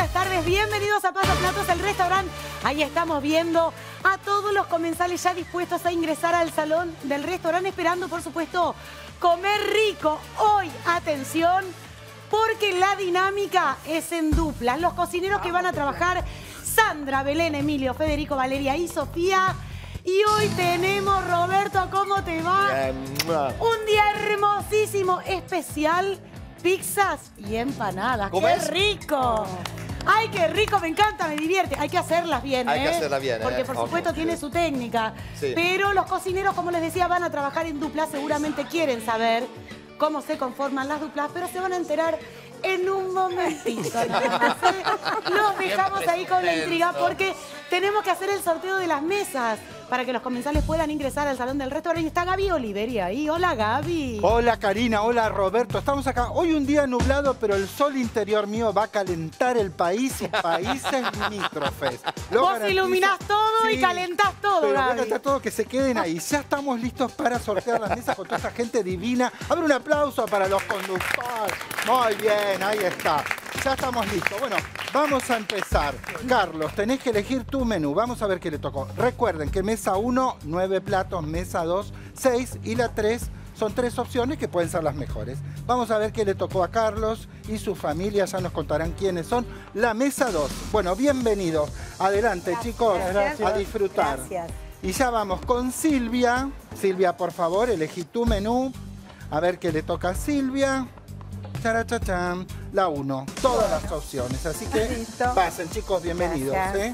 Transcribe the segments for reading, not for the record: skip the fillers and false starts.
buenas tardes. Bienvenidos a Paso Platos, el restaurante. Ahí estamos viendo a todos los comensales ya dispuestos a ingresar al salón del restaurante, esperando, por supuesto, comer rico. Hoy, atención, porque la dinámica es en duplas. Los cocineros que van a trabajar, Sandra, Belén, Emilio, Federico, Valeria y Sofía. Y hoy tenemos, Roberto, ¿cómo te va? Un día hermosísimo, especial, pizzas y empanadas. ¡Qué rico! ¡Ay, qué rico! Me encanta, me divierte. Hay que hacerlas bien, Hay que hacerlas bien, porque por supuesto tiene su técnica. Sí. Pero los cocineros, como les decía, van a trabajar en duplas. Seguramente quieren saber cómo se conforman las duplas, pero se van a enterar en un momentito. Los dejamos ahí con la intriga porque tenemos que hacer el sorteo de las mesas para que los comensales puedan ingresar al salón del restaurante. Y está Gaby Oliveri ahí. Hola, Gaby. Hola, Karina. Hola, Roberto. Estamos acá. Hoy un día nublado, pero el sol interior mío va a calentar el país y países limítrofes. Vos iluminás todo y calentás todo, pero Gaby. voy a calentar todo, que se queden ahí. Ya estamos listos para sortear las mesas con toda esta gente divina. Abre un aplauso para los conductores. Muy bien, ahí está. Ya estamos listos. Bueno, vamos a empezar. Carlos, tenés que elegir tu menú. Vamos a ver qué le tocó. Recuerden que mesa 1, 9 platos, mesa 2, 6 y la 3 son 3 opciones que pueden ser las mejores. Vamos a ver qué le tocó a Carlos y su familia. Ya nos contarán quiénes son. La mesa 2. Bueno, bienvenidos. Adelante, chicos, a disfrutar. Gracias. Y ya vamos con Silvia. Silvia, por favor, elegí tu menú. A ver qué le toca a Silvia. Charachachán, la 1, todas las opciones, así que pasen, chicos, bienvenidos. Gracias.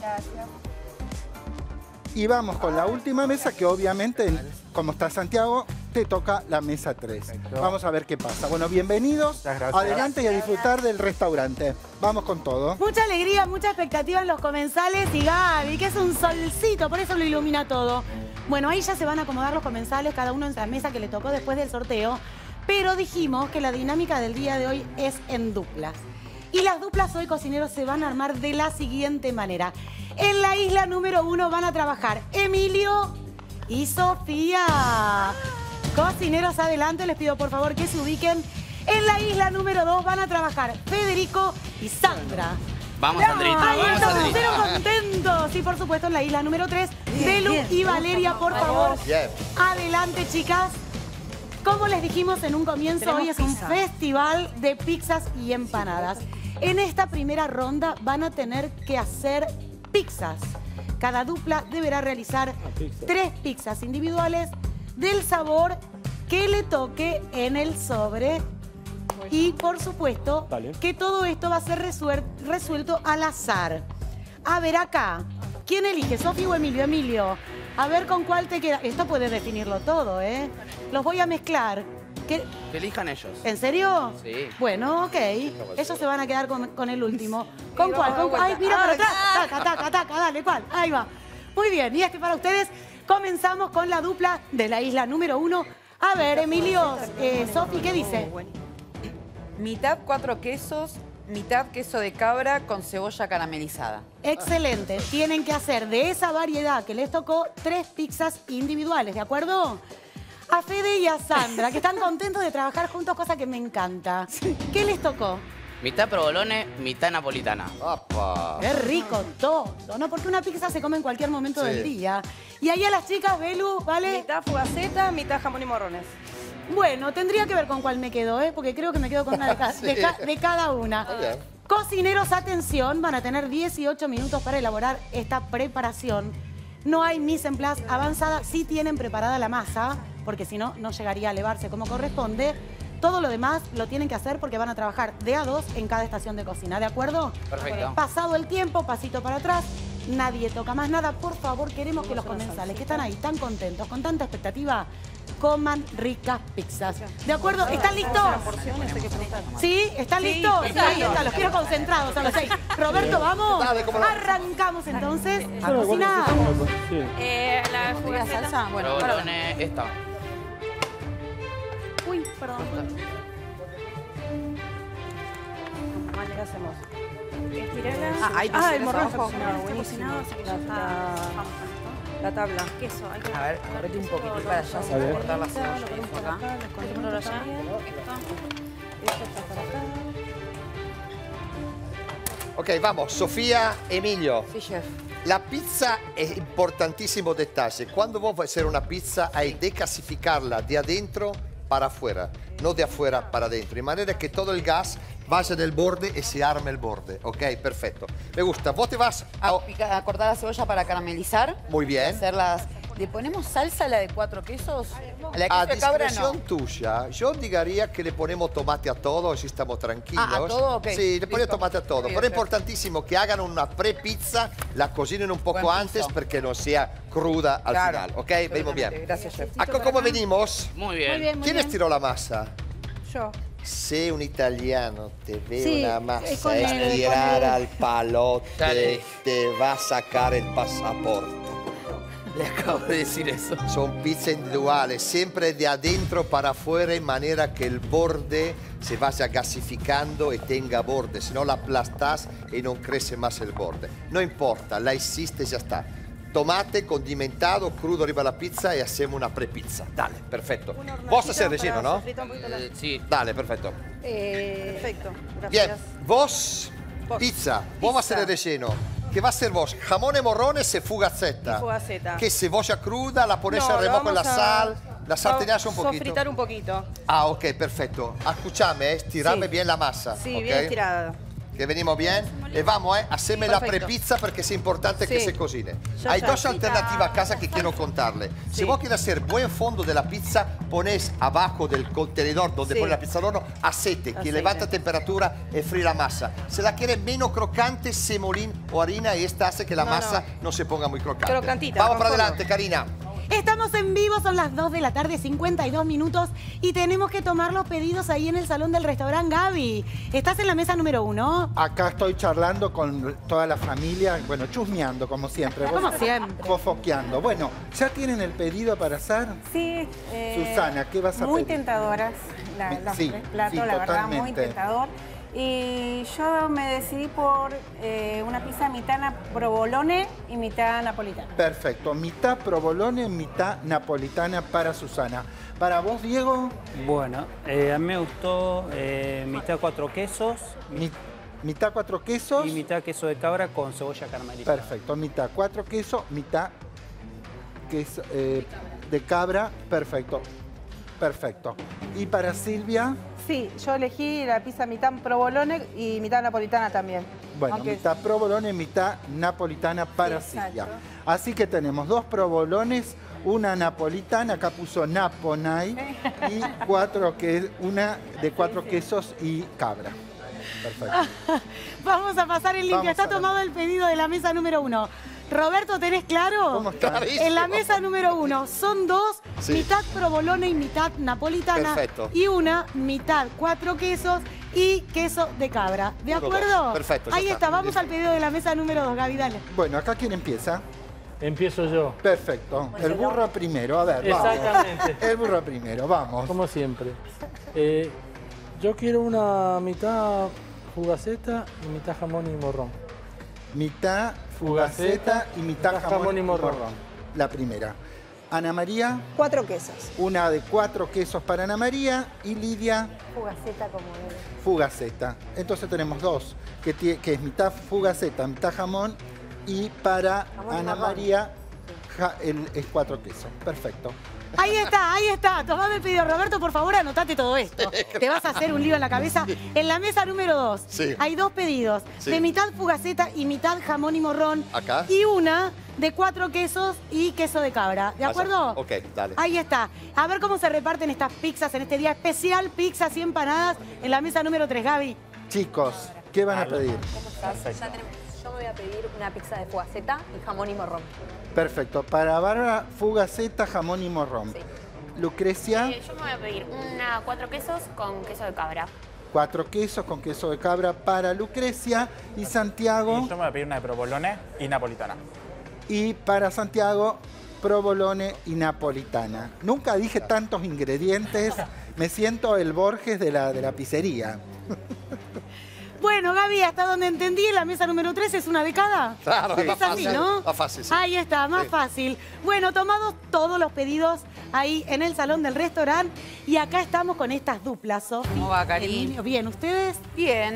Y vamos con la última mesa, que obviamente, como está Santiago, te toca la mesa 3. Perfecto. Vamos a ver qué pasa. Bueno, bienvenidos, adelante y a disfrutar del restaurante. Vamos con todo. Mucha alegría, mucha expectativa en los comensales y Gaby, que es un solcito, por eso lo ilumina todo. Bueno, ahí ya se van a acomodar los comensales, cada uno en la mesa que le tocó después del sorteo. Pero dijimos que la dinámica del día de hoy es en duplas. Y las duplas hoy, cocineros, se van a armar de la siguiente manera. En la isla número 1 van a trabajar Emilio y Sofía. Cocineros, adelante, les pido por favor que se ubiquen. En la isla número 2 van a trabajar Federico y Sandra. Vamos, Sandrita, Ahí vamos, estamos, Sandrita. cero contentos. Y por supuesto en la isla número 3, Belu y Valeria, por favor. Bien. Adelante, chicas. Como les dijimos en un comienzo, hoy es un festival de pizzas y empanadas. En esta primera ronda van a tener que hacer pizzas. Cada dupla deberá realizar 3 pizzas individuales del sabor que le toque en el sobre. Y, por supuesto, que todo esto va a ser resuelto al azar. A ver acá, ¿quién elige? ¿Sofía o Emilio? Emilio, a ver con cuál te queda. Esto puede definirlo todo, ¿eh? Los voy a mezclar. Que elijan ellos. ¿En serio? Sí. Bueno, ok. Ellos se van a quedar con el último. ¿Con cuál? ¿Con cuál? Ay, mira para atrás. Taca, taca, taca, dale, ¿cuál? Ahí va. Muy bien, y para ustedes comenzamos con la dupla de la isla número 1. A ver, Emilio, Sofi, ¿qué dice? Mitad 4 quesos, mitad queso de cabra con cebolla caramelizada. Excelente. Tienen que hacer de esa variedad que les tocó 3 pizzas individuales, ¿de acuerdo? A Fede y a Sandra, que están contentos de trabajar juntos, cosa que me encanta. ¿Qué les tocó? Mitad provolone, mitad napolitana. ¡Apa! Qué rico todo, ¿no? Porque una pizza se come en cualquier momento del día. Y ahí a las chicas, Belu, ¿vale? Mitad fugaceta, mitad jamón y morrones. Bueno, tendría que ver con cuál me quedo, ¿eh? Porque creo que me quedo con una de cada una. Bien. Cocineros, atención, van a tener 18 minutos para elaborar esta preparación. No hay mise en place avanzada, sí tienen preparada la masa, porque si no, no llegaría a elevarse como corresponde. Todo lo demás lo tienen que hacer porque van a trabajar de a 2 en cada estación de cocina, ¿de acuerdo? Perfecto. Pasado el tiempo, pasito para atrás, nadie toca más nada. Por favor, queremos que los comensales que están ahí tan contentos, con tanta expectativa, coman ricas pizzas. ¿De acuerdo? ¿Están listos? ¿Sí? ¿Están listos? sí, Ahí está, los quiero concentrados a los 6. Roberto, vamos. Dale, cómo no. Arrancamos entonces a cocinar. La fugaceta. Salsa, bueno, Provolone, esta. Uy, perdón. ¿Qué hacemos? Estirarla. Ah, hay el pizzas morrojo. abajo. Está cocinado, así que ya está. La tabla. Queso. Hay que A ver, correte un poquito para allá, se va a cortar la cebolla. Lo ponemos por acá, les controlo allá. Esto está para acá. Ok, vamos. Sofía, Emilio. Sí, chef. La pizza es importantísimo detalle. Cuando vos vas a hacer una pizza, hay que gasificarla de adentro para afuera, no de afuera para adentro. De manera que todo el gas vaya del borde y se arme el borde. Ok, perfecto. Me gusta. Vos te vas A cortar la cebolla para caramelizar. Muy bien. Hacerlas. ¿Le ponemos salsa a la de 4 quesos? A la A queso de cabra discreción no. tuya, yo diría que le ponemos tomate a todo, así estamos tranquilos. ¿A todo? Ok. Sí, le ponemos Listo. tomate a todo. Bien, Pero es perfecto. importantísimo que hagan una pre-pizza, la cocinen un poco Buen antes piso. porque no sea cruda al Claro. final. ¿Ok? Venimos bien. Gracias, chef. Acá, ¿cómo venimos? Muy bien. muy ¿Quién bien. estiró la masa? Yo. Sé un italiano, te ve Sí, una con masa, el- estirar con el- al palote, Dale. te va a sacar el pasaporte. Le acabo de decir eso. Son pizzas individuales, siempre de adentro para afuera, en manera que el borde se vaya gasificando y tenga borde, si no la aplastás y no crece más el borde. No importa, la hiciste y ya está. Tomate condimentado, crudo arriba de la pizza y hacemos una pre-pizza. Dale, perfecto. Vos haces relleno, ¿no? Sí. Dale, perfecto. Perfecto. Bien, Gracias. vos, pizza, vos vas a hacer el relleno. ¿Qué va a hacer vos? Jamón y morrones y fugazzetta. Y fugazzetta. ¿Qué cebolla cruda? ¿La pones No, al lo remojo en la vamos a- sal? ¿La salteñás un poquito? Sofritar un poquito. Ah, ok, perfecto. Escúchame, estirame Sí. bien la masa. Sí, ¿ok? bien estirada. Que venimos bien. Y vamos, haceme la Perfecto. pre-pizza porque es importante que Sí. se cocine. Ya Hay está. dos alternativas a casa que quiero contarle. Si Sí. vos quieres hacer buen fondo de la pizza, pones abajo del contenedor donde Sí. pones la pizza al horno aceite, que Aceite. levanta temperatura y fríe la masa. Si la quieres menos crocante, semolín o harina y esta hace que la No, masa no se ponga muy crocante. Crocantita, Vamos para conforme. adelante, Karina. Estamos en vivo, son las 2 de la tarde, 52 minutos y tenemos que tomar los pedidos ahí en el salón del restaurante. Gaby, estás en la mesa número 1. Acá estoy charlando con toda la familia, bueno, chusmeando como siempre. Como siempre. Fofoqueando. Bueno, ¿ya tienen el pedido para hacer? Sí, Susana, ¿qué vas a muy pedir? tentadoras los Sí, tres platos, sí, la verdad, muy totalmente. tentador. Y yo me decidí por una pizza mitad provolone y mitad napolitana. Perfecto, mitad provolone, mitad napolitana para Susana. Para vos, Diego, Bueno, a mí me gustó mitad 4 quesos mitad 4 quesos. y mitad queso de cabra con cebolla caramelizada. Perfecto, mitad 4 quesos, mitad queso de cabra, perfecto. Perfecto. Y para Silvia, Sí, yo elegí la pizza mitad provolone y mitad napolitana también. bueno, Aunque- mitad provolone, mitad napolitana para Sí, exacto. Silvia. Así que tenemos 2 provolones, una napolitana, acá puso naponai, y una de 4 quesos y cabra. Perfecto. Vamos a pasar en limpio. Vamos Está a ver. tomado el pedido de la mesa número 1. Roberto, ¿tenés claro? ¿Cómo está? Clarísimo. En la mesa número 1 son 2, Sí. mitad provolone y mitad napolitana. Perfecto. Y una mitad 4 quesos y queso de cabra. ¿De Uno, acuerdo? dos. Perfecto, ya Ahí está. está, vamos Listo. al pedido de la mesa número 2, Gaby, dale. Bueno, acá quién empieza. Empiezo yo, Perfecto. El burro primero, a ver, vamos. Exactamente. El burro primero, vamos. como siempre. Yo quiero una mitad fugaceta y mitad jamón y morrón. Mitad fugaceta y mitad jamón y morrón. La primera. Ana María, 4 quesos. una de 4 quesos para Ana María y Lidia, Fugaceta como debe. fugaceta. Entonces tenemos 2, que es mitad fugaceta, mitad jamón y para Jamón y Ana morrón. María es 4 quesos. Perfecto. Ahí está. Tomame el pedido. Roberto, por favor, anotate todo esto. Te vas a hacer un lío en la cabeza. En la mesa número 2 Sí. hay 2 pedidos. Sí. De mitad fugaceta y mitad jamón y morrón. Acá. Y una de 4 quesos y queso de cabra. ¿De acuerdo? Ok, dale. Ahí está. A ver cómo se reparten estas pizzas en este día especial. Pizzas y empanadas en la mesa número 3. Gaby. Chicos, ¿qué van a pedir? Yo me voy a pedir una pizza de fugaceta y jamón y morrón. Perfecto. Para Bárbara, fugaceta, jamón y morrón. Sí. Lucrecia, Yo me voy a pedir una 4 quesos con queso de cabra. 4 quesos con queso de cabra para Lucrecia y Santiago. Y yo me voy a pedir una de provolone y napolitana. Y para Santiago, provolone y napolitana. Nunca dije tantos ingredientes. Me siento el Borges de la pizzería. Bueno, Gaby, hasta donde entendí, en la mesa número 3 es una de cada. Claro, es más así, fácil, ¿no? más fácil, sí. Ahí está, más Sí. fácil. Bueno, tomados todos los pedidos ahí en el salón del restaurante y acá estamos con estas duplas, Sofi. ¿Cómo va, Cari? Emilio. Bien, ¿ustedes? Bien.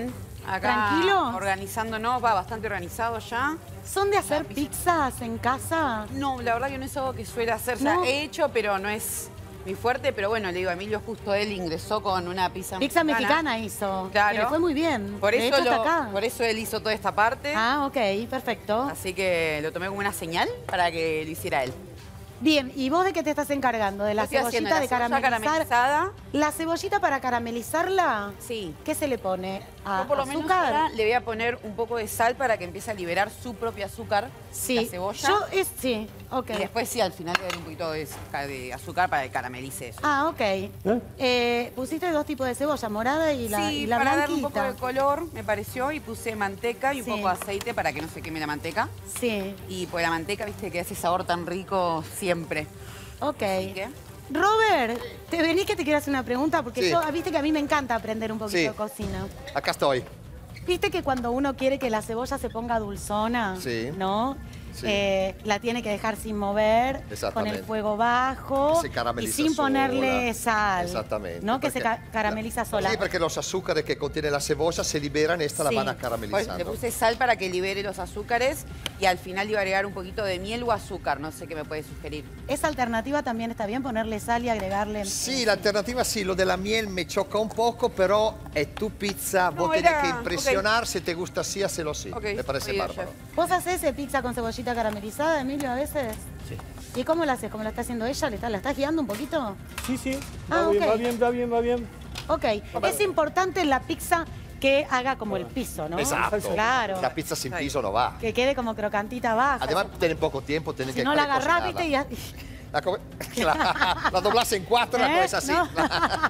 Acá ¿Tranquilos? organizándonos, va bastante organizado ya. ¿Son de hacer pizzas en casa? No, la verdad que no es algo que suele hacer. ¿No? O sea, he hecho, pero no es muy fuerte. Pero bueno, le digo, Emilio justo él ingresó con una pizza mexicana hizo. Claro. Que le fue muy bien. Por De eso, hecho, está acá. por eso él hizo toda esta parte. Ah, ok, perfecto. Así que lo tomé como una señal para que lo hiciera él. Bien, ¿y vos de qué te estás encargando? ¿De la Estoy haciendo cebollita de la cebolla caramelizar? caramelizada. ¿La cebollita para caramelizarla? Sí. ¿Qué se le pone? Yo por lo menos ahora le voy a poner un poco de sal para que empiece a liberar su propio azúcar, Sí. la cebolla. Sí, ok. Y después sí, al final le daré un poquito de azúcar para que caramelice eso. Ah, ok. Pusiste dos tipos de cebolla, morada y la, Sí, y la para blanquita. darle un poco de color, me pareció, y puse manteca y un Sí. poco de aceite para que no se queme la manteca. Sí. Y pues la manteca, viste, que hace sabor tan rico siempre. Ok. Así que, Robert, ¿te venís que te quiero hacer una pregunta? Porque Sí. viste que a mí me encanta aprender un poquito Sí. de cocina. Acá estoy. Viste que cuando uno quiere que la cebolla se ponga dulzona, Sí. ¿no? Sí. La tiene que dejar sin mover, con Exactamente. el fuego bajo Que se y carameliza sin ponerle sola. sal. Exactamente. ¿No? Que se Perché carameliza sola. Sí, porque los azúcares que contiene la cebolla se liberan y esta la Sí. van a pues, caramelizando. le puse sal para que libere los azúcares y al final le iba a agregar un poquito de miel o azúcar, no sé qué me puede sugerir. Esa alternativa también está bien, ponerle sal y agregarle... Sí, la alternativa sí, lo de la miel me choca un poco, pero es tu pizza, vos tenés que impresionar, si te gusta así, hacelo así. Ok, Me parece oído, bárbaro. ¿Vos hacés pizza con cebollita caramelizada, Emilio, a veces? Sí. ¿Y cómo la haces? ¿Cómo la está haciendo ella? ¿La estás guiando un poquito? Sí, sí. Ah, Va bien, ok. va bien, va bien, va bien. Ok. Es importante en la pizza que haga como el piso, ¿no? Exacto. Claro. La pizza sin piso no va. Que quede como crocantita abajo. Además, tenés poco tiempo, tenés Si que no la agarrás, cocinarla. viste, y... La doblás en cuatro, la comes así. No.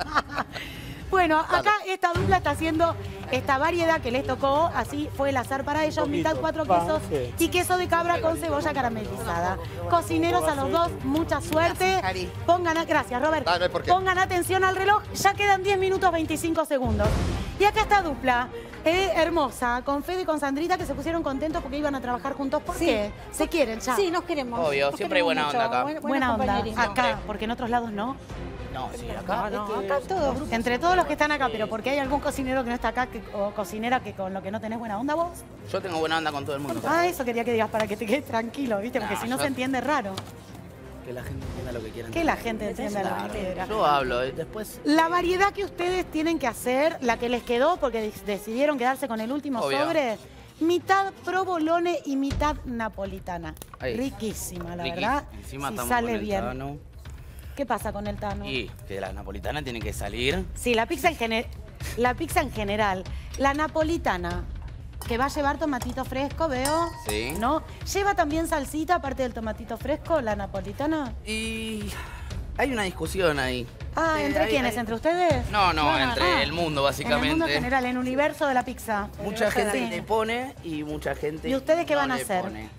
Bueno, acá esta dupla está haciendo esta variedad que les tocó, así fue el azar para ellos, mitad 4 quesos y queso de cabra con cebolla caramelizada. Cocineros a los dos, mucha suerte. Gracias, Robert. Ah, no hay por qué. Pongan atención al reloj, ya quedan 10 minutos 25 segundos. Y acá está dupla, hermosa, con Fede y con Sandrita, que se pusieron contentos porque iban a trabajar juntos. ¿Por qué? ¿Se quieren ya? Sí, nos queremos. Obvio, Nos siempre hay queremos buena onda mucho. acá. Buena onda. compañerismo. Acá, porque en otros lados no. No, sí, acá. Acá todos. Entre todos los que están acá, pero porque hay algún cocinero que no está acá o cocinera que con lo que no tenés buena onda vos. Yo tengo buena onda con todo el mundo. Ah, eso quería que digas para que te quedes tranquilo, ¿viste? Porque No, si no yo- se entiende raro. Que la gente entienda lo que quieran. Que la gente entienda lo que quiera. Yo hablo, después... La variedad que ustedes tienen que hacer, la que les quedó, porque decidieron quedarse con el último Obvio. sobre, mitad provolone y mitad napolitana. Ahí. Riquísima, la Riquísima. verdad. Encima si estamos sale con el bien. tano. ¿Qué pasa con el tano? Y que la napolitana tiene que salir. Sí, la pizza en general. La napolitana, que va a llevar tomatito fresco, veo. Sí. ¿No? ¿Lleva también salsita, aparte del tomatito fresco, la napolitana? Y hay una discusión ahí. Ah, ¿entre ahí- quiénes? ahí- ¿Entre ustedes? No, entre el mundo, En básicamente. el mundo general, en el universo de la pizza. Mucha gente Sí. le pone y mucha gente ¿Y ustedes qué no van a le hacer? pone.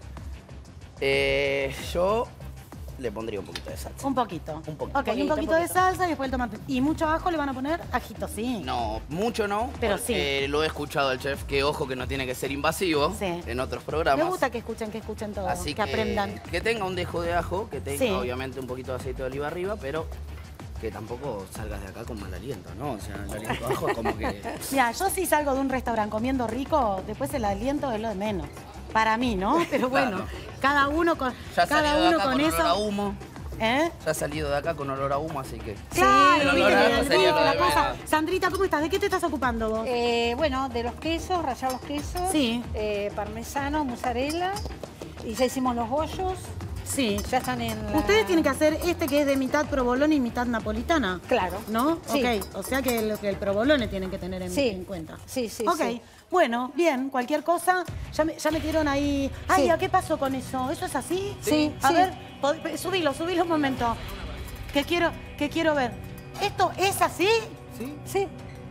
Yo le pondría un poquito de salsa. Un poquito. Un poquito. Ok, un poquito de salsa y después el tomate. ¿Y mucho ajo le van a poner? Ajito, sí. No, mucho no. Pero porque lo he escuchado al chef, que ojo que no tiene que ser invasivo Sí. en otros Me programas. gusta que escuchen todo, Así que aprendan. Que tenga un dejo de ajo, que tenga Sí. obviamente un poquito de aceite de oliva arriba, pero que tampoco salgas de acá con mal aliento, ¿no? O sea, el aliento de ajo es como que... Mira, yo si salgo de un restaurante comiendo rico, después el aliento es lo de menos. Para mí, ¿no? Pero bueno, cada uno con, Ya cada salido de uno acá con con olor a eso. humo. ¿Eh? Ya ha salido de acá con olor a humo, así que... Claro, el viste, olor a el ajo sería rico, lo la de cosa. menos. Sandrita, ¿cómo estás? ¿De qué te estás ocupando vos? Bueno, de los quesos, rallar los quesos. Sí. Parmesano, mozzarella. Y ya hicimos los bollos. Sí. Ya están en la... Ustedes tienen que hacer que es de mitad provolone y mitad napolitana. Claro. ¿No? Sí. Ok, o sea que el provolone tienen que tener Sí. en cuenta. Sí, sí, Ok, sí. bueno, bien, cualquier cosa, ya metieron ahí... Ay, Sí. ¿a qué pasó con eso? ¿Eso es así? Sí, A sí. ver, subilo un momento, que quiero ver. ¿Esto es así? Sí.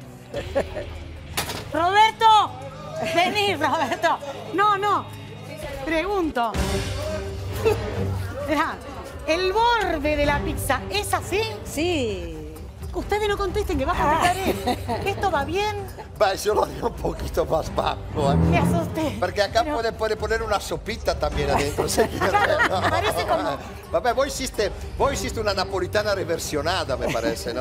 ¡Roberto! Vení, Roberto. No, pregunto. Mirá, ¿el borde de la pizza es así? Sí. Ustedes no contesten, que va a contestar él. ¿Esto va bien? Beh, yo lo haría un poquito más bajo. Me asusté. Porque acá puede poner una sopita también adentro. Se quiere. Parece como... Vabbè, voi hiciste una napolitana reversionada, me parece, ¿no?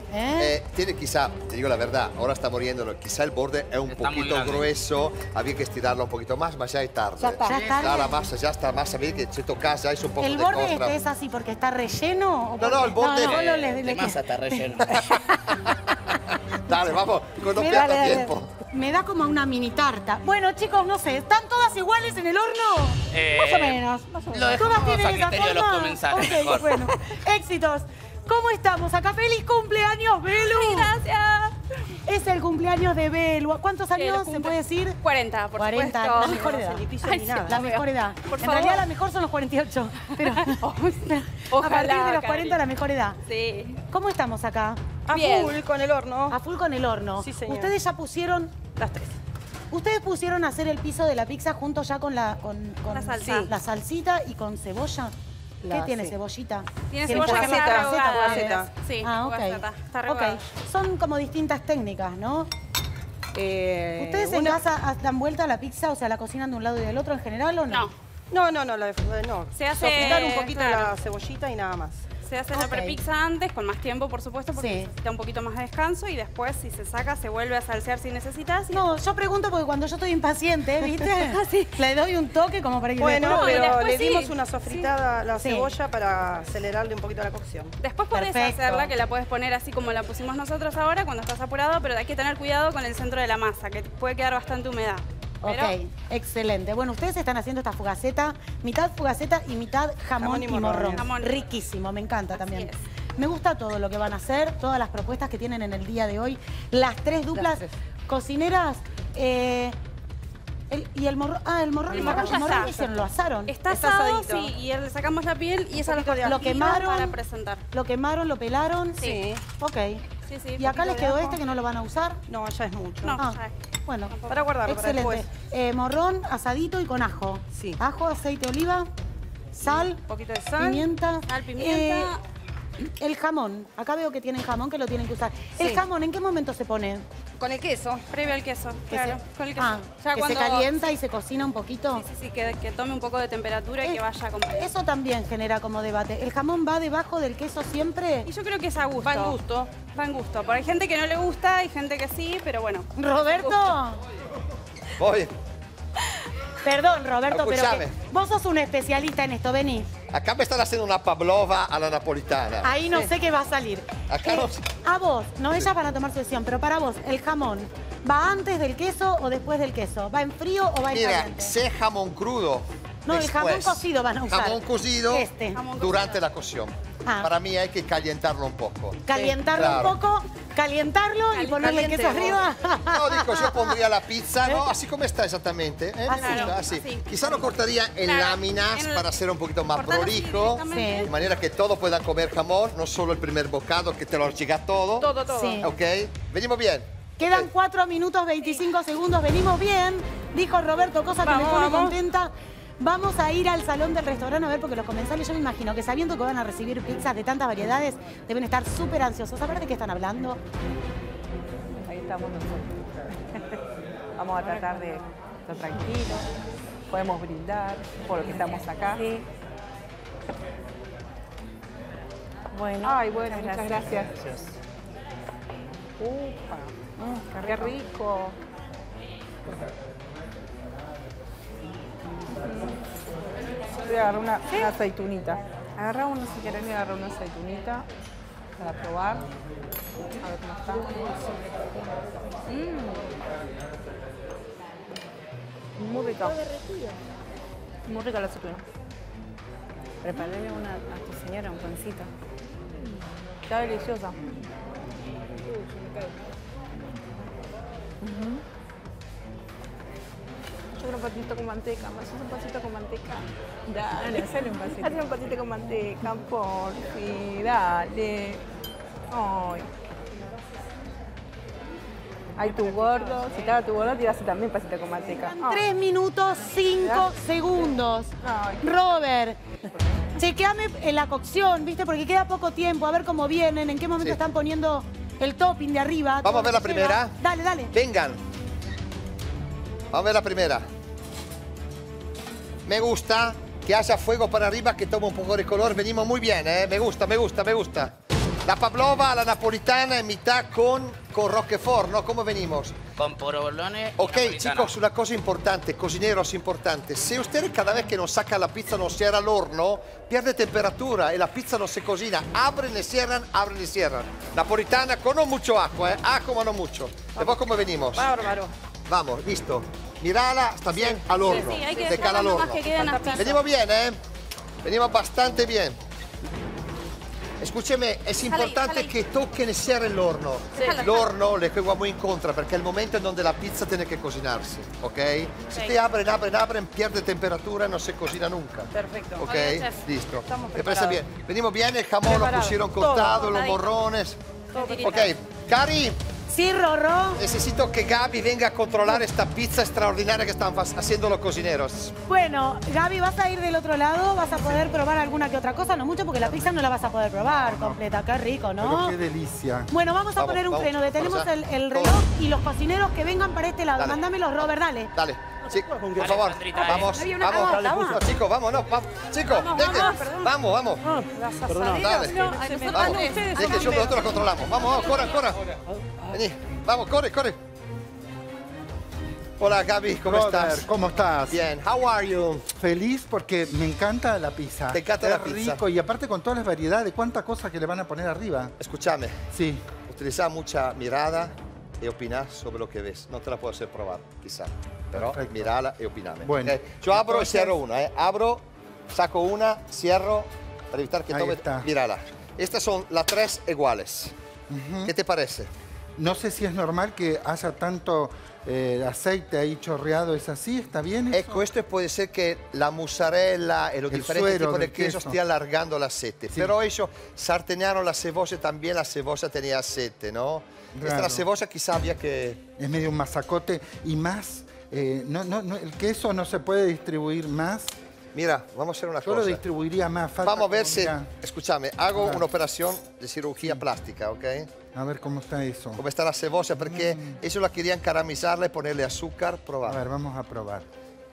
Tiene quizá, te digo la verdad, ahora está muriendo, quizá el borde es un poquito grueso, había que estirarlo un poquito más, ya es tarde. Ya está. Ya está la bien. masa ya está más, sabéis que si tocas ya es un poco ¿El de borde costra. es así porque está relleno? No, el borde de masa está relleno. Dale, vamos, cuando Me pierda da- tiempo. Me da como una mini tarta. Bueno, chicos, no sé, ¿están todas iguales en el horno? Más o menos. Lo dejamos ¿Todas tienen a esa criterio de los forma? comensales, Ok, mejor. bueno, éxitos. ¿Cómo estamos acá? ¡Feliz cumpleaños, Belu! Gracias. Es el cumpleaños de Belu. ¿Cuántos años se puede decir? 40, por 40, supuesto. la mejor edad. Ay, sí, La mejor edad. Por en favor. realidad la mejor son los 48. Pero a Ojalá, partir de los 40 Carolina. la mejor edad. Sí. ¿Cómo estamos acá? A Bien. full con el horno. A full con el horno. Sí, señor. Ustedes ya pusieron... Las 3. ¿Ustedes pusieron a hacer el piso de la pizza junto ya con la La salsa. la salsita y con cebolla? ¿Qué tiene sí. cebollita? Tiene ¿Tienen cebolla que hacer rehogada, rehogada, rehogada. ustedes? Sí, Ah, ok. rehogada, está Ok. rehogada. Son como distintas técnicas, ¿no? ¿Ustedes en una- casa dan vuelta a la pizza, o sea, la cocinan de un lado y del otro en general o no? No, No, no. Se hace, Sofritar un poquito claro. la cebollita y nada más. se hace Ok. la prepizza antes, con más tiempo, por supuesto, porque Sí. necesita un poquito más de descanso y después, si se saca, se vuelve a salsear si necesitas. No, yo pregunto porque cuando yo estoy impaciente, ¿viste? Así. Le doy un toque como para que Bueno, No, y pero después le sí. dimos una sofritada a la Sí. cebolla para acelerarle un poquito la cocción. Después podés Perfecto. hacerla, que la puedes poner así como la pusimos nosotros ahora, cuando estás apurado, pero hay que tener cuidado con el centro de la masa, que puede quedar bastante humedad. Pero Ok, excelente. Bueno, ustedes están haciendo esta fugaceta, mitad fugaceta y mitad jamón y morrón. Jamón. Riquísimo, me encanta también. es. Me gusta todo lo que van a hacer, todas las propuestas que tienen en el día de hoy. Las tres duplas tres. cocineras. Y el morrón. Ah, el morrón. El morrón ya ¿qué está. hicieron? ¿Lo asaron? está Está asado, asadito. sí, y le sacamos la piel y eso poquito de Lo ajito quemaron. para presentar. Lo quemaron, lo pelaron. Sí. Ok. Sí, sí. ¿Y acá poquito les de quedó ajo. este que no lo van a usar? No, ya es mucho. No, Ah, ya es. bueno. Para guardarlo para Excelente. después. Morrón asadito y con ajo. Sí. Ajo, aceite de oliva, sal, Un poquito de sal. pimienta. Sal, pimienta. El jamón. Acá veo que tienen jamón que lo tienen que usar. ¿El Sí. jamón en qué momento se pone? Con el queso. Previo al queso, Que claro. se- Con el queso. Ah, Ya que cuando- se calienta y se cocina un poquito. Sí, sí, sí, que tome un poco de temperatura y que vaya acompañado. Eso también genera como debate. ¿El jamón va debajo del queso siempre? Y yo creo que es a gusto. Va en gusto. Va en gusto. Porque hay gente que no le gusta, hay gente que sí, pero bueno. Roberto. Voy. Perdón, Roberto, pero Escúchame. vos sos un especialista en esto, vení. Acá me están haciendo una pavlova a la napolitana. Ahí no sé qué va a salir. Acá no- A vos, no ellas van a tomar su decisión, pero para vos, ¿el jamón va antes del queso o después del queso? ¿Va en frío o va en Mira, caliente? sé jamón crudo. No, el jamón después. cocido van a usar. Jamón cocido Este. durante la cocción. Ah. Para mí hay que calentarlo un poco. Calentarlo Claro. un poco, calentarlo y ponerle el queso arriba. No, dico, yo pondría la pizza, ¿no? Así como está exactamente. Me Así. gusta, así. Así. Quizá lo cortaría en Claro, láminas en el- para hacer un poquito más cortarlo así prolijo. directamente. De manera que todos puedan comer jamón, no solo el primer bocado que te lo llega todo. Todo. Sí. ¿Ok? Venimos bien. Quedan Ok. 4 minutos 25 segundos, venimos bien, dijo Roberto, cosa que me Vamos, pone vamos. contenta. Vamos a ir al salón del restaurante a ver, porque los comensales, yo me imagino que sabiendo que van a recibir pizzas de tantas variedades, deben estar súper ansiosos. A ver de qué están hablando. Ahí estamos nosotros. Vamos a tratar de estar tranquilos. Podemos brindar por lo que estamos acá. Bueno. Ay, bueno, muchas gracias. Upa, qué rico. Voy a agarrar una aceitunita. Agarra uno si querés, voy a agarrar una aceitunita para probar. A ver cómo está. Muy rica. Muy rica la aceituna. Prepárale una a tu señora un pancito. Está deliciosa. Yo quiero un pancito con manteca. ¿Me haces un pancito con manteca? Dale, hazle un pancito. Hazle un pancito con manteca, por fin. Dale. Ay. Ay, tu gordo. Si estaba tu gordo, tirase también pancito con manteca. 3 minutos 5 segundos. Robert, chequeame en la cocción, ¿viste? Porque queda poco tiempo, a ver cómo vienen, en qué momento Sí. están poniendo el topping de arriba. Vamos a ver la todo lo que lleva. primera. Dale, dale. Vengan. Vamos a ver la primera. Me gusta que haya fuego para arriba, que tome un poco de color. Venimos muy bien, ¿eh? Me gusta, me gusta, me gusta. La pavlova, la napolitana en mitad con roquefort, ¿no? ¿Cómo venimos? Con provolone y Ok, napolitana. chicos, una cosa importante, cocineros importante. Si ustedes cada vez que nos saca la pizza no cierra al horno, pierde temperatura y la pizza no se cocina. Abren y cierran, abren y cierran. Napolitana con no mucho agua, Agua, ma no mucho. Después, ¿cómo venimos? Bárbaro. Vamos, listo. Mirala, está bien, al horno. Sí, hay que de cara al dejarla nomás horno. que queden así. Venimos bien, Venimos bastante bien. Escúcheme, es importante que toquen y cierren el horno. Sí. El horno le juega muy en contra porque es el momento en donde la pizza tiene que cocinarse, ¿ok? Si te abren, pierde temperatura y no se cocina nunca. Perfecto. ¿Ok? Muy bien, chef. Listo. Estamos ¿Me parece preparados. bien? Venimos bien, el jamón lo Preparado. pusieron Todo, cortado, los ahí. morrones. Todo. Ok, Cari, Sí, Rorro. necesito que Gaby venga a controlar esta pizza extraordinaria que están haciendo los cocineros. Bueno, Gaby, vas a ir del otro lado, vas a poder probar alguna que otra cosa, no mucho porque la pizza no la vas a poder probar completa, qué rico, Pero ¿no? qué delicia. Bueno, vamos a Vamos, poner un vamos. freno, detenemos Vamos, el todo. reloj y los cocineros que vengan para este lado. Dale. Mándamelo, Robert, dale. Dale, sí, por favor, Sandrita, vamos, Había una vamos, gama. No, chicos, vámonos, chicos, vamos. Las Perdón, asaderas. dale. No, Vamos, vamos. nosotros lo controlamos. Vamos, corre. Vení, vamos, corre. Hola, Gaby, ¿cómo Robert, estás? ¿cómo estás? Bien, how are you? Feliz porque me encanta la pizza. Te encanta es la pizza. rico y aparte con todas las variedades, cuántas cosas que le van a poner arriba. Escúchame, Sí. utiliza mucha mirada y opinar sobre lo que ves. No te la puedo hacer probar, quizá, pero Perfecto. mirala y opiname. Bueno, ¿ok? Yo abro entonces- y cierro una, Abro, saco una, cierro, para evitar que Ahí tome. está. Mírala. Estas son las tres iguales. ¿Qué te parece? No sé si es normal que haya tanto aceite ahí chorreado, ¿es así? ¿Está bien eso? Ecco, questo può essere che la mozzarella e lo El differente suero tipo del di queso queso. stia allargando l'aceite. Sì. Però ellos sartenearon la cebolla también, la cebolla tenía aceite, ¿no? Esta Claro. la cebolla quizá había que... Es medio un masacote y más, el queso no se puede distribuir más. Mira, vamos a hacer una Yo lo cosa. distribuiría más. falta Vamos a ver como, si... mira, Escúchame, hago Claro. una operación de cirugía plástica, ¿ok? a ver cómo está eso. Come sta la cebolla, perché ellos la querían caramelizarla y ponerle azúcar, A probar. ver, vamos a probar.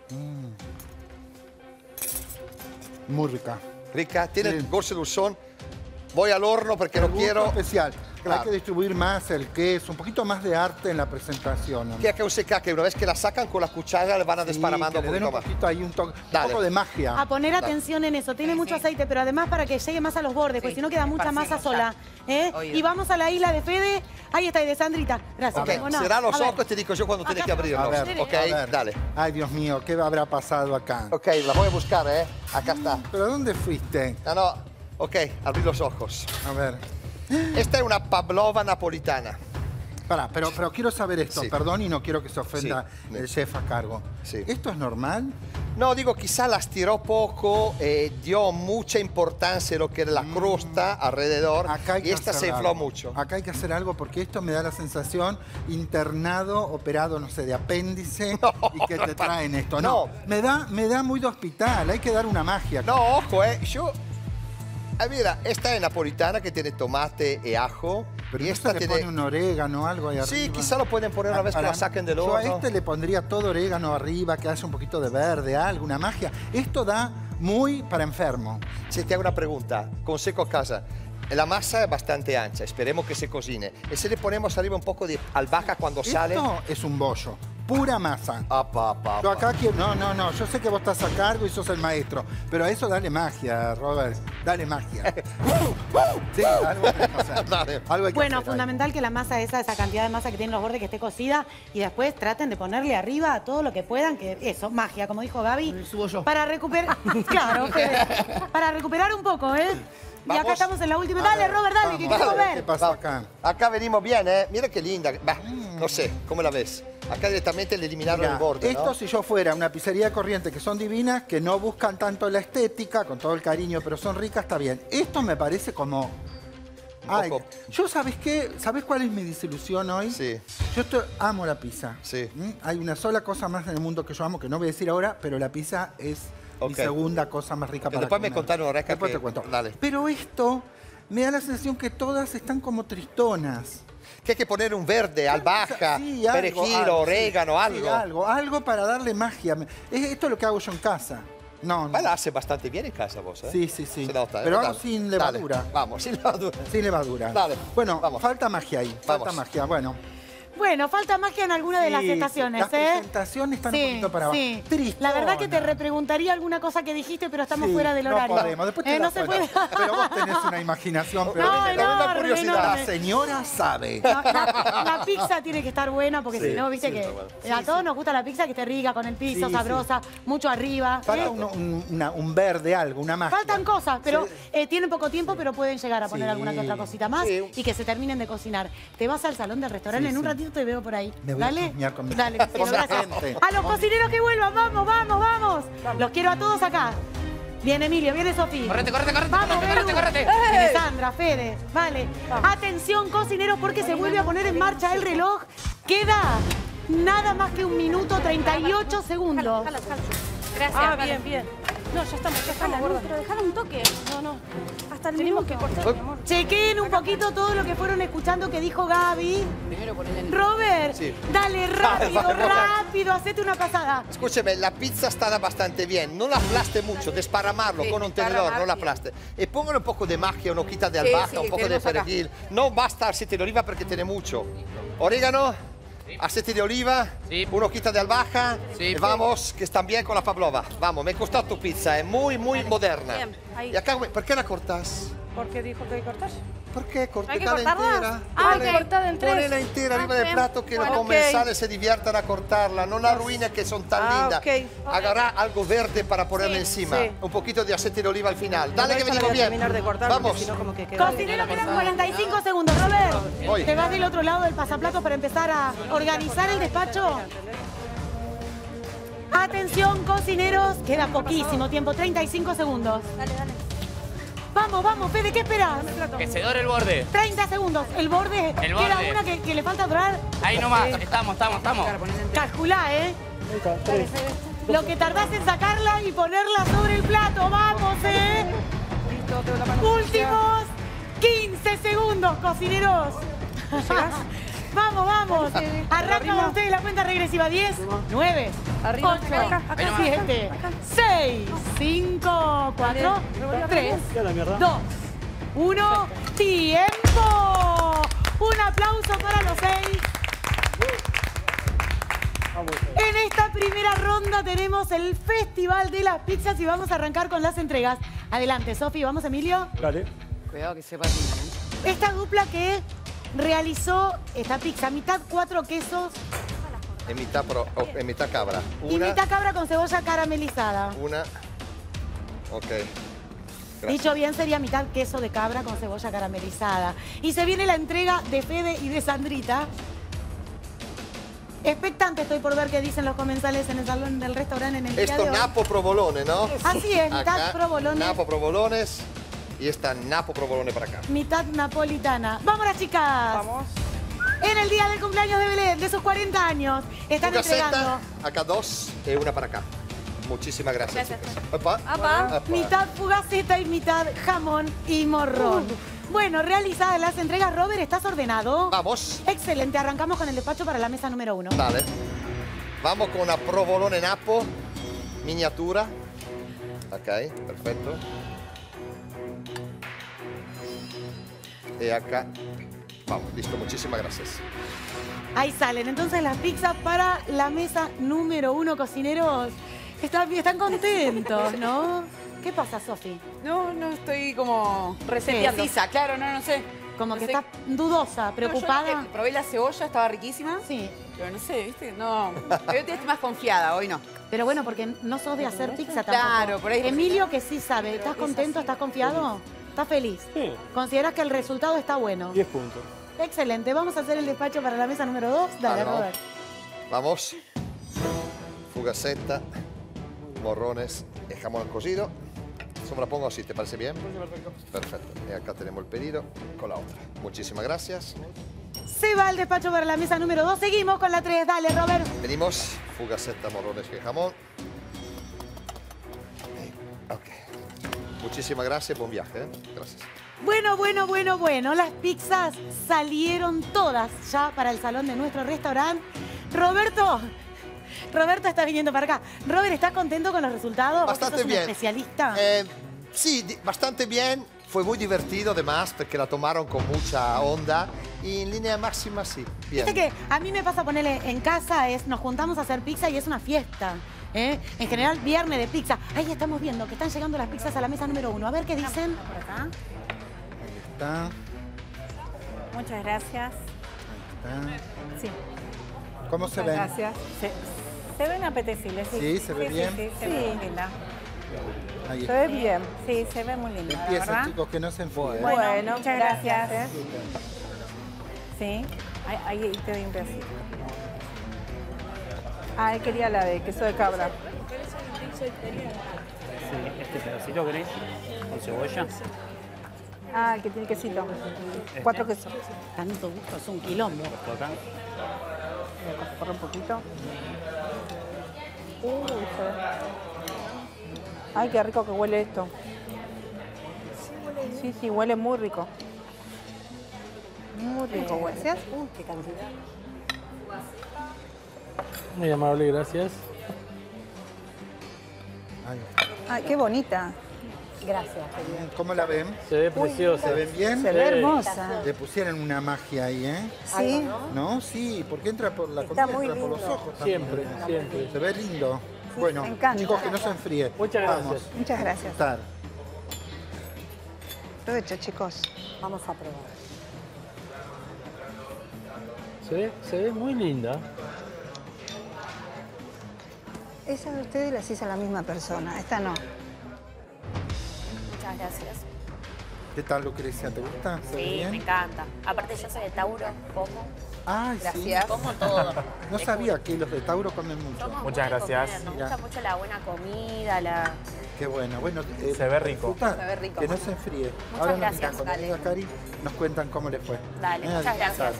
Muy rica. Rica, tiene Sí. el gosto de dulzón. Voy al horno porque no Gusto quiero... especial. Claro. Hay que distribuir más el queso, un poquito más de arte en la presentación. ¿no? Que hay que usar que una vez que la sacan con la cuchara le van a Sí, desparramando que un le den poquito un más. poquito ahí, un Dale. poco de magia. A poner atención en eso, tiene mucho aceite, pero además para que llegue más a los bordes, pues si no queda mucha masa sola. Oído. Y vamos a la isla de Fede, ahí está, y de Sandrita. Gracias. Ok, Mona. cierra los A ver. ojos y te digo yo cuando tienes que A abrirlos. ver, Ok, a ver. dale. Ay, Dios mío, ¿qué habrá pasado acá? Ok, la voy a buscar, Acá está. ¿Pero dónde fuiste? No. Ok, abrí los ojos. A ver. Esta es una pavlova napolitana. Pará, pero quiero saber esto, Sí. perdón, y no quiero que se ofenda Sí. el chef a cargo. Sí. ¿Esto es normal? No, digo, quizá la estiró poco, dio mucha importancia a lo que era la crosta alrededor Acá hay y que esta se hacer infló algo. mucho. Acá hay que hacer algo porque esto me da la sensación internado, operado, no sé, de apéndice y que te traen esto. No, me da muy de hospital, hay que dar una magia. No, ojo, yo... mira, esta es napolitana que tiene tomate y ajo. Pero y no esta se le tiene... pone un orégano o algo ahí Sí, arriba. quizá lo pueden poner una vez que la saquen del Yo a horno. este le pondría todo orégano arriba, que haya un poquito de verde, algo, una magia. Esto da muy para enfermo. Se te hago una pregunta, consejo a casa. La masa es bastante ancha, esperemos que se cocine. Y si le ponemos arriba un poco de albahaca cuando sale... Esto es un bollo, pura masa. Yo acá quiero... No, yo sé que vos estás a cargo y sos el maestro, pero a eso dale magia, Robert, dale magia. Sí, algo hay que hacer. Dale. Algo hay que Bueno, hacer ahí. fundamental que la masa esa cantidad de masa que tiene los bordes, que esté cocida y después traten de ponerle arriba todo lo que puedan, que eso, magia, como dijo Gaby. Subo yo. Para recuperar, claro, Fede, para recuperar un poco, ¿eh? Y acá Vamos. estamos en la última. Dale, Robert, dale, que Vamos, quiero dale, ¿qué ver. pasa acá? Acá venimos bien, Mira qué linda. Bah, no sé, ¿cómo la ves? Acá directamente le eliminaron Mirá, el borde, esto ¿no? si yo fuera una pizzería corriente que son divinas, que no buscan tanto la estética, con todo el cariño, pero son ricas, está bien. Esto me parece como... Ay, poco. yo, ¿sabes qué? ¿Sabes cuál es mi desilusión hoy? Sí. Yo amo la pizza. Sí. Hay una sola cosa más en el mundo que yo amo, que no voy a decir ahora, pero la pizza es mi Ok. segunda cosa más rica Que para después me comer. contaron, Oreca, Después que- te cuento. Dale. Pero esto me da la sensación que todas están como tristonas. Que hay que poner un verde, albahaca, Sí, algo, perejil, algo, orégano, sí, algo. algo para darle magia. Esto es lo que hago yo en casa. No, Ma la hace bastante bien en casa vos, ¿eh? Sí, sí, sí. Se nota, Pero dale. vamos sin levadura. Dale, vamos, sin levadura. Sin levadura. Dale. Bueno, vamos. falta magia ahí. Falta Vamos. magia. Bueno. Bueno, falta magia en alguna de las Sí, estaciones, las presentaciones están un poquito para abajo. Sí. Tristona. La verdad que te repreguntaría alguna cosa que dijiste, pero estamos Sí, fuera del horario. No podemos. Después te no das se cuenta. puede. Pero vos tenés una imaginación. Pero No, tenés una enorme, curiosidad. enorme. La señora sabe. No, la pizza tiene que estar buena porque Sí, si no, viste sí, que está bueno. a todos nos gusta la pizza que esté rica, con el piso, Sí, sabrosa, mucho arriba. Falta un verde, algo, una magia. Faltan cosas, pero tienen poco tiempo, pero pueden llegar a poner Sí. alguna que otra cosita más Sí. y que se terminen de cocinar. Te vas al salón del restaurante, Sí, en un sí. ratito te veo por ahí. Me voy a Dale. chusmear con mi- Dale, con Cocino, la gracias. gente. A los cocineros que vuelvan, vamos, vamos, vamos. Los quiero a todos acá. Viene Emilio, viene Sofía. Correte. Vamos, Belu. Viene Sandra, Fede. Vale. Atención, cocineros, porque se vuelve a poner en marcha el reloj. Queda nada más que 1 minuto 38 segundos. Gracias. Ah, bien, bien. No, ya estamos, gorda. Pero dejala un toque. No. Hasta el Tenemos minuto. que cortar, mi amor. Chequeen un poquito todo lo que fueron escuchando que dijo Gaby. Primero ponele el... Robert, Sí. dale rápido, Vale. rápido, hacete una pasada. Escúcheme, la pizza está bastante bien. No la aplaste mucho, desparramarlo Sí, con un tenedor, no la desparramar, aplaste. Y póngale un poco de magia, una hojita de Sí, albahaca, sí, un poco de tenemos acá. perejil. No basta aceite de oliva porque tiene mucho. Orégano, aceite de oliva, una hojita de albahaca. Sí. Y vamos, que están bien con la pavlova. Vamos, me gustó tu pizza, es muy moderna. Bien, ahí. Y acá, ¿por qué la cortas? ¿Por qué dijo que hay que cortar? ¿Por qué? ¿Hay que Cortala cortarlas? entera. Ah, Ponela- cortada en tres. Ponela entera arriba del bien. plato que Bueno, los ok. comensales se diviertan a cortarla. No la arruines que son tan lindas. ok. Agarrá algo verde para ponerle encima. sí. Un poquito de aceite de oliva al final. Dale que No, venimos voy a bien. terminar de cortar Vamos. porque si no como que queda... Cocinero, quedan 45 segundos. Robert, Voy. ¿te vas del otro lado del pasaplato para empezar a organizar el despacho? Atención, cocineros, queda poquísimo tiempo, 35 segundos. Dale. Vamos, vamos, Fede, ¿qué esperas? Que se dore el borde. 30 segundos, el borde, El queda borde. una que le falta dorar. Ahí nomás, estamos. Calculá, ¿eh? Ahí está, 3. Lo que tardás en sacarla y ponerla sobre el plato, vamos, ¿eh? Listo, tengo la mano. Últimos 15 segundos, cocineros. Vamos. Arrancan ustedes la cuenta regresiva. 10, 9, Arriba, 8, acá, 7, 6, 5, 4, 3, Ya la mierda. 2, 1. ¡Tiempo! Un aplauso para los 6. En esta primera ronda tenemos el Festival de las Pizzas y vamos a arrancar con las entregas. Adelante, Sofi, vamos, Emilio. Dale. Cuidado que se patina. Esta dupla que realizó esta pizza, mitad 4 quesos En mitad cabra. y Una, mitad cabra con cebolla caramelizada. una. Ok. Gracias. Dicho bien, sería mitad queso de cabra con cebolla caramelizada. Y se viene la entrega de Fede y de Sandrita. Expectante estoy por ver qué dicen los comensales en el salón del restaurante en el día Esto de hoy. napo provolone, ¿no? Así es, mitad Acá, provolone, Napo provolones. Y esta napo provolone para acá. mitad napolitana. ¡Vamos las chicas! Vamos. En el día del cumpleaños de Belén, de sus 40 años, están entregando Acá 2 y una para acá. Muchísimas gracias, chicas. Opa. Opa. mitad fugaceta y mitad jamón y morrón. Bueno, realizadas las entregas, Robert, ¿estás ordenado? Vamos. Excelente, arrancamos con el despacho para la mesa número 1. Dale. Vamos con una provolone napo, miniatura. Ok, perfecto. Y acá. Vamos, listo, muchísimas gracias. Ahí salen entonces las pizzas para la mesa número 1, cocineros. Están contentos, ¿no? ¿Qué pasa, Sofi? No, estoy como Reseteando. indecisa, claro, no sé. Como No que sé. estás dudosa, preocupada. No, yo probé la cebolla, estaba riquísima. Sí. Pero no sé, ¿viste? No. Pero estoy más confiada, hoy no. Pero bueno, porque no sos de hacer pizza tampoco. Claro, por ahí. Emilio, que sí sabe. ¿Estás contento? ¿Estás confiado? ¿Estás feliz? Sí, ¿Consideras que el resultado está bueno? 10 puntos. Excelente. Vamos a hacer el despacho para la mesa número 2. Dale, no. Robert. Vamos. Fugaceta, morrones y jamón cocido. Eso me la pongo así, ¿te parece bien? Perfecto. Y acá tenemos el pedido con la otra. Muchísimas gracias. Se va el despacho para la mesa número 2. Seguimos con la 3. Dale, Robert. Venimos. Fugaceta, morrones y jamón. Ok. Muchísimas gracias. Buen viaje. Gracias. Bueno. Las pizzas salieron todas ya para el salón de nuestro restaurante. Roberto, Roberto está viniendo para acá. Robert, ¿estás contento con los resultados? Bastante ¿Vos sos bien. un especialista? Sí, bastante bien. Fue muy divertido además porque la tomaron con mucha onda y en línea máxima sí, bien. Viste que a mí me pasa ponerle en casa, nos juntamos a hacer pizza y es una fiesta. En general, viernes de pizza. Ahí estamos viendo que están llegando las pizzas a la mesa número 1. A ver qué dicen. Por acá. Ahí está. Muchas gracias. Ahí está. Sí. ¿Cómo se Muchas ven? gracias. Se ven apetecibles, sí. Sí, se ve bien. Sí, se ve muy linda. Ahí Se ve bien. Sí, se ve muy linda, Empiecen, ¿verdad? chicos, que no se enfríen. Bueno, muchas gracias. Sí, ahí te doy un pedacito. Ah, él quería la de queso de cabra. Sí, este pedacito gris con cebolla. Ah, el que tiene quesito. 4 quesos. Tanto gusto, es un quilombo. Por acá. Voy a correr un poquito. Ay, qué rico que huele esto. Sí, sí, huele muy rico. Muy rico huele. Gracias. Qué cantidad. Muy amable, gracias. Ahí. Ay, qué bonita. Gracias. Bien, ¿cómo la ven? Se ve preciosa. ¿Se ven bien? Se ve hermosa. Le pusieron una magia ahí, ¿eh? Sí. ¿No? Sí, porque entra por la Está comida, muy entra por los lindo. ojos también. Siempre, siempre. Se ve lindo. Bueno, me encanta. chicos, que no se enfríe. Muchas gracias. Vamos. Muchas gracias. Estar. Provecho, chicos. Vamos a probar. Se ve muy linda. Esa de ustedes las hizo la misma persona. Esta no. Muchas gracias. ¿Qué tal, Lucrecia? ¿Te gusta? ¿Se ve Sí, bien? me encanta. Aparte yo soy de Tauro, como. Ay, Gracias. Como todo. sí. No sabía que los de Tauro comen mucho. Somos Muchas muy de gracias. comer, Nos Mira. gusta mucho la buena comida, la... Qué bueno. Bueno, Se ve rico. disfrutar, Se ve rico. Que no se enfríe. Muchas Ahora gracias, cuando dale. venga Cari, nos cuentan cómo le fue. Dale, A muchas disfrutar. gracias.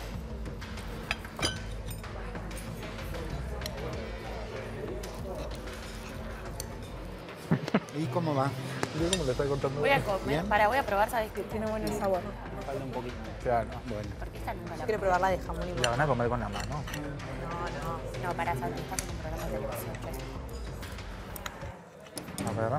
¿Y cómo va? Mira cómo le está contando. Voy a comer, Bien. voy a probar, ¿sabes qué? Tiene buen sabor. Falta un poquito. Claro. Bueno. Porque esta nunca la Quiero probar la de jamón y La van a comer con la mano. No, para Santi, está en un programa de televisión. A ver.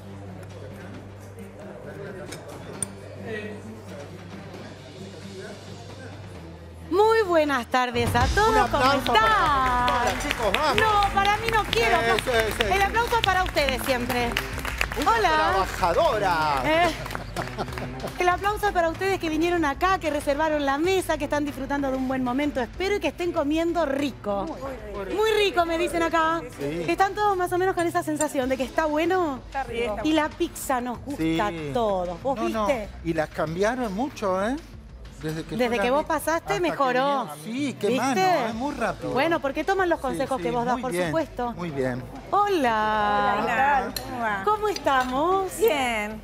Muy buenas tardes a Un todos. ¿Cómo aplauso para están? Hola, chicos, vamos. No, para mí no quiero. Sí, sí, sí. El aplauso para ustedes siempre. Una Hola. trabajadora. El aplauso para ustedes que vinieron acá, que reservaron la mesa, que están disfrutando de un buen momento. Espero y que estén comiendo rico. Muy rico, me dicen acá. Sí. Están todos más o menos con esa sensación de que está bueno. Está rico. Y la pizza nos gusta Sí. a todos. ¿Vos No, no. viste? Y las cambiaron mucho, ¿eh? Desde que vos pasaste, hasta mejoró. que vinieron. Sí, qué ¿Viste? mano, es muy rápido. Bueno, porque toman los consejos Sí, que sí, vos das, muy por bien, supuesto. Muy bien. Hola. ¿Qué tal? ¿Cómo va? ¿Cómo estamos? Bien.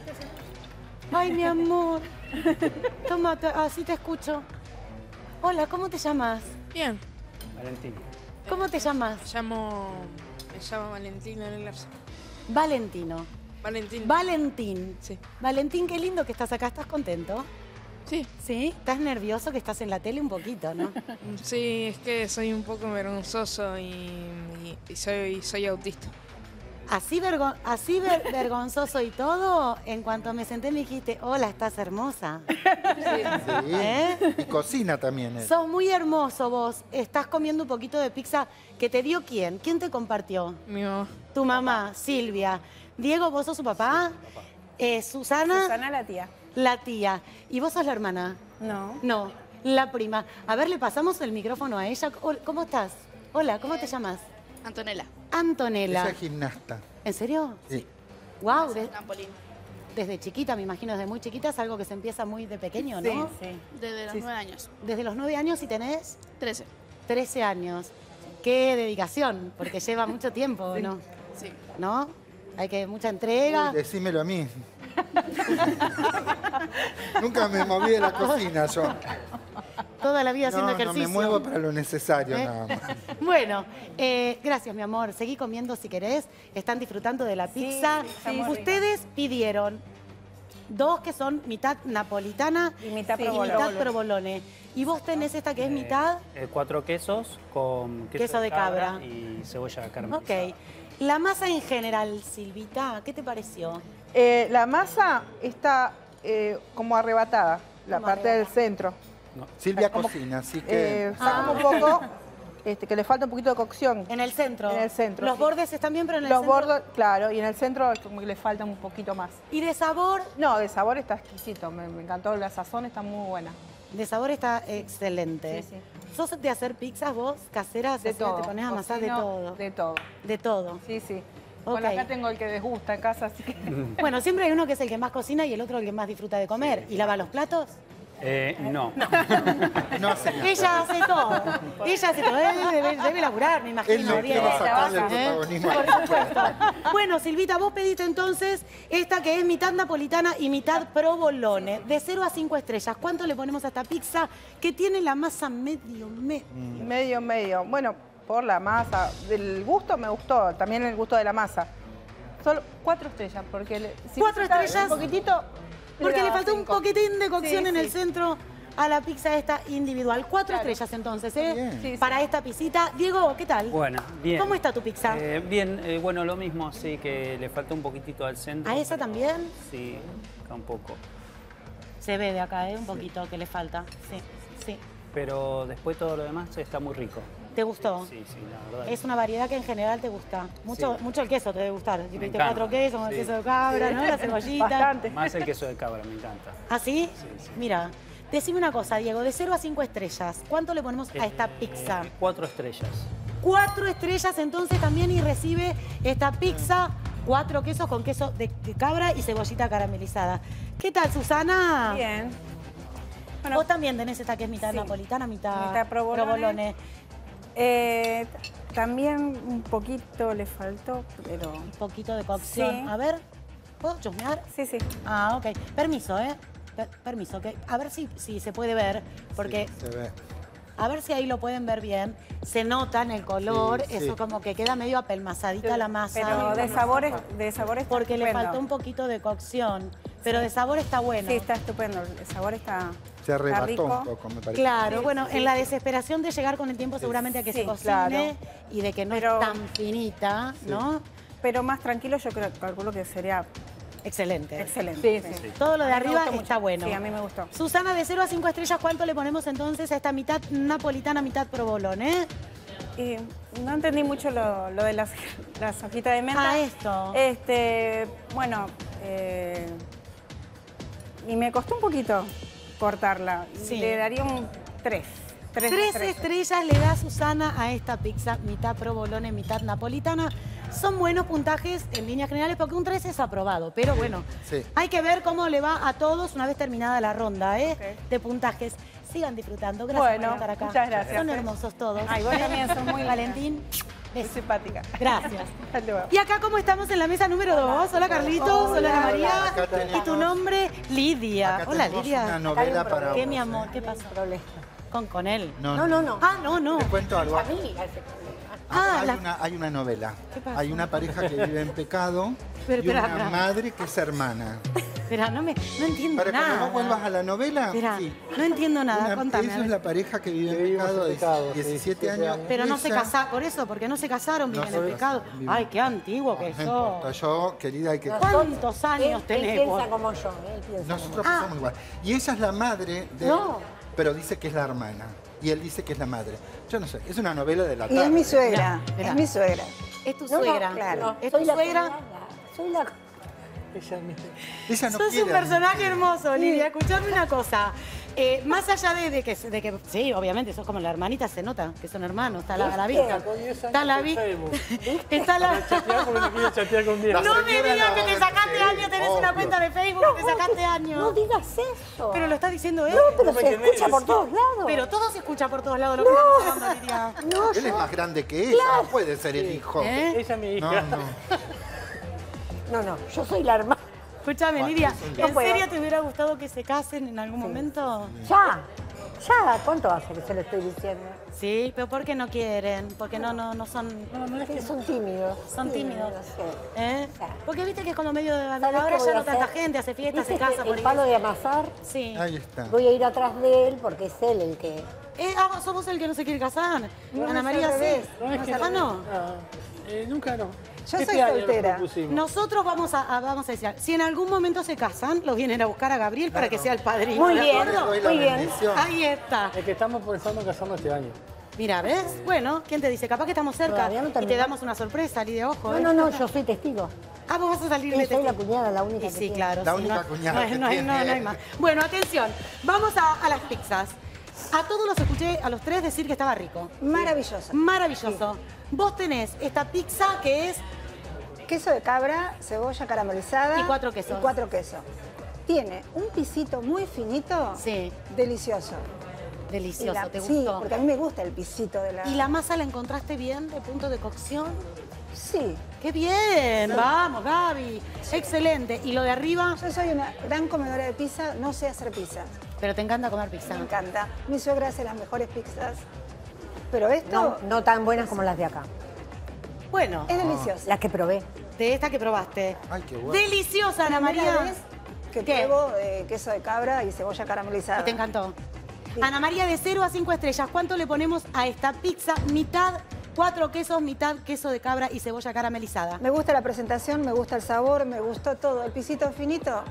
Ay, mi amor. Toma, así te escucho. Hola, ¿cómo te llamas? Bien, Valentín. ¿Cómo te llamas? me llamo Valentina Larza. Valentino. Valentín. Valentín. Sí. Valentín, qué lindo que estás acá. ¿Estás contento? Sí. ¿Sí? ¿Estás nervioso que estás en la tele un poquito, no? Sí, es que soy un poco vergonzoso y soy autista. Así, vergonzoso y todo, en cuanto me senté me dijiste, hola, estás hermosa. Sí. ¿Eh? Y cocina también él. Sos muy hermoso vos. Estás comiendo un poquito de pizza que te dio ¿quién? ¿Quién te compartió? Mi mamá. Tu mamá, Silvia. Diego, ¿vos sos su papá? Susana. Susana, la tía. La tía. ¿Y vos sos la hermana? No. No, la prima. A ver, le pasamos el micrófono a ella. ¿Cómo estás? Hola, ¿cómo te llamas? Antonella. Antonella. Ella es gimnasta. ¿En serio? Sí. Wow, Trampolín. desde chiquita, me imagino, desde muy chiquita es algo que se empieza muy de pequeño, ¿no? Sí. Desde los 9 años. Desde los 9 años y tenés 13. 13 años. Qué dedicación, porque lleva mucho tiempo, ¿no? Sí. ¿No? Hay que mucha entrega. Uy, decímelo a mí. Nunca me moví de la cocina yo. Toda la vida haciendo No, no ejercicio. me muevo para lo necesario ¿Eh? nada más. Bueno, gracias, mi amor. Seguí comiendo si querés. Están disfrutando de la pizza. está muy rica. Ustedes pidieron 2 que son mitad napolitana y mitad provolone. Y vos tenés esta que es mitad 4 quesos con queso de cabra y cebolla caramelizada. Ok. La masa en general, Silvita, ¿qué te pareció? La masa está como arrebatada, la parte del centro. No. Silvia cocina, así que... Sacamos un poco, que le falta un poquito de cocción. En el centro. En el centro. Los sí. bordes están bien, pero en el Los centro... bordes, claro, y en el centro como que le falta un poquito más. ¿Y de sabor? No, de sabor está exquisito, me encantó, la sazón está muy buena. De sabor está excelente. Sí, sí. ¿Sos de hacer pizzas vos, caseras? De O sea, todo. ¿Te pones a amasar de Cocino todo? De todo. De todo. Sí, sí. Ok. Bueno, acá tengo el que desgusta en casa, así que... Bueno, siempre hay uno que es el que más cocina y el otro el que más disfruta de comer. ¿Y lava los platos? No. No hace nada. Ella hace todo. Ella hace todo. Debe laburar, me imagino. Él no bien. quiere sacarle el protagonismo. Por supuesto. Bueno, Silvita, vos pediste entonces esta que es mitad napolitana y mitad provolone. De 0 a 5 estrellas. ¿Cuánto le ponemos a esta pizza que tiene la masa medio? Medio. Bueno, por la masa. Del gusto me gustó, también el gusto de la masa. Solo 4 estrellas, porque... Si 4 estrellas. Un poquitito... Porque le faltó un 5. poquitín de cocción Sí, en el sí. centro a la pizza esta individual. 4 estrellas entonces, ¿eh? Bien. Sí, sí. Para esta pisita. Diego, ¿qué tal? Bueno, bien. ¿Cómo está tu pizza? Bien, bueno, lo mismo, sí, que le falta un poquitito al centro. ¿A esa también? Sí, acá un poco. Se ve de acá, un poquito que le falta. Sí, sí. Pero después todo lo demás está muy rico. ¿Te gustó? Sí, la verdad. Es una variedad que en general te gusta. Mucho, Sí. mucho el queso te debe gustar. Si pediste encanta. 4 quesos, con el Sí. queso de cabra, ¿no? La cebollita. Bastante. Más el queso de cabra, me encanta. ¿Ah, sí? Sí. Mira, decime una cosa, Diego. De 0 a 5 estrellas, ¿cuánto le ponemos a esta pizza? 4 estrellas. 4 estrellas entonces también y recibe esta pizza, 4 quesos con queso de cabra y cebollita caramelizada. ¿Qué tal, Susana? Bien. Vos también tenés esta que es mitad Sí. napolitana, mitad Mitad provolone. provolone. También un poquito le faltó, pero... Un poquito de cocción. Sí. A ver, ¿puedo chusmear? Sí, sí. Ah, ok. Permiso, ¿eh? Permiso, ok. A ver si se puede ver, porque... Sí, se ve. A ver si ahí lo pueden ver bien. Se nota en el color, Sí, sí. eso como que queda medio apelmazadita la masa. Pero de sabor está porque le estupendo. faltó un poquito de cocción. Pero de sabor está bueno. Sí, está estupendo. El sabor está... Se arrebató rico. un poco, me parece. Claro, Sí, bueno, sí. en la desesperación de llegar con el tiempo seguramente a que se cocine claro. y de que no Pero- es tan finita, ¿no? Pero más tranquilo yo calculo que sería Excelente. excelente. Sí, sí. Todo lo de A mí me arriba gustó está mucho. bueno. Sí, a mí me gustó. Susana, de 0 a 5 estrellas, ¿cuánto le ponemos entonces a esta mitad napolitana, mitad provolone? Y no entendí mucho lo de las hojitas de menta. Ah, esto. Bueno, y me costó un poquito cortarla. Sí. Le daría un 3. 3 estrellas le da Susana a esta pizza, mitad provolone, mitad napolitana. Son buenos puntajes en líneas generales porque un 3 es aprobado, pero bueno, Sí. hay que ver cómo le va a todos una vez terminada la ronda Ok. de puntajes. Sigan disfrutando. Gracias Bueno, por estar acá. muchas gracias. Son hermosos todos. Ay, vos también sos muy Valentín, Muy beso. simpática. Gracias. Hasta luego. Y acá, ¿cómo estamos en la mesa número 2? Hola, Carlitos. Hola, Ana María. Acá tenemos- ¿Y tu nombre? Lidia. Acá Hola, tenemos Lidia. una novela para ¿Qué, vos, mi amor? ¿Qué pasó? Con él. No. Ah, no. Te cuento algo. Ah, Hay una novela. ¿Qué pasó? Hay una pareja que vive en pecado Pero, y una espera. madre que es hermana. Espera, no entiendo Para nada. cuando vos vuelvas a la novela, Espera, sí. no entiendo nada. Contame. a Eso es ver. la pareja que vive en pecado de 17 años. Pero no se Ella- casaron, por eso, porque no se casaron, No viven se en pecado. casaron, viven- Ay, qué antiguo que No sos. importa, yo, querida, hay que... ¿Cuántos años tenés vos? piensa como yo, él piensa Nosotros Ah. pensamos igual. Y ella es la madre de No. él, pero dice que es la hermana. Y él dice que es la madre. Yo no sé, es una novela de la Y tarde. es mi suegra, Mirá, mirá. es mi suegra. Es tu No, no, suegra. claro. Es tu soy la suegra. cuñada, soy la... Ella no Sos quiere un personaje admitir. hermoso, Lidia. Escuchame una cosa. Más allá de que, sí, obviamente, sos como la hermanita, se nota que son hermanos. Está a la vista. Está a la vista. Está la... Chatear porque no quiero chatear con Diego. No me digas que te sacaste años, tenés una cuenta de Facebook, que te sacaste años. No digas eso. Pero lo está diciendo él. No, pero se escucha por todos lados. Pero todo se escucha por todos lados lo que estamos hablando, Lidia. No, Él es yo... más grande que ella, no puede ser el hijo. ¿Eh? Ella es mi No, hija. no. No, yo soy la hermana. Escúchame, Bueno, Lidia, eso ¿en no puedo. serio te hubiera gustado que se casen en algún momento? Ya. Ya, ¿cuánto hace que se lo estoy diciendo? Sí, pero ¿por qué no quieren? Porque no son... Son tímidos. Son tímidos. Sí. ¿Eh? Porque viste que es como medio de... ¿Sabés Ahora qué ya voy no a tanta hacer? gente, hace fiestas, se ¿Viste casa por el palo de amasar? Sí. Ahí está. Voy a ir atrás de él porque es él el que... ¿Somos el que no se quiere casar? No, Ana es María al sí. revés. No, es que no. Nunca no. Yo Este soy año lo soltera. propusimos. Nosotros vamos a decir, si en algún momento se casan, los vienen a buscar a Gabriel para que sea el padrino. Muy ¿de bien, acuerdo? muy bien. Ahí está. Es que estamos pensando en casarnos este año. Mira, ¿ves? Bueno, ¿quién te dice? Capaz que estamos cerca Todavía no y te terminó. damos una sorpresa, Lidia, ojo. No, yo soy testigo. Ah, vos vas a salir Sí, de soy la testigo. cuñada, la única Y que sí, tiene. claro. La sí, única no, cuñada que no hay tiene. más. Bueno, atención. Vamos a las pizzas. A todos los escuché, a los tres, decir que estaba rico. Maravilloso. Maravilloso. Vos tenés esta pizza que es... Queso de cabra, cebolla caramelizada. Y 4 quesos. Y 4 quesos. Tiene un pisito muy finito. Sí. Delicioso. Delicioso, ¿te Sí, gustó? porque a mí me gusta el pisito de la... ¿Y la masa la encontraste bien de punto de cocción? Sí. ¡Qué bien! Vamos, Gaby. Excelente. ¿Y lo de arriba? Yo soy una gran comedora de pizza, no sé hacer pizza. Pero te encanta comer pizza. Me encanta. Mi suegra hace las mejores pizzas. Pero esto No tan buenas como las de acá. Bueno, es delicioso. Las que probé. de esta que probaste. Ay, qué bueno. Deliciosa, Ana Primera María. vez que ¿Qué? pruebo queso de cabra y cebolla caramelizada. ¿Y te encantó? Ana María, de 0 a 5 estrellas, ¿cuánto le ponemos a esta pizza? Mitad 4 quesos, mitad queso de cabra y cebolla caramelizada. Me gusta la presentación, me gusta el sabor, me gustó todo. El pisito finito.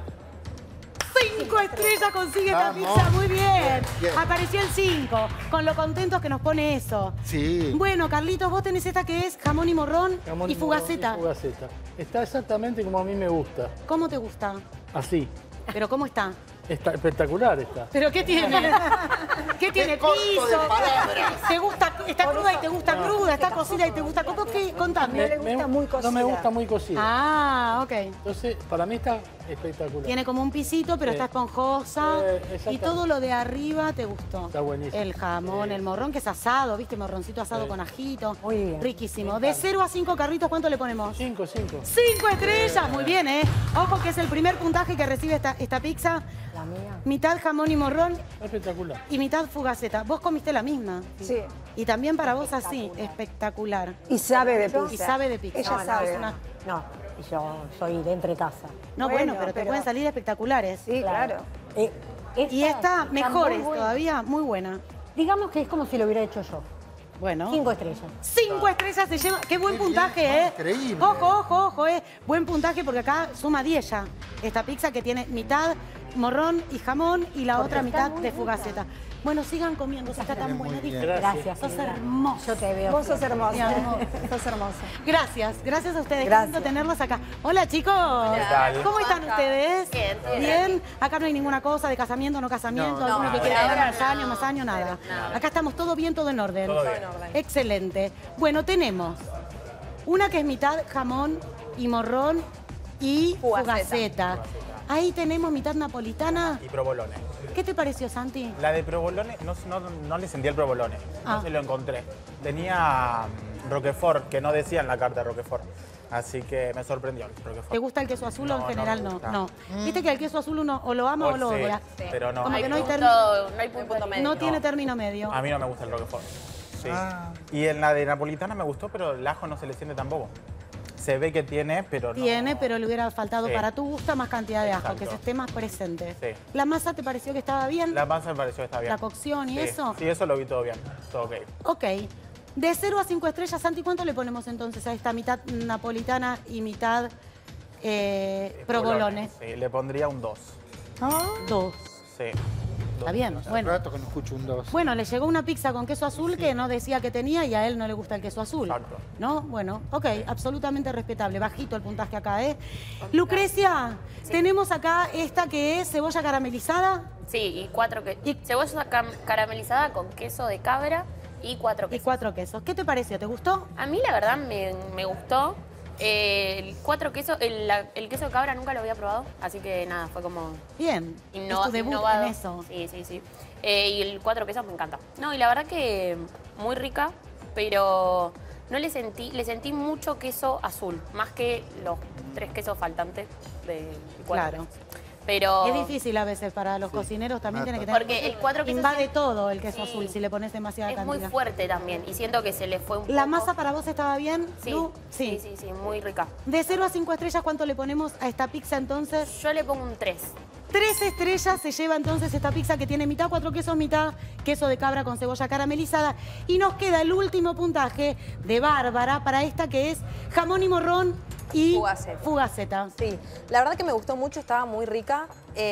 5 estrellas consigue esta Vamos. pizza, muy bien. Bien. Apareció el 5, con lo contentos que nos pone eso. Sí. Bueno, Carlitos, vos tenés esta que es jamón y morrón Jamón y fugaceta. y fugaceta. Está exactamente como a mí me gusta. ¿Cómo te gusta? Así. ¿Pero cómo está? Está espectacular está. ¿Pero qué tiene? ¿Qué tiene? corto de Piso. palabras. ¿Te gusta? ¿Está cruda y te gusta cruda? ¿Está cocida y te gusta? ¿Cómo que? Contame. le gusta muy cocida. No me gusta muy cocida. Ah, ok. Entonces, para mí está espectacular. Tiene como un pisito, pero Sí. está esponjosa. y exactamente. todo lo de arriba te gustó. Está buenísimo. El jamón, el morrón, que es asado, ¿viste? Morroncito asado Sí. con ajito. Muy bien. Riquísimo. De 0 a 5 carritos, ¿cuánto le ponemos? 5. 5 estrellas. Muy bien, ¿eh? Ojo que es el primer puntaje que recibe esta pizza. La mía. Mitad jamón y morrón Espectacular. y mitad fugaceta. Vos comiste la misma. Sí. Y también para vos así, espectacular. Y sabe de pizza. Y sabe de pizza. Ella sabe. Es una- No, yo soy de entre casa. No, bueno, pero te pueden salir espectaculares. Sí, claro. Y esta, muy mejores buena. todavía, muy buena. Digamos que es como si lo hubiera hecho yo. Bueno. 5 estrellas. 5 estrellas se lleva. Qué buen puntaje, bien, ¿eh? increíble. Ojo, ¿eh? Buen puntaje porque acá suma 10 ya. Esta pizza que tiene mitad morrón y jamón y la otra mitad de fugaceta. Bueno, sigan comiendo, si está tan buena. muy bien. Gracias. Sos querida. hermoso. Yo te veo. Vos sos hermosa. Mi amor. Sos hermosa. Gracias a ustedes. Qué Gracias. lindo tenerlos acá. Hola, chicos. tal? ¿Cómo están ustedes? Bien, bien. Bien. Acá no hay ninguna cosa de casamiento, no casamiento, No, alguno no, que por quiera ahora dar más años, nada. Acá estamos todo bien, todo en orden. Todo bien. Excelente. Bueno, tenemos una que es mitad jamón y morrón y fugaceta. Ahí tenemos mitad napolitana. Y provolone. ¿Qué te pareció, Santi? La de provolone, no le sentí el provolone. Ah. No se lo encontré. Tenía roquefort, que no decía en la carta roquefort. Así que me sorprendió el roquefort. ¿Te gusta el queso azul o en No, general no me no? gusta. No. Viste que el queso azul uno o lo ama o lo Sí, odia. pero no. Como que no hay No hay punto medio. No tiene término medio. A mí no me gusta el roquefort. Sí. Ah. Y en la de napolitana me gustó, pero el ajo no se le siente tampoco. Se ve que tiene, pero no. Tiene, pero le hubiera faltado Sí. para tu gusto más cantidad de ajo, Exacto. que se esté más presente. Sí. ¿La masa te pareció que estaba bien? La masa me pareció que está bien. ¿La cocción y Sí. eso? Sí, eso lo vi todo bien. Todo ok. Ok. De 0 a 5 estrellas, Santi, ¿cuánto le ponemos entonces a esta mitad napolitana y mitad provolone? Sí, le pondría un 2. 2. Sí. Está bien, Hace bueno. rato que no escucho un 2. Bueno, le llegó una pizza con queso azul que no decía que tenía y a él no le gusta el queso azul. Exacto. ¿No? Bueno, ok, absolutamente respetable. Bajito el puntaje acá, ¿eh? Lucrecia, tenemos acá esta que es cebolla caramelizada Sí, y 4 quesos. Cebolla caramelizada con queso de cabra y 4 y quesos. 4 quesos. ¿Qué te pareció? ¿Te gustó? A mí la verdad me gustó. El 4 quesos, el queso de cabra nunca lo había probado, así que nada, fue como Bien. Es tu debut innovado. en eso. Sí, sí, sí. Y el 4 quesos me encanta. No, y la verdad que muy rica, pero no le sentí mucho queso azul, más que los 3 quesos faltantes del 4 Claro. quesos. Pero... Es difícil a veces para los cocineros también tiene que tener... Porque el 4 quesos... Invade todo el queso azul si le pones demasiada cantidad. Es muy fuerte también y siento que se le fue un poco... ¿La masa para vos estaba bien? Sí, ¿Lu? sí, muy rica. De 0 a 5 estrellas, ¿cuánto le ponemos a esta pizza entonces? Yo le pongo un 3. 3 estrellas se lleva entonces esta pizza que tiene mitad 4 quesos, mitad queso de cabra con cebolla caramelizada. Y nos queda el último puntaje de Bárbara para esta que es jamón y morrón y fugaceta. Sí, la verdad que me gustó mucho, estaba muy rica,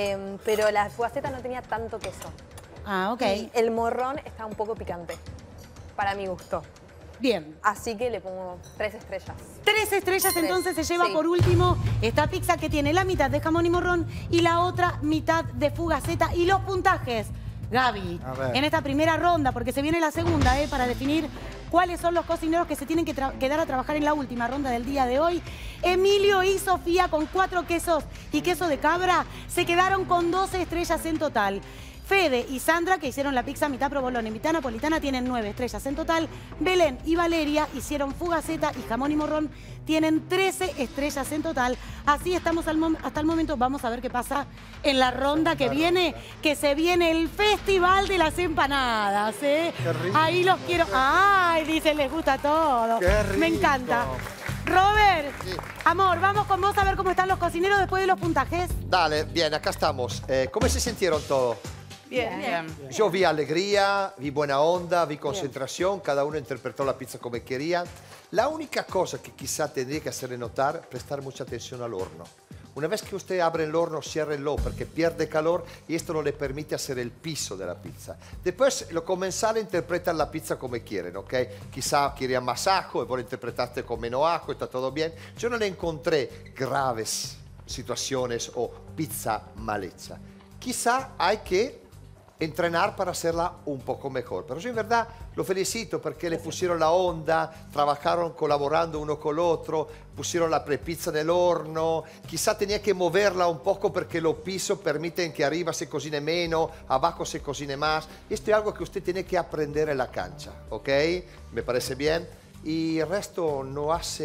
pero la fugaceta no tenía tanto queso. Ah, ok. Y el morrón está un poco picante, para mi gusto. Bien. Así que le pongo 3 estrellas. 3 estrellas entonces se lleva por último esta pizza que tiene la mitad de jamón y morrón y la otra mitad de fugaceta. Y los puntajes, Gaby, en esta primera ronda, porque se viene la segunda, para definir cuáles son los cocineros que se tienen que quedar a trabajar en la última ronda del día de hoy. Emilio y Sofía con 4 quesos y queso de cabra se quedaron con 12 estrellas en total. Fede y Sandra, que hicieron la pizza mitad provolone, mitad napolitana, tienen 9 estrellas en total. Belén y Valeria hicieron fugaceta y jamón y morrón, tienen 13 estrellas en total. Así estamos hasta el momento. Vamos a ver qué pasa en la ronda que viene, que se viene el Festival de las Empanadas. Qué rico. Ahí los quiero. ¡Ay! Dicen, les gusta todo. Qué rico. Me encanta. Robert, amor, vamos con vos a ver cómo están los cocineros después de los puntajes. Dale, bien, acá estamos. ¿Cómo se sintieron todos? Bien. Yo vi alegría, vi buena onda, vi concentración, cada uno interpretó la pizza como quería. La única cosa que quizá tendría que hacerle notar, prestar mucha atención al horno. Una vez que usted abre el horno, ciérrelo porque pierde calor y esto no le permite hacer el piso de la pizza. Después, los comensales interpretan la pizza como quieren, ¿ok? Quizá querían más ajo y vos interpretaste con menos ajo, está todo bien. Yo no le encontré graves situaciones o pizza mal hecha. Quizá hay que entrenar para hacerla un poco mejor. Pero yo en verdad lo felicito porque le pusieron la onda, trabajaron colaborando uno con el otro, pusieron la prepizza nel horno, quizá tenía que moverla un poco porque los pisos permiten que arriba se cocine menos, abajo se cocine más. Esto es algo que usted tiene que aprender en la cancha, ¿ok? Me parece bien. Y el resto no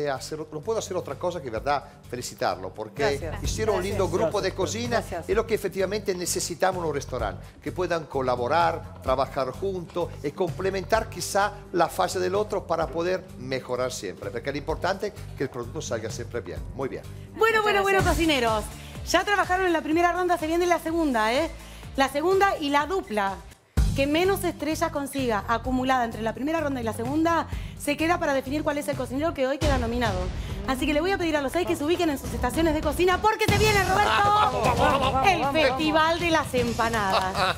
puedo hacer otra cosa que, verdad, felicitarlo, porque hicieron un lindo grupo de cocina, es lo que efectivamente necesitamos en un restaurante, que puedan colaborar, trabajar juntos y complementar quizá la fase del otro para poder mejorar siempre, porque lo importante es que el producto salga siempre bien. Muy bien. Bueno, cocineros, ya trabajaron en la primera ronda, se viene la segunda, La segunda y la dupla que menos estrellas consiga acumulada entre la primera ronda y la segunda se queda para definir cuál es el cocinero que hoy queda nominado. Así que le voy a pedir a los 6 que se ubiquen en sus estaciones de cocina porque se viene, Roberto, el Festival de las Empanadas.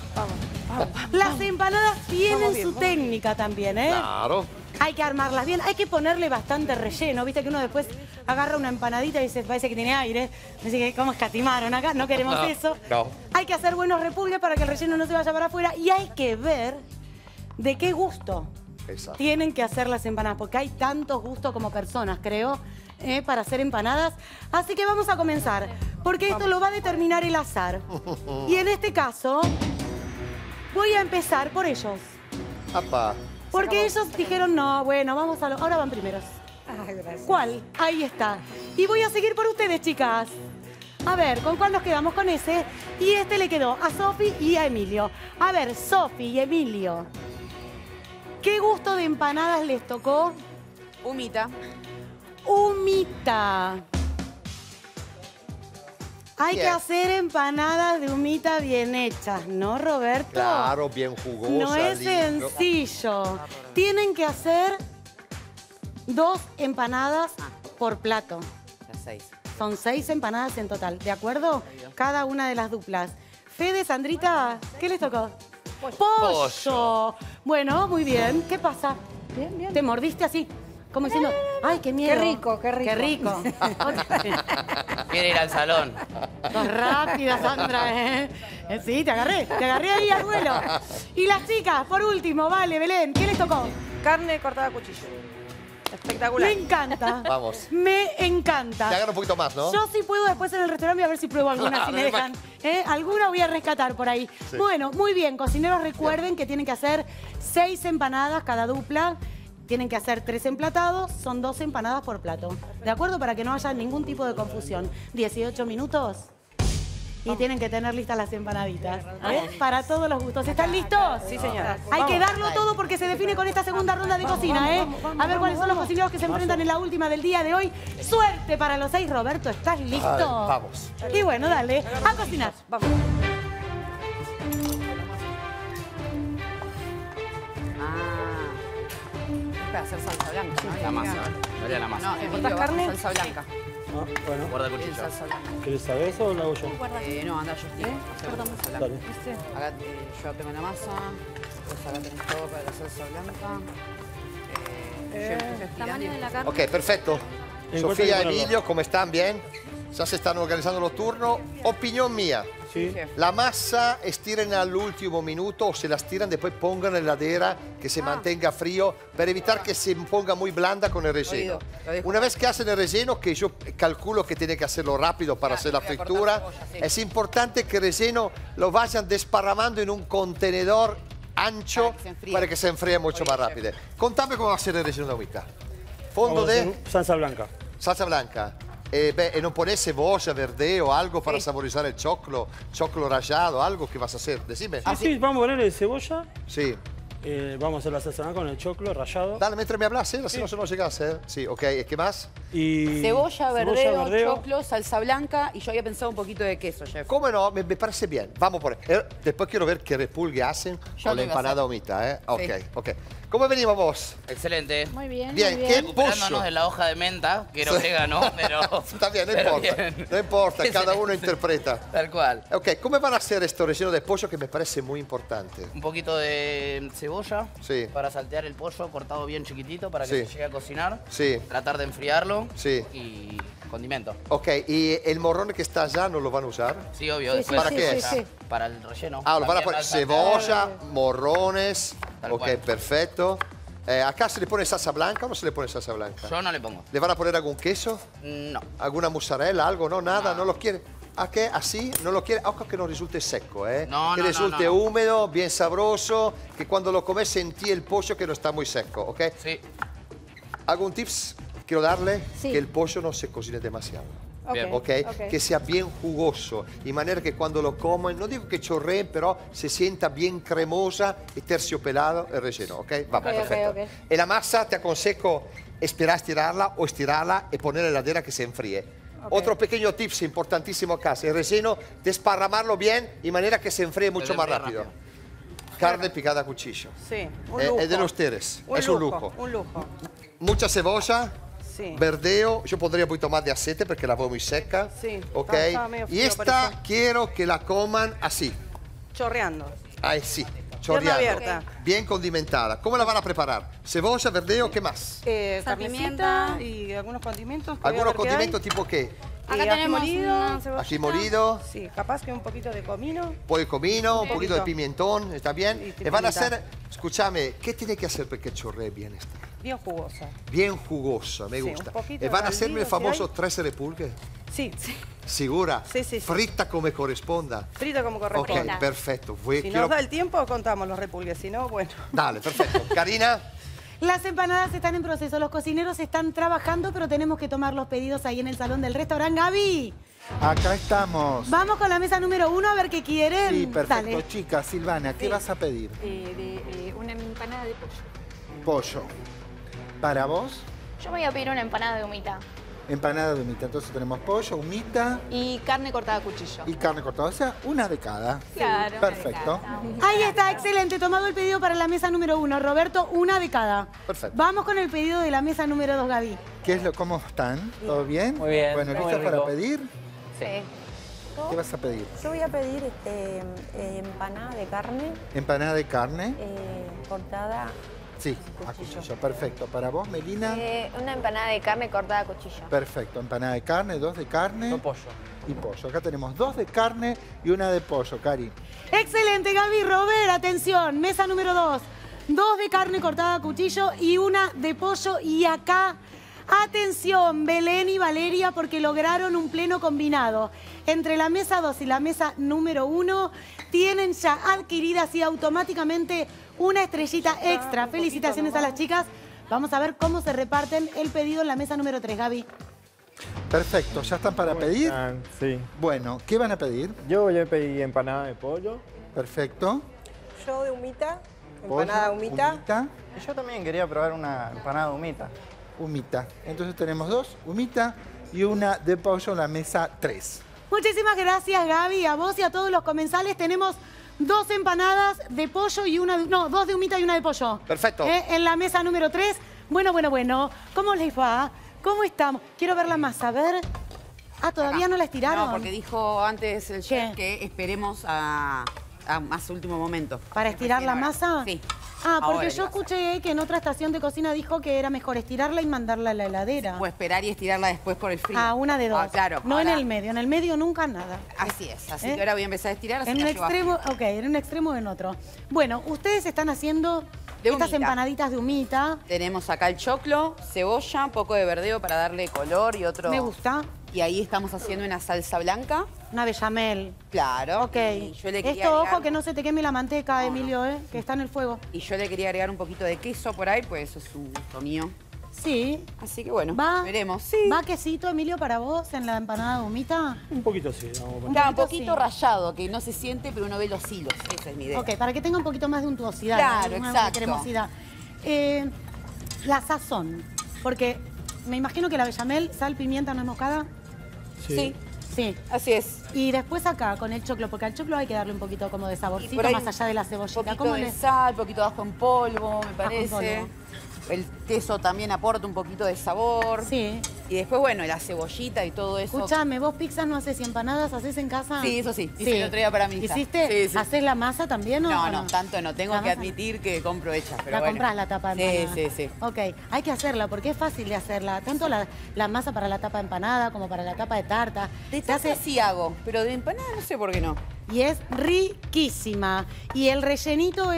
Las empanadas tienen su técnica también, Claro. Hay que armarlas bien, hay que ponerle bastante relleno. Viste que uno después agarra una empanadita y dice, parece que tiene aire. Dice que cómo escatimaron acá, no queremos eso. No. Hay que hacer buenos repulgues para que el relleno no se vaya para afuera. Y hay que ver de qué gusto tienen que hacer las empanadas. Porque hay tantos gustos como personas, creo, para hacer empanadas. Así que vamos a comenzar. Porque esto lo va a determinar el azar. Y en este caso, voy a empezar por ellos. Apa. Porque ellos dijeron, no, bueno, vamos a ahora van primeros. Ay, gracias. ¿Cuál? Ahí está. Y voy a seguir por ustedes, chicas. A ver, ¿con cuál nos quedamos? Con ese. Y este le quedó a Sofi y a Emilio. A ver, Sofi y Emilio. ¿Qué gusto de empanadas les tocó? Humita. Humita. Hay que Bien. hacer empanadas de humita bien hechas, ¿no, Roberto? Claro, bien jugosa. No es lindo. sencillo. Tienen que hacer 2 empanadas por plato. Las 6. Son 6 empanadas en total, ¿de acuerdo? Cada una de las duplas. Fede, Sandrita, ¿qué les tocó? ¡Pollo! Bueno, muy bien. ¿Qué pasa? Bien, bien. ¿Te mordiste así? Como diciendo, ¡ay, qué miedo! Qué rico, qué rico. ¡Qué rico! Quiere ir al salón. Sos rápida, Sandra, ¿eh? Sí, te agarré ahí al vuelo. Y las chicas, por último, vale, Belén, ¿qué les tocó? Carne cortada a cuchillo. Espectacular. Me encanta. Vamos. Me encanta. Te hagan un poquito más, ¿no? Yo sí puedo después en el restaurante a ver si pruebo alguna, si me dejan. Alguna voy a rescatar por ahí. Sí. Bueno, muy bien, cocineros, recuerden que tienen que hacer 6 empanadas cada dupla. Tienen que hacer 3 emplatados, son 2 empanadas por plato. ¿De acuerdo? Para que no haya ningún tipo de confusión. 18 minutos. Y tienen que tener listas las empanaditas. Para todos los gustos. ¿Están listos? Sí, señora. Hay que darlo todo porque se define con esta segunda ronda de cocina, A ver cuáles son los cocineros que se enfrentan en la última del día de hoy. Suerte para los 6. Roberto, ¿estás listo? Vamos. Y bueno, dale, a cocinar. Vamos. Para hacer salsa blanca, ¿no? La masa, dale a la masa. No, ¿cortás carne? Salsa blanca. Bueno. Guarda el cuchillo. Salsa blanca. ¿Quieres saber eso o lo hago yo? No, anda yo. Perdón, salsa blanca. Dale. Acá yo tengo la masa. Pues acá tenés todo para la salsa blanca. Tamaño de la carne. Ok, perfecto. Sofía, Emilio, ¿cómo están? ¿Bien? Ya se están organizando los turnos. Opinión mía. Sí. La masa estiren al último minuto o se la estiran, después pongan en la heladera que se mantenga frío para evitar que se ponga muy blanda con el relleno. Una vez que hacen el relleno, que yo calculo que tiene que hacerlo rápido para hacer la fritura, es importante que el relleno lo vayan desparramando en un contenedor ancho para que se enfríe mucho más rápido. Contame cómo va a ser el relleno de humita. Fondo de salsa blanca. Salsa blanca. ¿Y no pones cebolla, verdeo, algo para saborizar el choclo rallado, algo que vas a hacer? Decime. Sí, vamos a ponerle cebolla. Sí. Vamos a hacer la salsa blanca con el choclo rallado. Dale, mientras me hablas, así no se nos llega a hacer. Sí, ok. ¿Qué más? Y cebolla, verdeo, choclo, salsa blanca y yo había pensado un poquito de queso, chef. ¿Cómo no? Me parece bien. Vamos por ahí. Después quiero ver qué repulgue hacen con la empanada humita, ¿eh? Ok, ok. ¿Cómo venimos vos? Excelente. Muy bien, Bien, muy ¿qué bien. Recuperándonos de la hoja de menta, que era orégano, pero... Está bien, no importa. No importa, cada uno interpreta. Tal cual. Ok, ¿cómo van a hacer este relleno de pollo que me parece muy importante? Un poquito de cebolla Sí. para saltear el pollo cortado bien chiquitito para que Sí. se llegue a cocinar. Sí. Tratar de enfriarlo. Sí. Y condimento. Ok, ¿y el morrón que está allá no lo van a usar? Sí, obvio. Sí, Después ¿Para qué es? Para el relleno. Ah, lo van a También poner va saltear. cebolla, morrones. Tal Ok, cual. perfecto. ¿Acá se le pone salsa blanca o no se le pone salsa blanca? Yo no le pongo. ¿Le van a poner algún queso? No. ¿Alguna mozzarella? ¿Algo? No, nada, no lo quiere. ¿A qué? ¿Así? ¿No lo quiere? Aunque que no resulte seco, ¿eh? No, que no, resulte no. húmedo, bien sabroso, que cuando lo comes sentí el pollo que no está muy seco, ¿ok? Sí. ¿Algún tips? Quiero darle Sí. que el pollo no se cocine demasiado. Bien. ¿Ok? Que sea bien jugoso, de manera que cuando lo comen, no digo que chorree, pero se sienta bien cremosa y terciopelado el relleno, ¿ok? Vamos, Ok, ok, perfecto. ok. En la masa te aconsejo esperar a estirarla o estirarla y ponerla en la heladera que se enfríe. Otro pequeño tips importantísimo acá, el relleno, desparramarlo bien de manera que se enfríe mucho más rápido. Carne picada a cuchillo. Sí, un lujo. Es de ustedes, es un lujo. Un lujo. Mucha cebolla. Sí. Verdeo, yo pondría un poquito más de aceite porque la veo muy seca. Sí, Ok. estaba medio Y frío, esta parece. quiero que la coman así. Chorreando. Ahí sí. Pierna Chorreando. abierta. Bien condimentada. ¿Cómo la van a preparar? Cebolla, verdeo, ¿qué más? Carnecita y algunos condimentos. que voy a ¿Algunos ver qué hay. condimentos tipo qué? Acá Ají tenemos molido. una cebollita. Ají molido, Sí, capaz que un poquito de comino. pollo de comino, un poquito de poquito. pimentón, ¿está bien? Y Le van a pimienta. hacer, escúchame, ¿qué tiene que hacer para que chorree bien esta? Bien jugosa. Bien jugosa, me Sí, gusta. un poquito ¿Le van a de hacerme el baldío, famoso si 13 repulgue? Sí, sí. ¿Segura? Sí, sí, sí. Frita como corresponda. Frito como corresponde. Ok, perfecto. Si nos da el tiempo, contamos los repulgues. Si no, bueno. Dale, perfecto. Karina. Las empanadas están en proceso, los cocineros están trabajando, pero tenemos que tomar los pedidos ahí en el salón del restaurante. Gaby, Acá estamos. vamos con la mesa número 1 a ver qué quieren. Sí, perfecto. Dale. Chica, Silvana, ¿qué vas a pedir? Una empanada de pollo. Pollo. ¿Para vos? Yo voy a pedir una empanada de humita. Empanada de humita. Entonces tenemos pollo, humita Y carne cortada a cuchillo. y carne cortada. O sea, una de cada. Claro. Perfecto. Ahí está, excelente. Tomado el pedido para la mesa número 1. Roberto, una de cada. Perfecto. Vamos con el pedido de la mesa número 2, Gaby. ¿Cómo están? ¿Todo bien? Muy bien, Bueno, muy ¿listos para rico. pedir? Sí. ¿Qué vas a pedir? Yo voy a pedir empanada de carne Empanada de carne. cortada. Sí, a cuchillo. Perfecto. ¿Para vos, Melina? Una empanada de carne cortada a cuchillo. Perfecto. Empanada de carne, 2 de carne. No pollo. Y pollo. Acá tenemos 2 de carne y una de pollo, Cari. Excelente, Gaby. Robert, atención. Mesa número 2. 2 de carne cortada a cuchillo y una de pollo. Y acá, atención, Belén y Valeria, porque lograron un pleno combinado. Entre la mesa 2 y la mesa número 1 tienen ya adquirida así automáticamente una estrellita extra. Felicitaciones a las chicas. Vamos a ver cómo se reparten el pedido en la mesa número 3, Gaby. Perfecto, ¿ya están para pedir? Sí. Bueno, ¿qué van a pedir? Yo voy a pedir empanada de pollo. Perfecto. Yo de humita, Pollo, empanada humita. humita. Yo también quería probar una empanada de humita. Humita. Entonces tenemos 2, humita y una de pollo en la mesa 3. Muchísimas gracias, Gaby. A vos y a todos los comensales tenemos 2 empanadas de pollo y una... No, 2 de humita y una de pollo. Perfecto. En la mesa número 3. Bueno. ¿Cómo les va? ¿Cómo estamos? Quiero ver la masa. A ver. Ah, ¿todavía no la estiraron? No, porque dijo antes el chef que esperemos a más último momento. ¿Para estirar la masa? Sí. Ah, porque Ahora yo iba a escuché que en otra estación de cocina dijo que era mejor estirarla y mandarla a la heladera. O esperar y estirarla después por el frío. Ah, una de 2. Ah, claro. No ahora- en el medio. En el medio nunca nada. Así es. Así que ahora voy a empezar a estirar. Así En un la llevo extremo, así. ok, en un extremo o en otro. Bueno, ustedes están haciendo estas humita. empanaditas de humita. Tenemos acá el choclo, cebolla, un poco de verdeo para darle color y otro... Me gusta. Y ahí estamos haciendo una salsa blanca. Una bechamel. Claro. Ok. Y yo le quería Esto, agregar- ojo, que no se te queme la manteca, Emilio, que está en el fuego. Y yo le quería agregar un poquito de queso por ahí, pues eso es un gusto mío. Sí. Así que bueno, ¿Va? veremos. Sí. ¿Va quesito, Emilio, para vos en la empanada de humita? Un poquito sí. Vamos a poner. Claro, un poquito sí. rallado, que no se siente, pero uno ve los hilos. Esa es mi idea. Ok, para que tenga un poquito más de untuosidad. Claro, ¿no? exacto. Cremosidad. La sazón. Porque me imagino que la bechamel, sal, pimienta, no es moscada. Sí. Sí. Así es. Y después acá con el choclo, porque al choclo hay que darle un poquito como de saborcito por ahí más allá de la cebollita. Un poquito ¿Cómo de le- sal, un poquito de ajo en polvo, me en parece. polvo. El queso también aporta un poquito de sabor. Sí. Y después, bueno, la cebollita y todo eso. Escuchame, vos pizzas no haces y empanadas, ¿haces en casa? Sí, eso sí. Hice el otro día para mi hija. ¿Hiciste? Sí, sí. ¿Haces la masa también o No, no, tanto no. Tengo La que masa- admitir que compro hecha. Pero La bueno. compras la tapa de Sí, empanada. sí, sí. Ok, hay que hacerla porque es fácil de hacerla. Tanto la masa para la tapa de empanada como para la tapa de tarta. De Se tarta hace- sí hago, pero de empanada no sé por qué no. Y es riquísima. Y el rellenito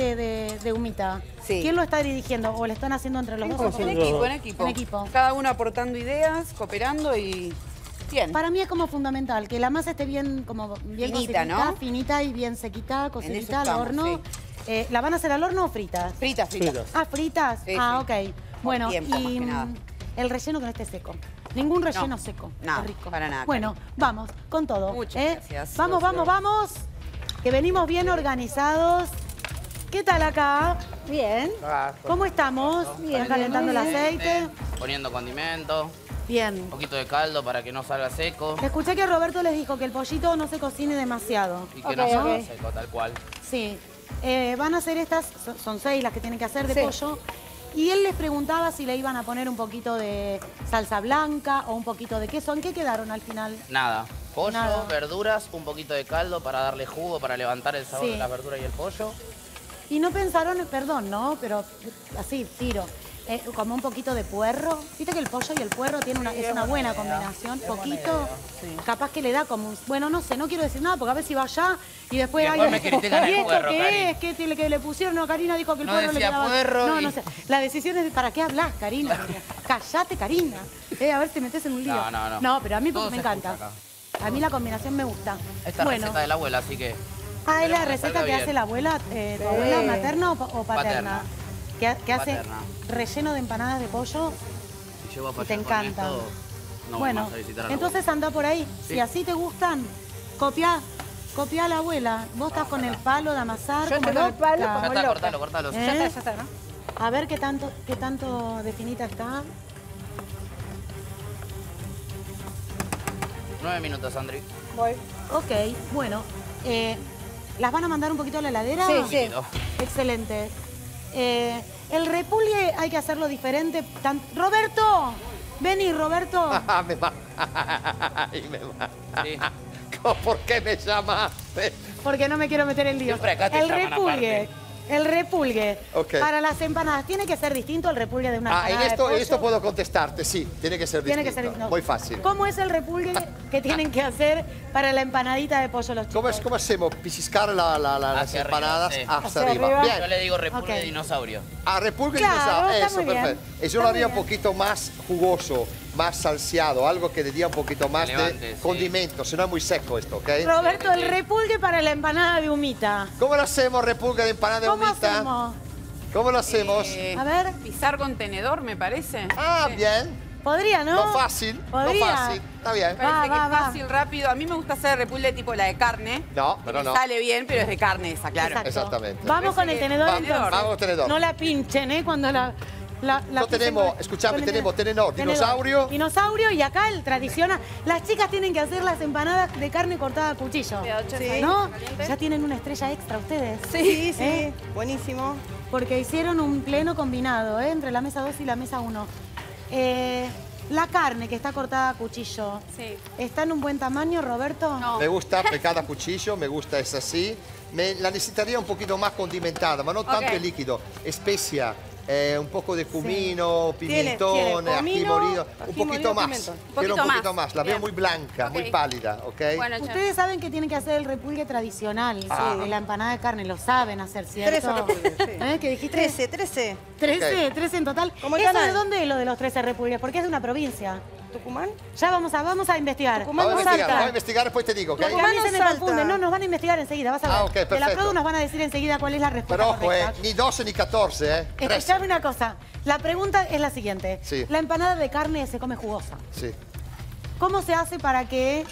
de humita, Sí. ¿quién lo está dirigiendo? ¿O le están haciendo entre los dos? En equipo, en equipo. En equipo. Cada uno aportando ideas, cooperando y... Bien. Para mí es como fundamental que la masa esté bien, como bien Finita, cocidita, ¿no? finita y bien sequita, cocidita al estamos, horno. ¿La van a hacer al horno o fritas? Fritas, fritas. Ah, fritas. Sí, ah, sí. ok. Bueno, tiempo, más y que nada. el relleno que no esté seco. Ningún relleno No, seco. nada, Es rico. para nada, Bueno, vamos, con todo. Muchas gracias. Vamos, vamos, vamos. Que venimos bien organizados. ¿Qué tal acá? Bien. ¿Cómo estamos? Bien, calentando el aceite. Poniendo condimento, Bien. un poquito de caldo para que no salga seco Escuché que Roberto les dijo que el pollito no se cocine demasiado. y que no salga seco, tal cual. Sí. Van a hacer estas, son 6 las que tienen que hacer de Sí. pollo. Y él les preguntaba si le iban a poner un poquito de salsa blanca o un poquito de queso. ¿En qué quedaron al final? Nada. Pollo, Nada. verduras, un poquito de caldo para darle jugo, para levantar el sabor Sí. de la verdura y el pollo. Y no pensaron, perdón, ¿no? Pero así, tiro. Como un poquito de puerro. Viste que el pollo y el puerro tienen es una buena combinación. Poquito, capaz que le da como un... Bueno, no sé, no quiero decir nada porque a ver si va allá y después... Después me critican el ¿Y esto puerro, qué Cari. es? Que le pusieron? No, Karina dijo que el No puerro le decía quedaba... puerro No, y- no sé. La decisión es de ¿para qué hablas, Karina? Callate, Karina. A ver si te metes en un lío. No. No, pero a mí Todo me se encanta. escucha A mí la combinación me gusta. Esta Bueno. receta de la abuela, así que... Ah, ¿es la esperemos que receta salga que bien. hace la abuela? ¿Tu abuela materna o paterna? Paterna. Que hace Paterna. relleno de empanadas de pollo. Si llego a Y fallar te con encanta. esto, no voy Bueno, más a visitar a la entonces anda por ahí. Sí. Si así te gustan, copia a la abuela. Vos estás con el palo de amasar. Yo como tengo el loca. palo Ya como está, loca. cortalo, cortalo. ¿Eh? Ya está, ¿no? A ver qué tanto de finita está. 9 minutos, Andri. Voy. Ok, bueno. ¿Las van a mandar un poquito a la heladera? Sí, sí. Excelente. El repulgue hay que hacerlo diferente. ¡Roberto! Vení, Roberto. Me va. Ay, me va. Sí. ¿Por qué me llamaste? Porque no me quiero meter en lío. Siempre acá te El llaman repulgue. aparte. El repulgue. Ok. Para las empanadas, ¿tiene que ser distinto el repulgue de una Ah, empanada en esto, de pollo? esto puedo contestarte, sí, tiene que ser Tiene que distinto. ser distinto. Muy fácil. ¿Cómo es el repulgue que tienen que hacer para la empanadita de pollo los chicos? ¿Cómo hacemos? Piscar las Hacia arriba, empanadas sí. hacia Hacia arriba. arriba. Bien. Yo le digo repulgue Ok. de dinosaurio. Ah, repulgue Claro, dinosaurio. está Eso, muy bien. perfecto. Yo Está lo muy haría un bien. poquito más jugoso, más salseado, algo que le diera un poquito más Levante, de sí. condimento, si no es muy seco esto, ¿ok? Roberto, el repulgue para la empanada de humita. ¿Cómo lo hacemos, repulgue de empanada de ¿Cómo humita? hacemos? ¿Cómo lo hacemos? A ver. Pisar con tenedor, me parece. Ah, bien. Podría, ¿no? No fácil, Podría. no fácil. Está bien. Parece que es fácil, rápido. A mí me gusta hacer repulgue tipo la de carne. No, pero Me no. sale bien, pero es de carne esa, claro. Exacto. Exactamente. Vamos con el tenedor entonces. Vamos con tenedor. No la pinchen, ¿eh? Cuando la No tenemos, escuchame, tenemos tenedor, dinosaurio. Dinosaurio y acá el tradicional. Las chicas tienen que hacer las empanadas de carne cortada a cuchillo. Sí. ¿No? Ya tienen una estrella extra ustedes. Sí, sí. Buenísimo. Porque hicieron un pleno combinado, ¿eh? Entre la mesa 2 y la mesa 1. La carne que está cortada a cuchillo, ¿está en un buen tamaño, Roberto? No. Me gusta picada a cuchillo, me gusta es así. La necesitaría un poquito más condimentada, pero no tanto el líquido. Especia, un poco de cumino, pimentón, ají molido. Un poquito más. Quiero un poquito más. La veo muy blanca, muy pálida, ¿ok? Bueno, ustedes saben que tienen que hacer el repulgue tradicional de la empanada de carne. Lo saben hacer, ¿cierto? 13 repulgues, sí. ¿Qué dijiste? 13. 13 en total. Como el ¿Eso canal. de dónde es lo de los 13 repulgues? Porque es de una provincia. ¿Tucumán? Ya vamos a investigar. Vamos a investigar, después te digo, ¿ok? Porque a mí se me confunde. No, nos van a investigar enseguida, vas a ver. Ok, De la perfecto. Produ nos van a decir enseguida cuál es la respuesta Pero ojo, correcta. ni 12 ni 14, ¿eh? 13. Escuchame una cosa. La pregunta es la siguiente. Sí. La empanada de carne se come jugosa. Sí. ¿Cómo se hace para que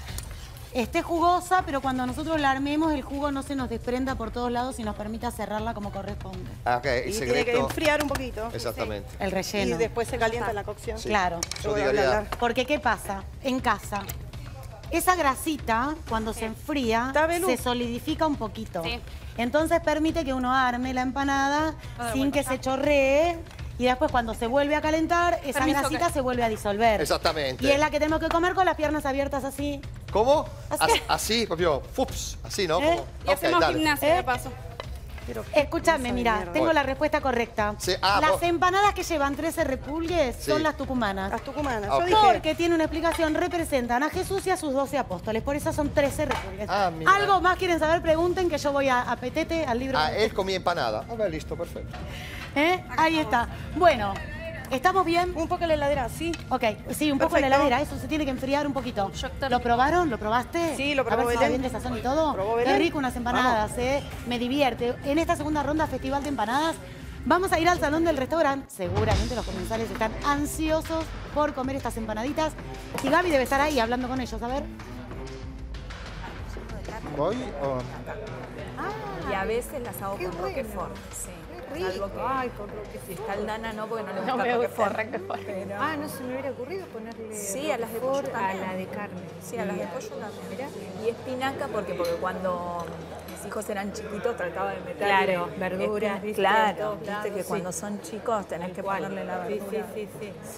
esté jugosa, pero cuando nosotros la armemos el jugo no se nos desprenda por todos lados y nos permita cerrarla como corresponde? Ok, el Y secreto. tiene que enfriar un poquito. Exactamente. El relleno. Y después se calienta la cocción. Sí. Claro. Yo diría- Porque ¿qué pasa? En casa, esa grasita, cuando se enfría, se solidifica un poquito. Entonces permite que uno arme la empanada sin que se chorree. Y después cuando se vuelve a calentar, esa Permiso, grasita se vuelve a disolver. Exactamente. Y es la que tenemos que comer con las piernas abiertas así. ¿Cómo? Así. Así, propio, fups, así, ¿no? Como- Y hacemos dale. gimnasia de paso. Escúchame, mira, tengo la respuesta correcta. Sí, Las vos- empanadas que llevan 13 repulgues son Sí. las tucumanas. Las tucumanas. Ok. Porque tiene una explicación, representan a Jesús y a sus 12 apóstoles, por eso son 13 repulgues. mira. ¿Algo más quieren saber? Pregunten que yo voy a Petete, al libro. Él comía empanada. A ver, listo, perfecto. Ahí está. Bueno, ¿estamos bien? Un poco en la heladera, sí. Ok, sí, un poco en la Perfecto. heladera, eso se tiene que enfriar un poquito. ¿Lo probaron? ¿Lo probaste? Sí, lo probó A ver si está Belén. bien de sazón y todo. ¿Probó Qué Belén? rico unas empanadas, me divierte. En esta segunda ronda, Festival de Empanadas, vamos a ir al salón del restaurante. Seguramente los comensales están ansiosos por comer estas empanaditas. Y Gaby debe estar ahí hablando con ellos, a ver. ¿Voy o...? Y a veces las hago con Roquefort. Sí. Salvo que, si está Aldana no, porque no le gusta No me gusta Roquefort. Pero... no se me hubiera ocurrido ponerle Sí, a las de pollo Roquefort, también. a la de carne. Sí, a las de pollo también. Y espinaca porque cuando mis hijos eran chiquitos trataba de meterle Claro, verduras, ¿viste? Claro, De todos viste lados, que sí. cuando son chicos tenés que cual. ponerle la Sí, verdura. sí.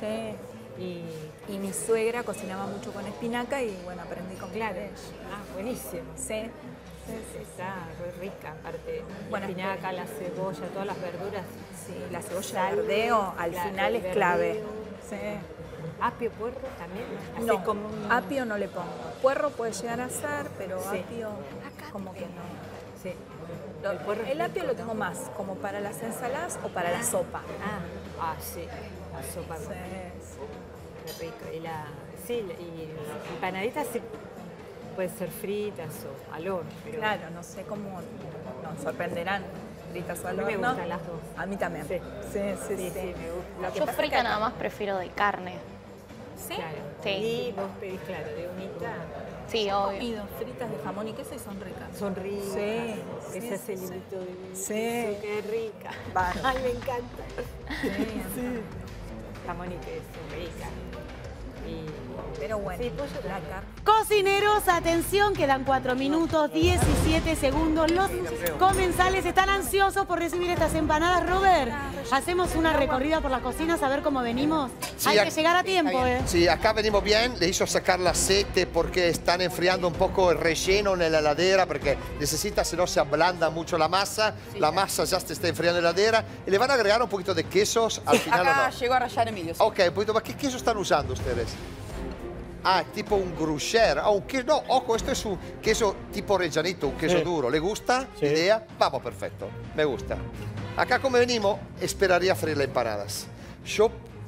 Y mi suegra cocinaba mucho con espinaca y bueno, aprendí con ella. Buenísimo. Sí. Está re rica, aparte. Bueno, La espinaca, la cebolla, todas las verduras. Sí, la cebolla de verdeo al final es clave. Sí. Apio, puerro también. Así No, como un- apio no le pongo. Puerro puede llegar a ser, pero Sí. apio como que no. Sí. El apio lo tengo más como para las ensaladas o para la sopa. Sí. La sopa. Qué rico. Y empanaditas sí puede ser fritas o al horno. Pero Claro, no sé cómo nos sorprenderán fritas al A mí me horno. gustan las dos. A mí también. Sí, sí, Sí, me gusta. Lo que Yo pasa frita que- nada más prefiero de carne. ¿Sí? Claro. Sí. Y vos pedís, claro, de unita. Sí, He obvio. comido fritas de jamón y queso y son ricas. Son ricas. Sí. Ese es el hilito de Sí. qué rica. Bárbaro. Ay, me encanta. Sí. Jamón y queso, rica. Pero bueno, sí, pollo la carne. Cocineros, atención, quedan 4 minutos, 17 segundos. Los comensales están ansiosos por recibir estas empanadas. Robert, hacemos una recorrida por las cocinas a ver cómo venimos. Sí, Hay que llegar a tiempo, Sí, acá venimos bien, le hizo sacar la aceite porque están enfriando un poco el relleno en la heladera porque necesita, si no se ablanda mucho la masa. La masa ya se está enfriando en la heladera y le van a agregar un poquito de quesos al final Acá o no. llegó a rayar Emilio. sí. Ok, un poquito más. ¿Qué queso están usando ustedes? Tipo un gruyère. No, ojo, esto es un queso tipo reggianito, un queso Sí. duro. ¿Le gusta la idea? Vamos, perfecto. Me gusta. Acá como venimos, esperaría freír las empanadas. Yo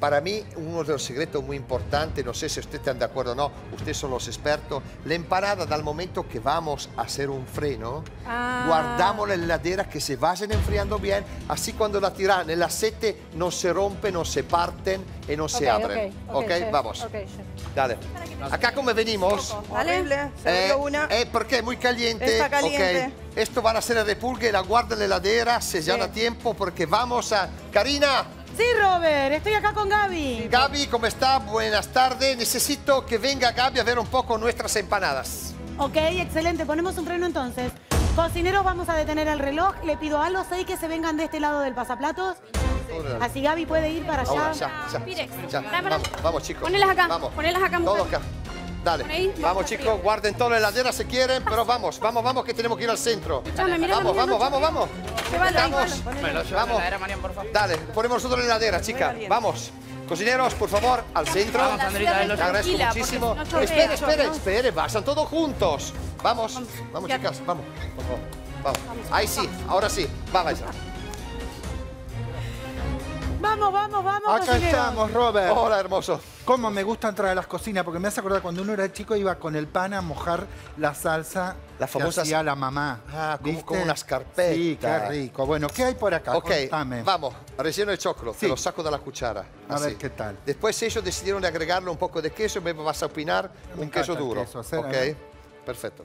para mí, uno de los secretos muy importantes, no sé si ustedes están de acuerdo o no, ustedes son los expertos, la empanada, al momento que vamos a hacer un freno, guardamos la heladera que se vayan enfriando bien, así cuando la tiran, el aceite no se rompe, no se parten y no se abren. Ok, vamos. Dale. Acá como venimos. Horrible, se dio una. Porque es muy caliente. Está caliente. Okay. Esto van a hacer el repulgue, la guardan en la heladera, sellan a tiempo porque vamos a... Karina. Sí, Robert, estoy acá con Gaby. Gaby, ¿cómo está? Buenas tardes. Necesito que venga Gaby a ver un poco nuestras empanadas. Ok, excelente. Ponemos un freno entonces. Cocineros, vamos a detener el reloj. Le pido a los 6 que se vengan de este lado del pasaplatos. Así Gaby puede ir para allá. Ahora, ya. Vamos, chicos. Ponelas acá, Vamos. ponelas acá, mujer. Todos acá. Dale. Ahí, vamos, chicos, guarden toda la heladera si quieren, pero vamos, que tenemos que ir al centro. Vamos. Vamos. Dale, ponemos nosotros la heladera, chica. Vamos. Cocineros, por favor, al centro. Vamos, Sandrita, te agradezco muchísimo. Espere, pasan todos juntos. Vamos, chicas, vamos. Por favor. Vamos. Ahí sí, ahora sí. Vamos. Vamos, Acá cocineros. estamos, Robert. Hola, hermoso. Cómo me gusta entrar a las cocinas, porque me hace acordar cuando uno era chico iba con el pan a mojar la salsa la famosa que hacía la mamá. Como unas carpetas. Sí, qué rico. Bueno, ¿qué hay por acá? Ok, Contame. vamos, relleno de choclo, Sí. te lo saco de la cuchara. A ver qué tal. Después ellos decidieron agregarle un poco de queso y me vas a opinar un queso encanta el duro. queso, hacer, a Ok, ver. perfecto.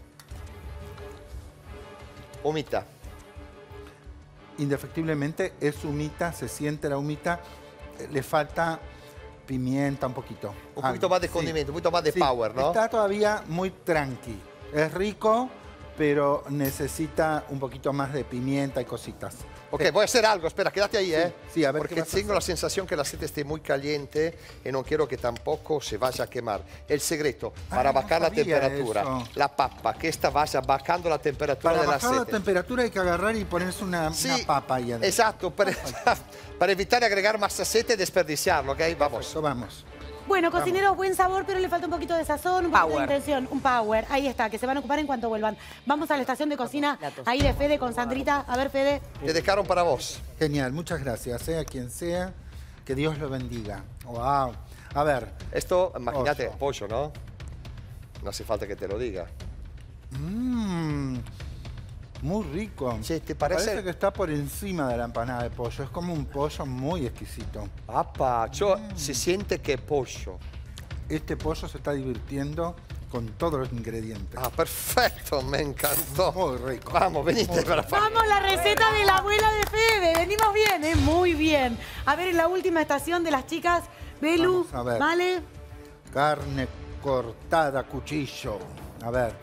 Humita. Indefectiblemente es humita, se siente la humita. Le falta pimienta un poquito. Un poquito más de condimento, un poquito más de power, ¿no? Está todavía muy tranqui. Es rico, pero necesita un poquito más de pimienta y cositas. Ok, voy a hacer algo, espera, quédate ahí, Sí, a ver porque qué vas a tengo la sensación que el aceite esté muy caliente y no quiero que tampoco se vaya a quemar. El secreto para bajar la sabía temperatura, eso. la papa, que esta vaya bajando la temperatura Para del bajar la aceite. temperatura hay que agarrar y ponerse una papa ahí adentro. Exacto, para evitar agregar más aceite y desperdiciarlo, ¿ok? Vamos. Vamos. Bueno, cocineros, buen sabor, pero le falta un poquito de sazón, un poquito de intención, un power. Ahí está, que se van a ocupar en cuanto vuelvan. Vamos a la estación de cocina, ahí de Fede con Sandrita. A ver, Fede. Te dejaron para vos. Genial, muchas gracias, a quien sea. Que Dios lo bendiga. Wow. A ver. Esto, imagínate, pollo, ¿no? No hace falta que te lo diga. Muy rico. Sí, ¿te parece? Que está por encima de la empanada de pollo. Es como un pollo muy exquisito. ¡Apa! Se siente que es pollo. Este pollo se está divirtiendo con todos los ingredientes. Ah, perfecto, me encantó. Muy rico. Vamos, venite para Vamos, la receta de la abuela de Fede. Venimos bien, muy bien. A ver, en la última estación de las chicas, Belu, Vamos a ver. ¿vale? Carne cortada a cuchillo. A ver.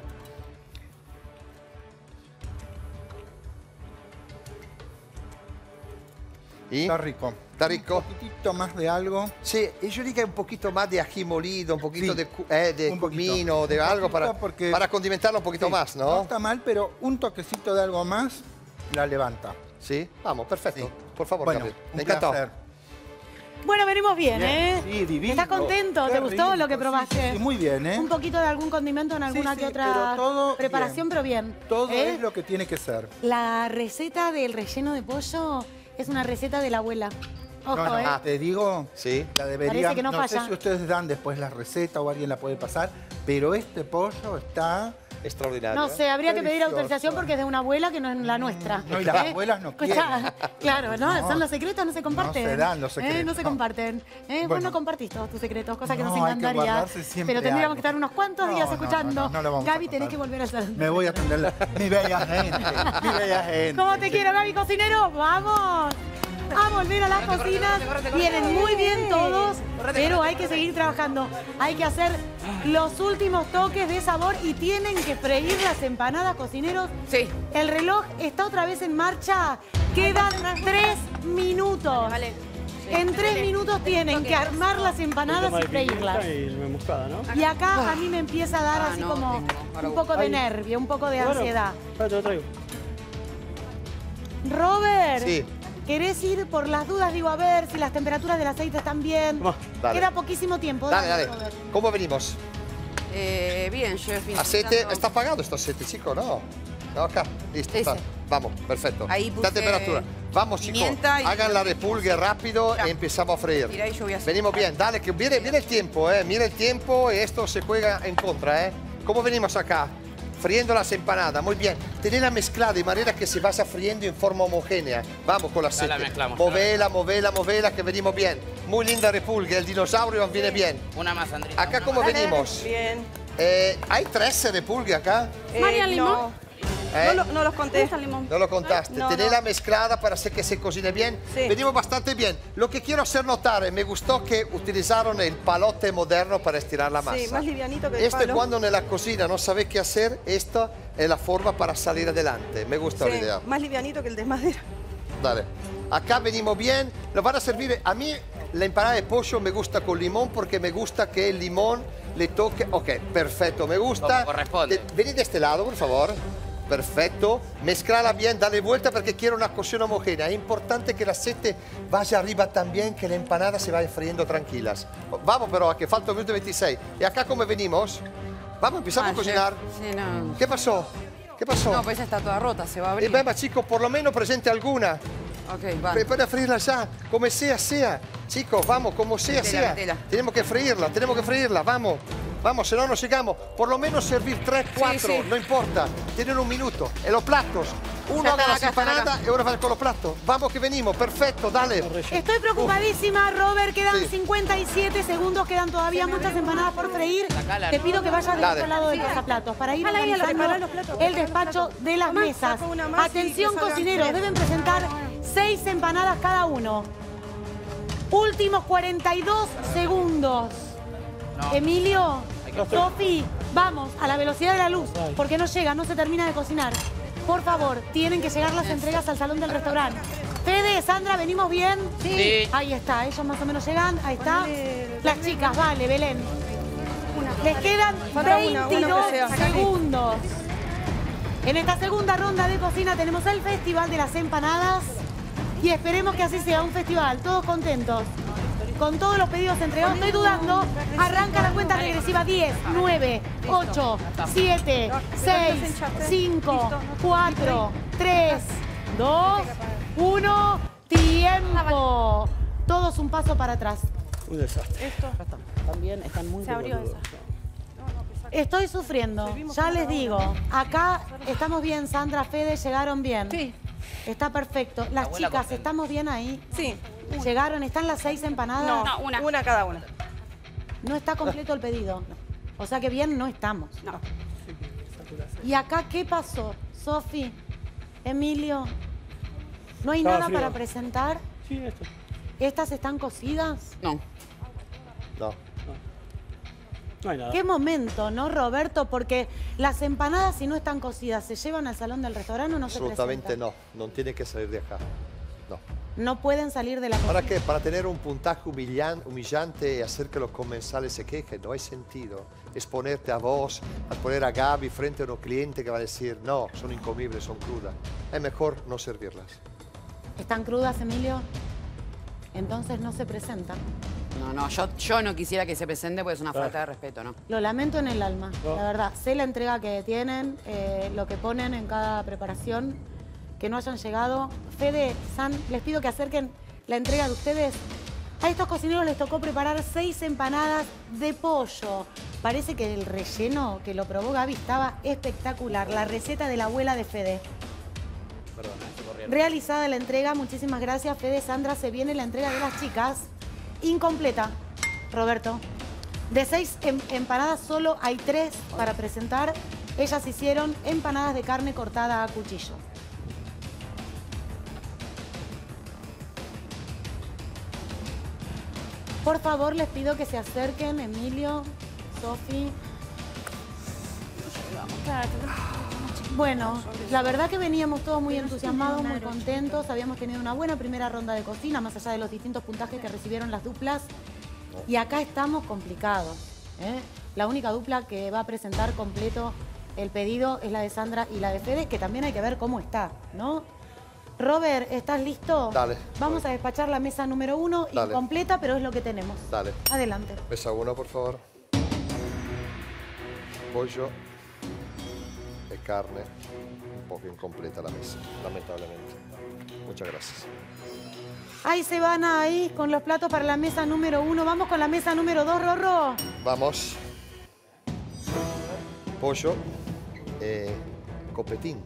¿Y? Está rico. ¿Está rico? Un poquitito más de algo. Sí, y yo diría un poquito más de ají molido, un poquito de comino, de algo para condimentarlo un poquito más, ¿no? No está mal, pero un toquecito de algo más la levanta. Sí, vamos, perfecto. Sí. Por favor, Bueno, Gabriel. un Me encantó. placer. Bueno, venimos bien, ¿eh? Sí, divino. ¿Estás contento? Qué ¿Te gustó rico. lo que probaste? Sí, muy bien, ¿eh? Un poquito de algún condimento en alguna que otra pero todo preparación, bien. pero bien. Todo ¿eh? es lo que tiene que ser. La receta del relleno de pollo es una receta de la abuela. Ojo, No, te digo, la deberían, Parece que no sé falla. si ustedes dan después la receta o alguien la puede pasar, pero este pollo está extraordinario. No sé, habría que pedir Delicioso. autorización porque es de una abuela que no es la nuestra. No, y las abuelas no quieren. Claro, ¿no? Son los secretos, no se comparten. No se dan los secretos. No se comparten. Vos Bueno. no compartís todos tus secretos, cosa que nos No, hay que encantaría. guardarse siempre Pero tendríamos algo. que estar unos cuantos días escuchando. no lo vamos a Gaby, tenés contar. que volver a hacer. Me voy a atender mi bella gente, mi bella gente. ¿Cómo te quiero, Gaby, cocinero? ¡Vamos! A volver a las cocinas. Vienen muy bien todos, pero hay que seguir trabajando. Hay que hacer los últimos toques de sabor y tienen que freír las empanadas, cocineros. Sí. El reloj está otra vez en marcha. Quedan 3 minutos. En 3 minutos tienen que armar las empanadas y freírlas. Y nuez moscada, ¿no? Y acá a mí me empieza a dar así como un poco de nervio, un poco de ansiedad. Te lo traigo. Robert, Sí. ¿querés ir por las dudas? Digo, a ver si las temperaturas del aceite están bien. Dale. Queda poquísimo tiempo. Dale. Robert. ¿Cómo venimos? Bien, chef. Aceite, ¿está apagado este aceite, chico? No. No, acá. Listo, Ese. está. Vamos, perfecto. Ahí puse la temperatura. Vamos, chicos, hagan la repulgue rápido y empezamos a freír. Mira, yo voy a hacer. Venimos bien, dale, que viene el tiempo, mira el tiempo y esto se juega en contra, ¿Cómo venimos acá? Friendo las empanadas, muy bien. Tenela mezclada de manera que se vaya friendo en forma homogénea. Vamos con la aceite. La mezclamos. Movela, que venimos bien. Muy linda repulgue, el dinosaurio viene bien. Una más, Andrés. Acá, ¿cómo venimos? Bien. ¿Hay 13 repulgue acá? Marian Limón. No los conté. No lo contaste. No, Tenela mezclada para hacer que se cocine bien. Sí. Venimos bastante bien. Lo que quiero hacer notar, me gustó que utilizaron el palote moderno para estirar la masa. Sí, más livianito que el Esto es palo. cuando en la cocina no sabes qué hacer, esta es la forma para salir adelante. Me gusta la idea. Más livianito que el de madera. Dale. Acá venimos bien. Lo van a servir. A mí la empanada de pollo me gusta con limón porque me gusta que el limón le toque. Ok, perfecto, me gusta. Como corresponde. Vení de este lado, por favor. Perfecto. Mezclala bien, dale vuelta porque quiero una cocción homogénea. Es importante que el aceite vaya arriba también, que la empanada se vaya friendo tranquilas. Vamos pero, a que falta un minuto y 26. ¿Y acá cómo venimos? Vamos, empezamos a cocinar. Sí, no. ¿Qué pasó? ¿Qué pasó? No, pues está toda rota, se va a abrir. Venga, chicos, por lo menos presente alguna. Ok, vale. Para freírla ya, como sea. Chicos, vamos, como sea. Metela. Tenemos que freírla, vamos. Vamos, si no, no llegamos. Por lo menos servir 3, 4, sí. no importa. Tienen un minuto. En los platos. Uno haga las empanadas y ahora va con los platos. Vamos que venimos, perfecto, dale. Estoy preocupadísima, Robert. Quedan 57 segundos, quedan todavía muchas empanadas por freír. Te pido que vayas del otro lado del pasaplatos para ir organizando el despacho de las mesas. Atención, cocineros, deben presentar 6 empanadas cada uno. Últimos 42 segundos. Emilio, Sofi, vamos, a la velocidad de la luz, porque no llega, no se termina de cocinar. Por favor, tienen que llegar las entregas al salón del restaurante. Fede, Sandra, ¿venimos bien? Sí. Ahí está, ellos más o menos llegan, ahí está. Las chicas, vale, Belén. Les quedan 22 segundos. En esta segunda ronda de cocina tenemos el Festival de las Empanadas y esperemos que así sea un festival, todos contentos. Con todos los pedidos entregados, estoy dudando. Arranca la cuenta regresiva. 10, 9, 8, 7, 6, 5, 4, 3, 2, 1. ¡Tiempo! Todos un paso para atrás. Un desastre. Esto también están muy... se abrió eso. Estoy sufriendo, ya les digo. Acá estamos bien, Sandra, Fede, llegaron bien. Sí. Está perfecto. Las chicas, ¿estamos bien ahí? Sí. ¿Llegaron? ¿Están las 6 empanadas? No, una cada una. No está completo el pedido. O sea que bien no estamos. No. ¿Y acá qué pasó? Sofi, Emilio, ¿no hay nada para presentar? Sí, esto. ¿Estas están cocidas? No. No hay nada. Qué momento, ¿no, Roberto? Porque las empanadas, si no están cocidas, ¿se llevan al salón del restaurante o no se presentan? Absolutamente no. No tiene que salir de acá. No. No pueden salir de la cocina. ¿Para qué? Para tener un puntaje humillante y hacer que los comensales se quejen. No hay sentido. Exponerte a vos, a poner a Gaby frente a un cliente que va a decir, no, son incomibles, son crudas. Es mejor no servirlas. ¿Están crudas, Emilio? Entonces no se presentan. No, yo no quisiera que se presente porque es una falta de respeto, ¿no? Lo lamento en el alma, la verdad. Sé la entrega que tienen, lo que ponen en cada preparación, que no hayan llegado. Fede, San, les pido que acerquen la entrega de ustedes. A estos cocineros les tocó preparar 6 empanadas de pollo. Parece que el relleno que lo probó Gaby estaba espectacular. La receta de la abuela de Fede. Realizada la entrega, muchísimas gracias, Fede. Sandra, se viene la entrega de las chicas. Incompleta, Roberto. De 6 empanadas solo hay 3 para presentar. Ellas hicieron empanadas de carne cortada a cuchillo. Por favor, les pido que se acerquen, Emilio, Sofi. Bueno, la verdad que veníamos todos muy entusiasmados, muy contentos. Habíamos tenido una buena primera ronda de cocina, más allá de los distintos puntajes que recibieron las duplas. Y acá estamos complicados, ¿eh? La única dupla que va a presentar completo el pedido es la de Sandra y la de Fede, que también hay que ver cómo está, ¿no? Robert, ¿estás listo? Dale. Vamos a despachar la mesa número 1, incompleta, pero es lo que tenemos. Dale. Adelante. Mesa 1, por favor. Pollo. carne, un poco incompleta la mesa, lamentablemente. Muchas gracias. Ahí se van ahí con los platos para la mesa número 1. Vamos con la mesa número 2, Rorro. Vamos. Pollo e copetín.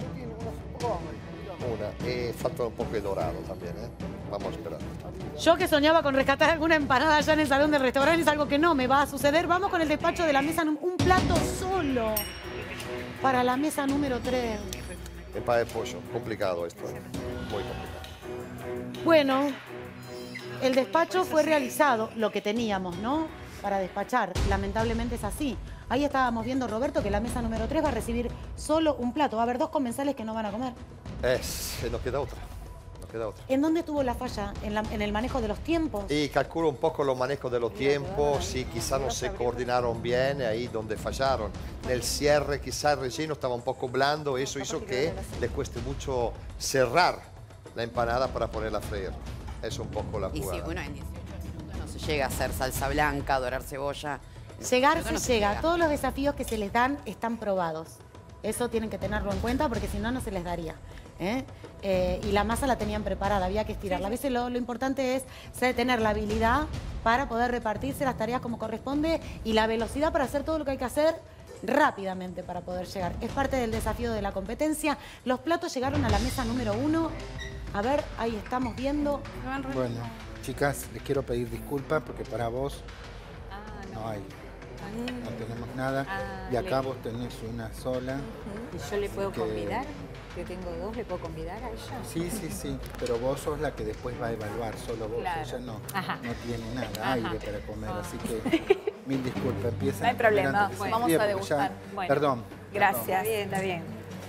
Una. Fatto un poco de dorado también, ¿eh? Vamos a esperar. Yo que soñaba con rescatar alguna empanada allá en el salón del restaurante, es algo que no me va a suceder. Vamos con el despacho de la mesa, un plato solo para la mesa número 3. Empanada de pollo. Complicado esto, ¿eh? Muy complicado. Bueno, el despacho fue realizado, lo que teníamos, ¿no? Para despachar. Lamentablemente es así. Ahí estábamos viendo, Roberto, que la mesa número 3 va a recibir solo un plato. Va a haber 2 comensales que no van a comer. Nos queda otra. Nos queda otra. ¿En dónde estuvo la falla? ¿En el manejo de los tiempos? Y calculo un poco los manejos de los tiempos, sí, quizá no se coordinaron bien, ahí donde fallaron. En el cierre, quizá el relleno estaba un poco blando, eso hizo que les cueste mucho cerrar la empanada para ponerla a freír. Es un poco la jugada. Y sí, bueno, en 18 minutos no se llega a hacer salsa blanca, dorar cebolla. Llegar se llega. Todos los desafíos que se les dan están probados. Eso tienen que tenerlo en cuenta porque si no, no se les daría. Y la masa la tenían preparada, había que estirarla. A veces lo importante es tener la habilidad para poder repartirse las tareas como corresponde y la velocidad para hacer todo lo que hay que hacer rápidamente para poder llegar. Es parte del desafío de la competencia. Los platos llegaron a la mesa número 1. A ver, ahí estamos viendo. Bueno, chicas, les quiero pedir disculpas porque para vos no hay. No tenemos nada. Y acá vos tenés una sola. ¿Y yo le puedo que... convidar? Yo tengo 2, ¿le puedo convidar a ella? Sí, sí, sí. Pero vos sos la que después va a evaluar, solo vos. Claro. Ella no tiene nada, Ajá. aire para comer. Así que mil disculpas. Empiezan No hay problema. bueno, Vamos a degustar. Bueno, perdón. Gracias. Está bien.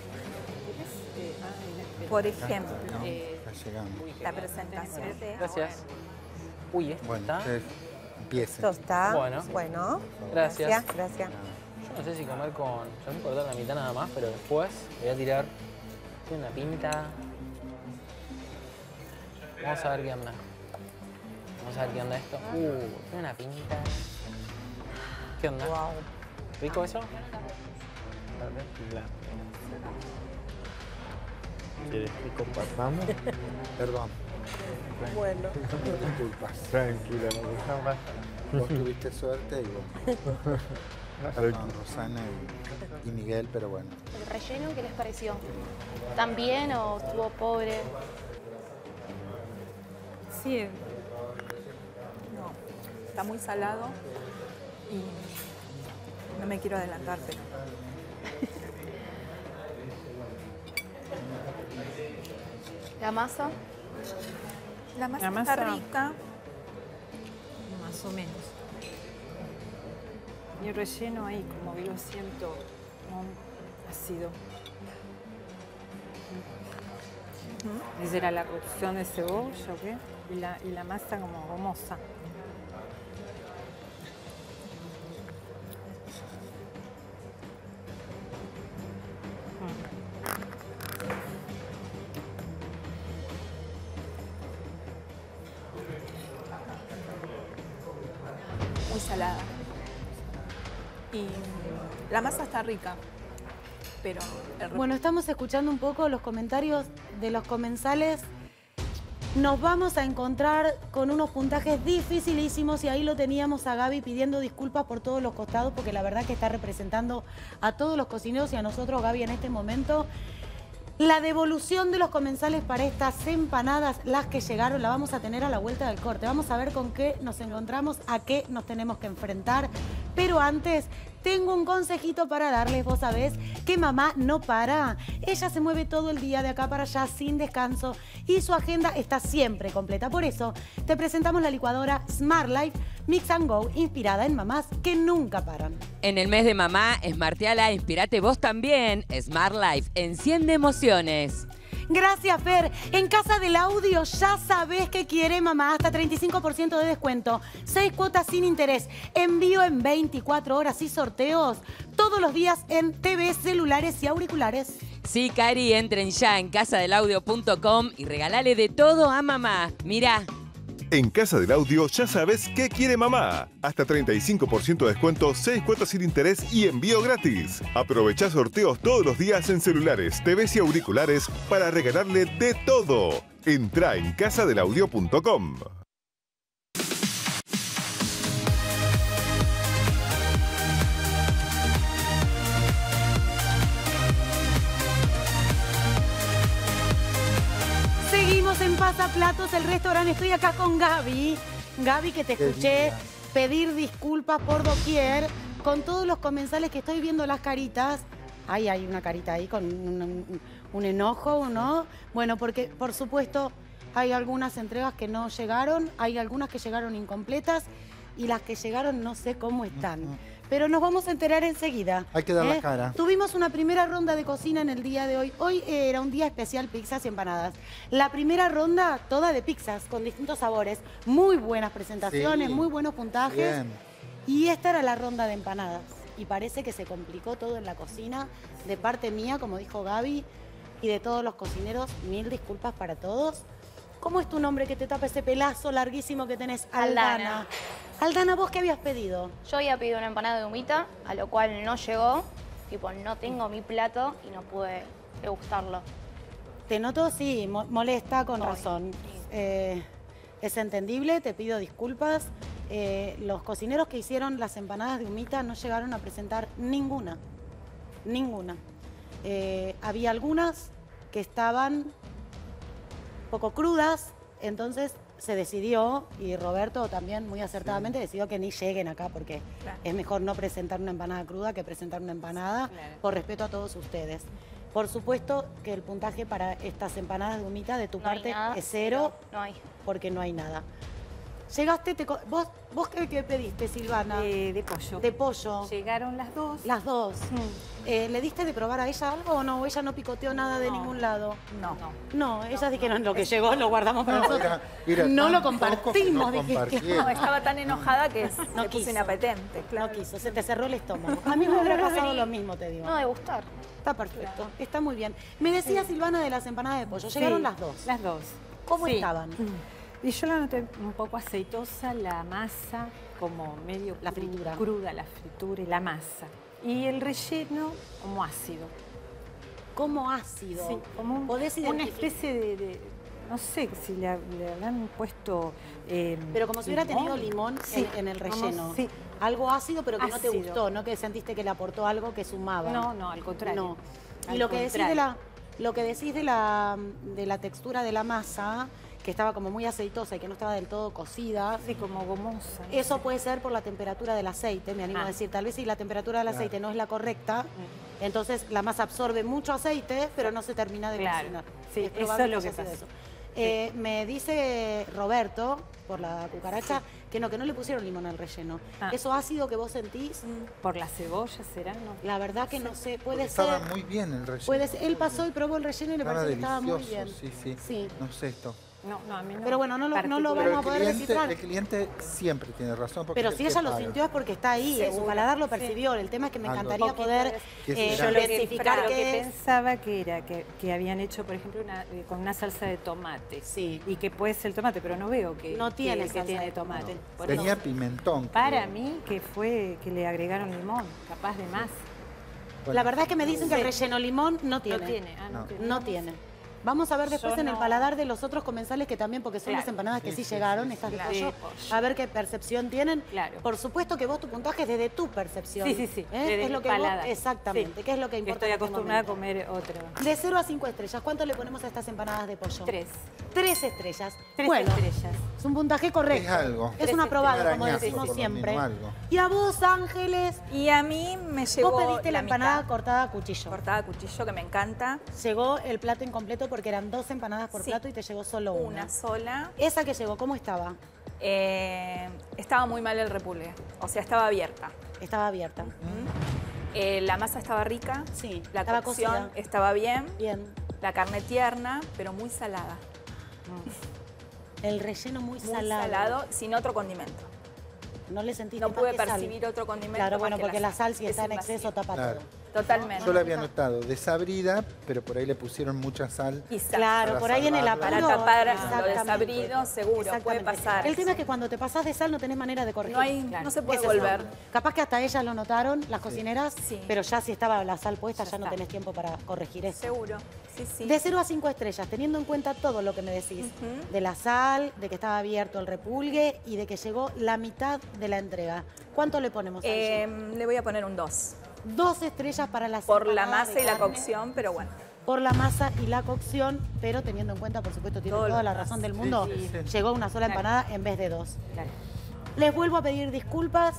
Por ejemplo, la presentación de... Gracias. Uy, ¿esto bueno, está? Empiecen. Esto está Bueno. Gracias. Yo no sé si comer con... Yo voy a cortar la mitad nada más, pero después voy a tirar una pinta. Vamos a ver qué onda. Vamos a ver qué onda esto. Tiene una pinta. ¿Qué onda? ¿Rico eso? ¿Quieres que compartamos? Perdón. Bueno. Disculpas. Tranquila, no pasa. Vos tuviste suerte y vos. Perdón, Rosana y Miguel, pero bueno. ¿El relleno qué les pareció? ¿Tan bien o estuvo pobre? Sí. No, está muy salado y no me quiero adelantar, pero... ¿La masa? La masa está rica. Más o menos. Y el relleno ahí, como que lo siento, ácido. ¿Esa era la cocción de cebolla o qué? Y la masa como gomosa. Muy salada. Y la masa está rica, pero... Bueno, estamos escuchando un poco los comentarios de los comensales. Nos vamos a encontrar con unos puntajes dificilísimos y ahí lo teníamos a Gaby pidiendo disculpas por todos los costados porque la verdad que está representando a todos los cocineros y a nosotros, Gaby, en este momento. La devolución de los comensales para estas empanadas, las que llegaron, la vamos a tener a la vuelta del corte. Vamos a ver con qué nos encontramos, a qué nos tenemos que enfrentar. Pero antes, tengo un consejito para darles. Vos sabés que mamá no para. Ella se mueve todo el día de acá para allá sin descanso y su agenda está siempre completa. Por eso, te presentamos la licuadora Smart Life Mix and Go, inspirada en mamás que nunca paran. En el mes de mamá, Smarteala, inspirate vos también. Smart Life, enciende emociones. Gracias, Fer. En Casa del Audio ya sabés que quiere mamá. Hasta 35% de descuento. 6 cuotas sin interés. Envío en 24 horas y sorteos todos los días en TV, celulares y auriculares. Sí, Cari, entren ya en casadelaudio.com y regalale de todo a mamá. Mirá. En Casa del Audio ya sabes qué quiere mamá. Hasta 35% de descuento, 6 cuotas sin interés y envío gratis. Aprovecha sorteos todos los días en celulares, TVs y auriculares para regalarle de todo. Entra en casadelaudio.com. Seguimos en Pasaplatos, el restaurante. Estoy acá con Gaby. Gaby, que te escuché pedir disculpas por doquier con todos los comensales que estoy viendo las caritas. Ay, hay una carita ahí con un enojo, ¿no? Bueno, porque por supuesto hay algunas entregas que no llegaron, hay algunas que llegaron incompletas y las que llegaron no sé cómo están. Pero nos vamos a enterar enseguida. Hay que dar la cara. Tuvimos una primera ronda de cocina en el día de hoy. Hoy era un día especial pizzas y empanadas. La primera ronda toda de pizzas con distintos sabores. Muy buenas presentaciones, muy buenos puntajes. Bien. Y esta era la ronda de empanadas. Y parece que se complicó todo en la cocina. De parte mía, como dijo Gaby, y de todos los cocineros, mil disculpas para todos. ¿Cómo es tu nombre que te tapa ese pelazo larguísimo que tenés? Aldana. Aldana, ¿vos qué habías pedido? Yo había pedido una empanada de humita, a lo cual no llegó. Tipo, no tengo mi plato y no pude degustarlo. Te noto, sí, molesta con razón. Es entendible, te pido disculpas. Los cocineros que hicieron las empanadas de humita no llegaron a presentar ninguna. Ninguna. Había algunas que estaban poco crudas, entonces se decidió, y Roberto también muy acertadamente decidió que ni lleguen acá porque es mejor no presentar una empanada cruda que presentar una empanada por respeto a todos ustedes. Por supuesto que el puntaje para estas empanadas de humita de tu parte es 0, no hay. Porque no hay nada. Llegaste, ¿vos qué pediste, Silvana? De pollo. De pollo. Llegaron las dos. Las dos. ¿Le diste de probar a ella algo o no? ¿Ella no picoteó nada de ningún lado? No, ellas dijeron lo que llegó, lo guardamos para nosotros. No lo compartimos. No, estaba tan enojada que se puso quiso. inapetente. No quiso, se te cerró el estómago. A mí me hubiera pasado lo mismo, te digo. No, de gustar. Está perfecto, está muy bien. Me decía Silvana de las empanadas de pollo. Llegaron las dos. Las dos. ¿Cómo estaban? Y yo la noté un poco aceitosa, la masa como medio la fritura. Cruda, la fritura y la masa. Y el relleno como ácido. ¿Cómo ácido? Sí, como una especie de no sé si le habrán puesto pero como si hubiera tenido limón en el relleno. Algo ácido, pero que no te gustó, no que sentiste que le aportó algo que sumaba. No, al contrario. No. Y lo que decís de la textura de la masa, que estaba como muy aceitosa y que no estaba del todo cocida. Sí, como gomosa. Eso puede ser por la temperatura del aceite, me animo a decir. Tal vez si la temperatura del aceite no es la correcta, entonces la masa absorbe mucho aceite, pero no se termina de cocinar. Sí, eso es lo que pasa. Me dice Roberto, por la cucaracha, que no le pusieron limón al relleno. ¿Eso ácido que vos sentís? Por la cebolla, ¿será? No. La verdad que no sé, puede ser. Estaba ser. Muy bien el relleno. Puede ser. Él pasó y probó el relleno y le pareció que estaba muy bien. Sí. No sé esto. No, a mí no. Pero bueno, no lo vamos a poder descifrar. El cliente siempre tiene razón. Pero si ella lo sintió es porque está ahí, su paladar lo percibió. El tema es que me encantaría poder verificar lo que pensaba que era que habían hecho, por ejemplo, con una salsa de tomate. Sí. Y que puede ser el tomate, pero no veo que tiene tomate. Tenía pimentón. Para mí que fue que le agregaron limón, capaz de más. La verdad es que me dicen que el relleno limón no tiene. No tiene. Vamos a ver después en el paladar de los otros comensales que también, porque son las empanadas que sí llegaron, estas de pollo, a ver qué percepción tienen. Por supuesto que vos tu puntaje es desde tu percepción. Sí. Es lo que paladar. Vos, exactamente, ¿qué es lo que importa? Estoy acostumbrada a comer otro. De 0 a 5 estrellas, ¿cuánto le ponemos a estas empanadas de pollo? 3. 3 estrellas. 3 bueno, estrellas. Es un puntaje correcto. Es algo. Es un aprobado, como decimos siempre. Y a vos, Ángeles. Y a mí me llegó. Vos pediste la empanada cortada a cuchillo. Cortada a cuchillo, que me encanta. Llegó el plato incompleto porque eran 2 empanadas por plato y te llegó solo una. Una sola. ¿Esa que llegó, cómo estaba? Estaba muy mal el repulgue. O sea, estaba abierta. Estaba abierta. La masa estaba rica. Sí. La cocción estaba bien. Bien. La carne tierna, pero muy salada. El relleno muy salado. Muy salado, sin otro condimento. No le sentí. No pude percibir otro condimento. Claro, bueno, porque la sal si está en exceso tapa todo. Totalmente. Yo la había notado desabrida, pero por ahí le pusieron mucha sal. Claro, por ahí en el apuro. Para tapar lo Exactamente. desabrido, seguro, puede pasar. El tema es que cuando te pasás de sal no tenés manera de corregir. No se puede Ese es el volver. tema. Capaz que hasta ellas lo notaron, las cocineras, pero ya si estaba la sal puesta ya no tenés tiempo para corregir eso. Seguro, sí. De 0 a 5 estrellas, teniendo en cuenta todo lo que me decís, de la sal, de que estaba abierto el repulgue y de que llegó la mitad de la entrega. ¿Cuánto le ponemos a Le voy a poner un 2. 2 estrellas para las Por la empanadas masa de y la carne. cocción, pero bueno. Por la masa y la cocción, pero teniendo en cuenta, por supuesto, tiene toda la razón del mundo, llegó una sola empanada en vez de 2. Les vuelvo a pedir disculpas.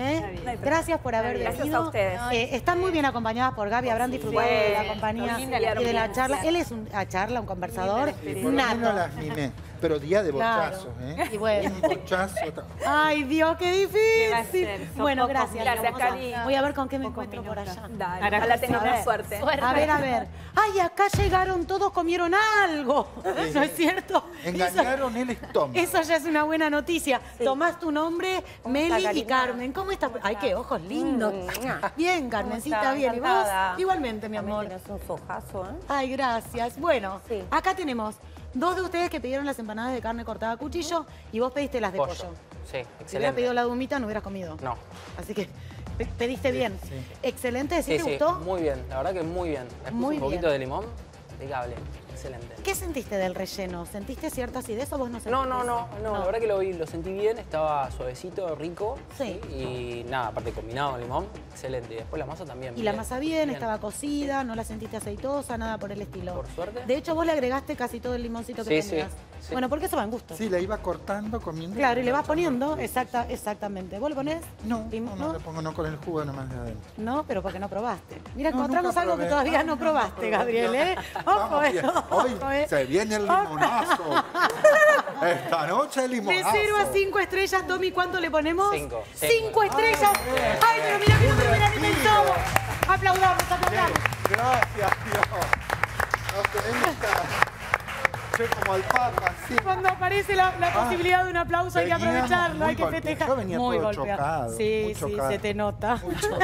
Gracias por haber Gracias venido. a ustedes. Están muy bien acompañadas por Gaby, habrán disfrutado de la compañía y de la charla. Él es un conversador. Por lo menos las mimé. Pero día de bochazos, Y bueno. Un bochazo. Ay, Dios, qué difícil. Bueno, gracias. Gracias, Vamos a- Cari. Voy a ver con qué me encuentro por allá. Dale, ojalá tengamos suerte. A ver. Ay, acá llegaron todos, comieron algo. ¿No es cierto? Engañaron el estómago. Eso ya es una buena noticia. Tomás tu nombre, Meli y Karina? Carmen. ¿Cómo estás? Ay, qué ojos lindos. Bien, Carmencita, bien. ¿Y vos? Encantada. Igualmente, mi amor. Tienes un sojazo, ¿eh? Ay, gracias. Bueno, acá tenemos 2 de ustedes que pidieron las empanadas de carne cortada a cuchillo y vos pediste las de pollo. Sí, Si hubieras excelente. pedido la dumita, no hubieras comido. No. Así que pediste bien. Excelente, ¿sí Sí, te sí, gustó? muy bien. La verdad que muy bien. Le puse Muy un poquito bien. de limón. Impecable. Excelente. ¿Qué sentiste del relleno? ¿Sentiste cierta acidez o vos no sentiste? No, la verdad que lo sentí bien, estaba suavecito, rico. Sí. Y nada, aparte combinado con limón, excelente. Y después la masa también. Y la masa bien, estaba cocida, no la sentiste aceitosa, nada por el estilo. Por suerte. De hecho, vos le agregaste casi todo el limoncito que Sí, tenías. sí. Bueno, porque eso va en gusto. Sí, la iba cortando, comiendo. Claro, y le vas poniendo, exactamente. ¿Vos le ponés? No le pongo no con el jugo nomás de adentro. No, pero porque no probaste. Mira, No, encontramos nunca algo que probé. todavía no probaste, Gabriel, ¿eh? Ojo, Vamos bien. Hoy se viene el limonazo. Esta noche el De limonazo. 0 a 5 estrellas, Tommy, ¿cuánto le ponemos? 5. 5 estrellas. Ay, pero mira mi show. Aplaudamos. Gracias, Dios. Nos tenemos como al Papa, sí. Cuando aparece la posibilidad de un aplauso hay que veníamos aprovecharlo, hay que muy festejar. yo venía muy todo golpeado. chocado, Sí, muy sí, chocado. se te nota.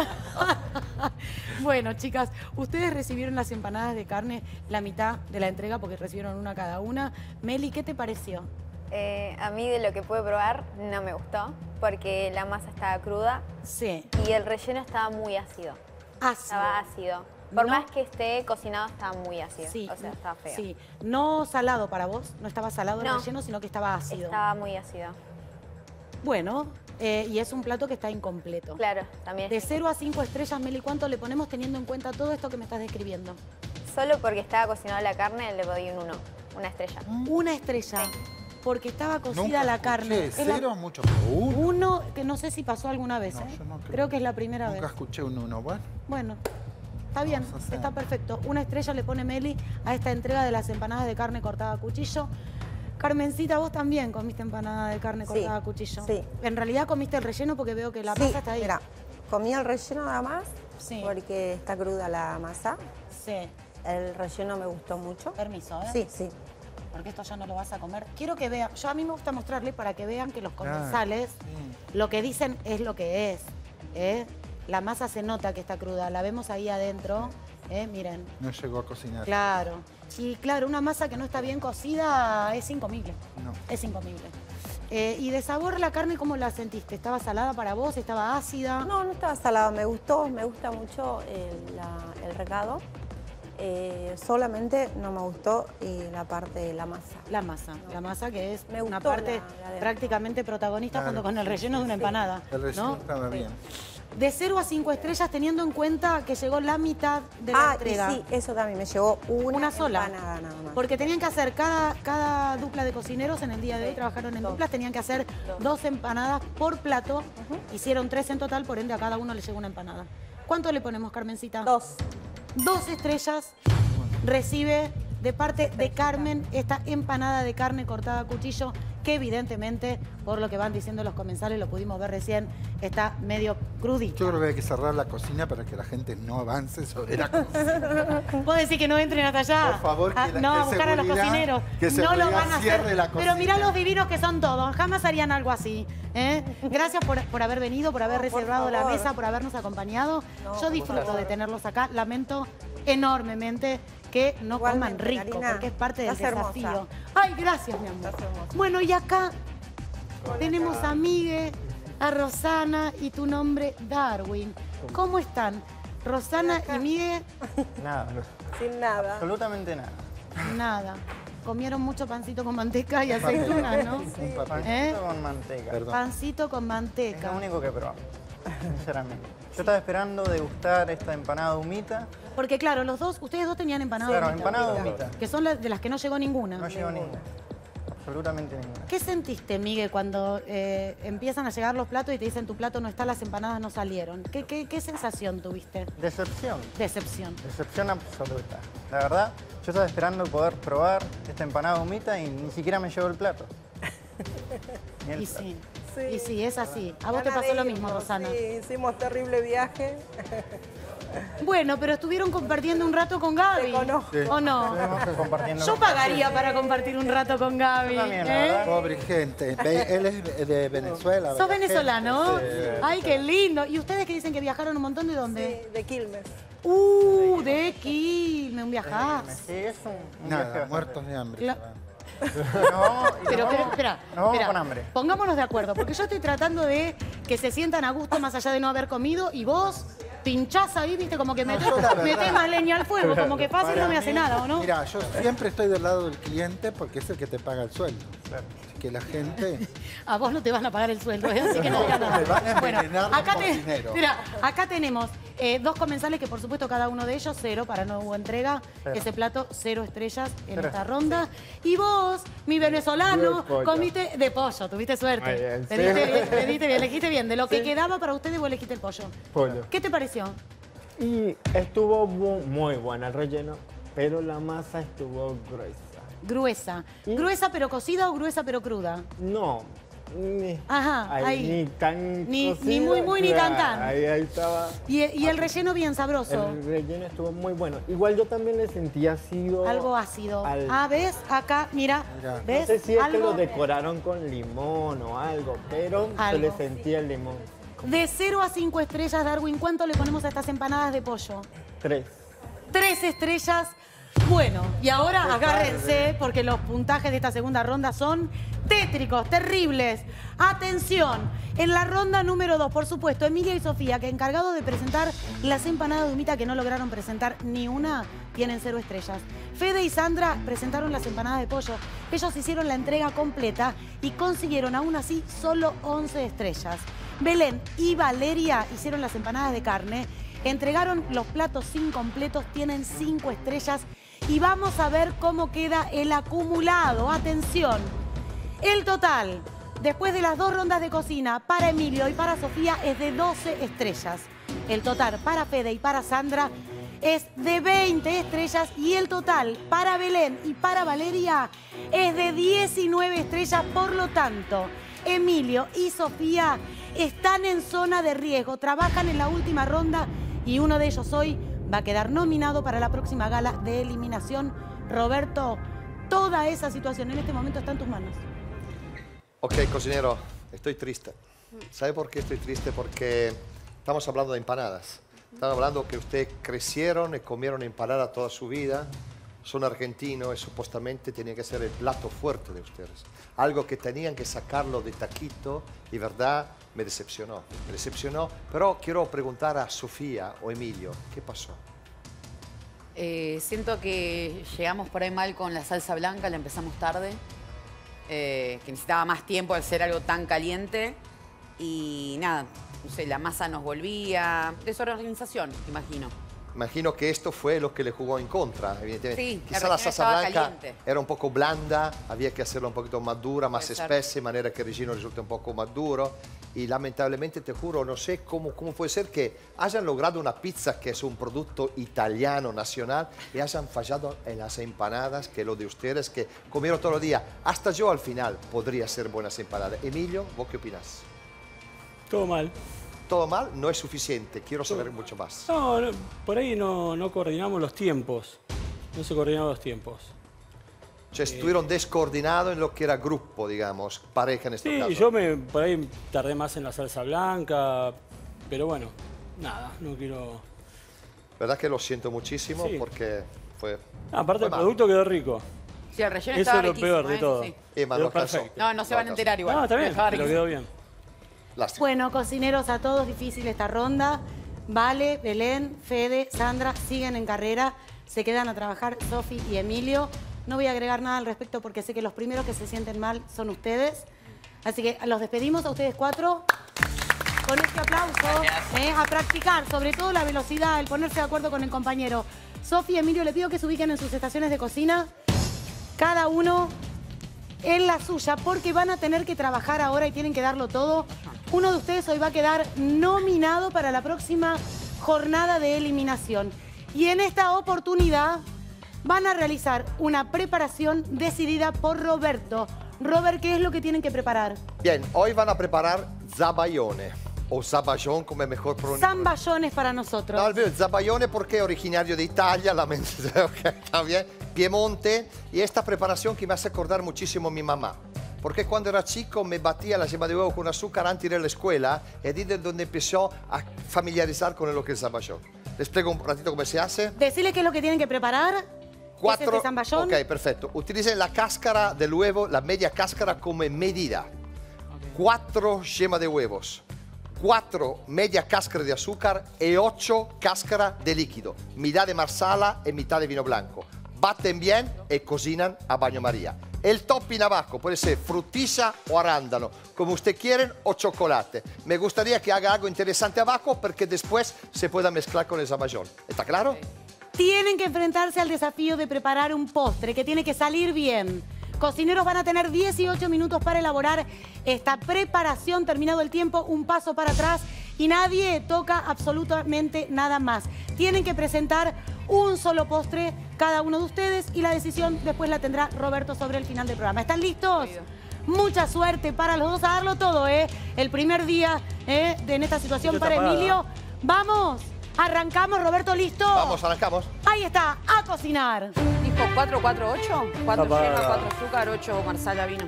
Bueno, chicas, ustedes recibieron las empanadas de carne, la mitad de la entrega, porque recibieron una cada una. Meli, ¿qué te pareció? A mí de lo que pude probar no me gustó, porque la masa estaba cruda. Sí. Y el relleno estaba muy ácido. Estaba ácido. Por No. más que esté cocinado, estaba muy ácido. Sí. O sea, estaba feo. Sí. No salado para vos, no estaba salado el No. relleno, sino que estaba ácido. Estaba muy ácido. Bueno, y es un plato que está incompleto. Claro, también. De 0 a 5 estrellas, Meli, ¿cuánto le ponemos teniendo en cuenta todo esto que me estás describiendo? Solo porque estaba cocinada la carne, le doy un 1. Una estrella. Una estrella. Porque estaba cocida Nunca la escuché carne. Es la- 0, mucho pero uno. Uno, que no sé si pasó alguna vez, ¿eh? yo no Creo que es la primera Nunca vez. escuché un 1. Bueno, Bueno, está bien, Vamos a hacer. está perfecto. Una estrella le pone Meli a esta entrega de las empanadas de carne cortada a cuchillo. Carmencita, vos también comiste empanada de carne Sí, cortada a cuchillo. sí. En realidad comiste el relleno porque veo que la Sí, masa está ahí. mira, comí el relleno nada más, Sí. porque está cruda la masa. Sí. El relleno me gustó mucho. Permiso, ¿eh? Sí, sí. Porque esto ya no lo vas a comer. Quiero que vean, a mí me gusta mostrarles para que vean que los Claro. comensales lo que dicen es lo que es. ¿eh? La masa se nota que está cruda, la vemos ahí adentro, miren. no llegó a cocinar. Claro. Y claro, una masa que no está bien cocida es incomible. No. Es incomible. Y de sabor la carne, ¿cómo la sentiste? ¿Estaba salada para vos? ¿Estaba ácida? No, no estaba salado. Me gustó, me gusta mucho el recado. Solamente no me gustó la parte de la masa. La masa que es Me una gustó parte la de prácticamente protagonista Claro, junto con el relleno de una empanada. El relleno ¿no? estaba bien. De 0 a 5 estrellas, teniendo en cuenta que llegó la mitad de la entrega. Y sí, eso también me llevó una sola. empanada nada más. Porque tenían que hacer cada dupla de cocineros en el día de hoy, trabajaron en duplas, tenían que hacer 2 empanadas por plato. Hicieron 3 en total, por ende a cada uno le llegó una empanada. ¿Cuánto le ponemos, Carmencita? 2. 2 estrellas. Recibe de parte de Carmen esta empanada de carne cortada a cuchillo que evidentemente, por lo que van diciendo los comensales, lo pudimos ver recién, está medio crudita. Yo creo que hay que cerrar la cocina para que la gente no avance sobre la cocina. ¿Vos decís que no entren hasta allá? Por favor, que no, a buscar a los seguridad- cocineros. que No lo seguridad van a hacer. cierre la Pero mirá cocina. los divinos que son todos. Jamás harían algo así. Gracias por haber venido, por haber reservado la mesa, por habernos acompañado. Yo disfruto de tenerlos acá. Lamento enormemente que no coman rico, Karina. porque es parte del Estás hermosa. desafío. Ay, gracias, mi amor. Bueno, y acá tenemos a Migue, a Rosana y tu nombre, Darwin. ¿Cómo están? Rosana y Migue, Nada. Sin nada. Absolutamente nada. nada. Comieron mucho pancito con manteca y aceitunas, ¿no? Pancito con manteca. Pancito con Es manteca. lo único que probamos, sinceramente. Yo estaba esperando degustar esta empanada de humita. Porque claro, ustedes dos tenían empanada Claro, de humita. empanada de humita. Que son de las que no llegó ninguna. No llegó ninguna. Absolutamente ninguna. ¿Qué sentiste, Migue, cuando empiezan a llegar los platos y te dicen tu plato no está, las empanadas no salieron? ¿Qué sensación tuviste? Decepción. Decepción. Decepción absoluta. La verdad, yo estaba esperando poder probar esta empanada de humita y ni siquiera me llegó el plato. Ni el Y plato. sí. Y sí, es así. ¿A vos te Ganas pasó de lo mismo, irnos, Rosana? Sí, hicimos terrible viaje. Bueno, pero estuvieron compartiendo un rato con Gaby. ¿O no? Estuvimos compartiendo Yo con- pagaría para compartir un rato con Gaby. También, ¿eh? la verdad. Pobre gente. Él es de Venezuela. ¿Sos bella venezolano? gente. Sí. Ay, qué lindo. ¿Y ustedes que dicen que viajaron un montón? ¿De dónde? Sí, de Quilmes. De Quilmes, un viajazo. Sí, es un Nada, viaje muertos de hambre. Cla- Pero espera, nos vamos espera. con hambre. Pongámonos de acuerdo, porque yo estoy tratando de que se sientan a gusto más allá de no haber comido y vos pinchás ahí, viste, como que metés, yo la verdad- metés más leña al fuego, como que fácil Para no me hace mí, nada, ¿o no? Mira, yo siempre estoy del lado del cliente porque es el que te paga el sueldo. Que la gente... A vos no te van a pagar el sueldo, ¿eh? Así que no digas nada. Me van a Bueno, envenenar los cocineros. mira, acá tenemos dos comensales que por supuesto cada uno de ellos 0 para no hubo entrega. Cero. Ese plato 0 estrellas en Cero. esta ronda. Y vos, mi venezolano, De pollo. comiste de pollo, tuviste suerte. Muy bien, Te sí. diste bien, te diste bien, elegiste bien. De lo que quedaba para ustedes vos elegiste el pollo. Pollo. ¿Qué te pareció? Y estuvo muy buena el relleno, pero la masa estuvo gruesa. Gruesa. ¿Gruesa pero cocida o gruesa pero cruda? No, ni, Ajá, ahí. ni tan Ni cocida, muy, ni tan, tan. Ahí estaba. Y el relleno bien sabroso. El relleno estuvo muy bueno. Igual yo también le sentí ácido. Algo ácido. al- Ah, ¿ves? Acá, mira. ¿Ves? No sé si es que Algo lo decoraron con limón o algo, pero se Algo. le sentía el limón. De 0 a 5 estrellas, Darwin, ¿cuánto le ponemos a estas empanadas de pollo? 3. 3 estrellas. Bueno, y ahora agárrense porque los puntajes de esta segunda ronda son tétricos, terribles. Atención, en la ronda número 2, por supuesto, Emilia y Sofía, que encargado de presentar las empanadas de humita que no lograron presentar ni una, tienen 0 estrellas. Fede y Sandra presentaron las empanadas de pollo. Ellos hicieron la entrega completa y consiguieron aún así solo 11 estrellas. Belén y Valeria hicieron las empanadas de carne, entregaron los platos incompletos, tienen 5 estrellas y vamos a ver cómo queda el acumulado. Atención, el total, después de las 2 rondas de cocina, para Emilio y para Sofía es de 12 estrellas. El total para Fede y para Sandra es de 20 estrellas y el total para Belén y para Valeria es de 19 estrellas. Por lo tanto, Emilio y Sofía están en zona de riesgo, trabajan en la última ronda y uno de ellos hoy va a quedar nominado para la próxima gala de eliminación. Roberto, toda esa situación en este momento está en tus manos. Ok, cocinero, estoy triste. ¿Sabe por qué estoy triste? Porque estamos hablando de empanadas. Estamos hablando que ustedes crecieron y comieron empanada toda su vida. Son argentinos y supuestamente tenía que ser el plato fuerte de ustedes. Algo que tenían que sacarlo de taquito y, verdad, me decepcionó. Me decepcionó, pero quiero preguntar a Sofía o Emilio, ¿qué pasó? Siento que llegamos por ahí mal con la salsa blanca, la empezamos tarde, que necesitaba más tiempo al ser algo tan caliente y nada, no sé, la masa nos volvía, desorganización, imagino. Imagino que esto fue lo que le jugó en contra, evidentemente. Sí, Quizá la salsa blanca caliente. era un poco blanda, había que hacerla un poquito más dura, más Puede ser. espesa, de manera que el relleno resulte un poco más duro. Y lamentablemente, te juro, no sé cómo puede ser que hayan logrado una pizza que es un producto italiano nacional y hayan fallado en las empanadas, que lo de ustedes, que comieron todos los días. Hasta yo al final podría hacer buenas empanadas. Emilio, ¿vos qué opinás? Todo mal. Todo mal, no es suficiente, quiero saber mucho más. No, por ahí no coordinamos los tiempos. No se coordinaron los tiempos. Cioè, estuvieron descoordinados en lo que era grupo, digamos, pareja en este caso. Sí, yo por ahí tardé más en la salsa blanca, pero bueno, nada, no quiero... ¿Verdad que lo siento muchísimo? Sí. Porque fue... Aparte el producto quedó rico. Sí, el relleno Eso estaba es lo riquísimo, peor de todo. Sí. Ma Quedó no alcanzó. perfecto. No se van a enterar igual. No, está bien, Estaba pero riquísimo. quedó bien. Lástima. Bueno, cocineros, a todos difícil esta ronda. Vale, Belén, Fede, Sandra siguen en carrera. Se quedan a trabajar Sofi y Emilio. No voy a agregar nada al respecto porque sé que los primeros que se sienten mal son ustedes. Así que los despedimos a ustedes 4 con este aplauso. A practicar, sobre todo la velocidad, el ponerse de acuerdo con el compañero. Sofi y Emilio, le pido que se ubiquen en sus estaciones de cocina. Cada uno en la suya, porque van a tener que trabajar ahora y tienen que darlo todo. Uno de ustedes hoy va a quedar nominado para la próxima jornada de eliminación. Y en esta oportunidad van a realizar una preparación decidida por Roberto. Robert, ¿qué es lo que tienen que preparar? Bien, hoy van a preparar zabaione, o zabajón, como es mejor pronunciar. Zamballones para nosotros. No, zabaione porque es originario de Italia, okay, está bien, Piemonte, y esta preparación que me hace acordar muchísimo a mi mamá. Porque cuando era chico me batía la yema de huevo con azúcar antes de ir a la escuela y es de donde empezó a familiarizar con lo que es zabajón. Les explico un ratito cómo se hace. Decirles qué es lo que tienen que preparar. 4, este zamballón. ok, perfecto. Utilicen la cáscara del huevo, la media cáscara como medida. 4 yemas de huevos, 4 media cáscara de azúcar y 8 cáscara de líquido. Mitad de marsala y mitad de vino blanco. Baten bien y cocinan a baño María. El topping abajo puede ser frutilla o arándano, como usted quieren, o chocolate. Me gustaría que haga algo interesante abajo porque después se pueda mezclar con el zabajón. ¿Está claro? Tienen que enfrentarse al desafío de preparar un postre que tiene que salir bien. Cocineros van a tener 18 minutos para elaborar esta preparación. Terminado el tiempo, un paso para atrás y nadie toca absolutamente nada más. Tienen que presentar un solo postre cada uno de ustedes y la decisión después la tendrá Roberto sobre el final del programa. ¿Están listos? Mucha suerte para los dos a darlo todo, ¿eh? El primer día en esta situación para Emilio. ¡Vamos! Arrancamos, Roberto, ¿listo? Vamos, arrancamos. Ahí está, a cocinar. Dijo 4, 4, 8. 4 Papá. yema, 4 azúcar, 8 marsala, vino.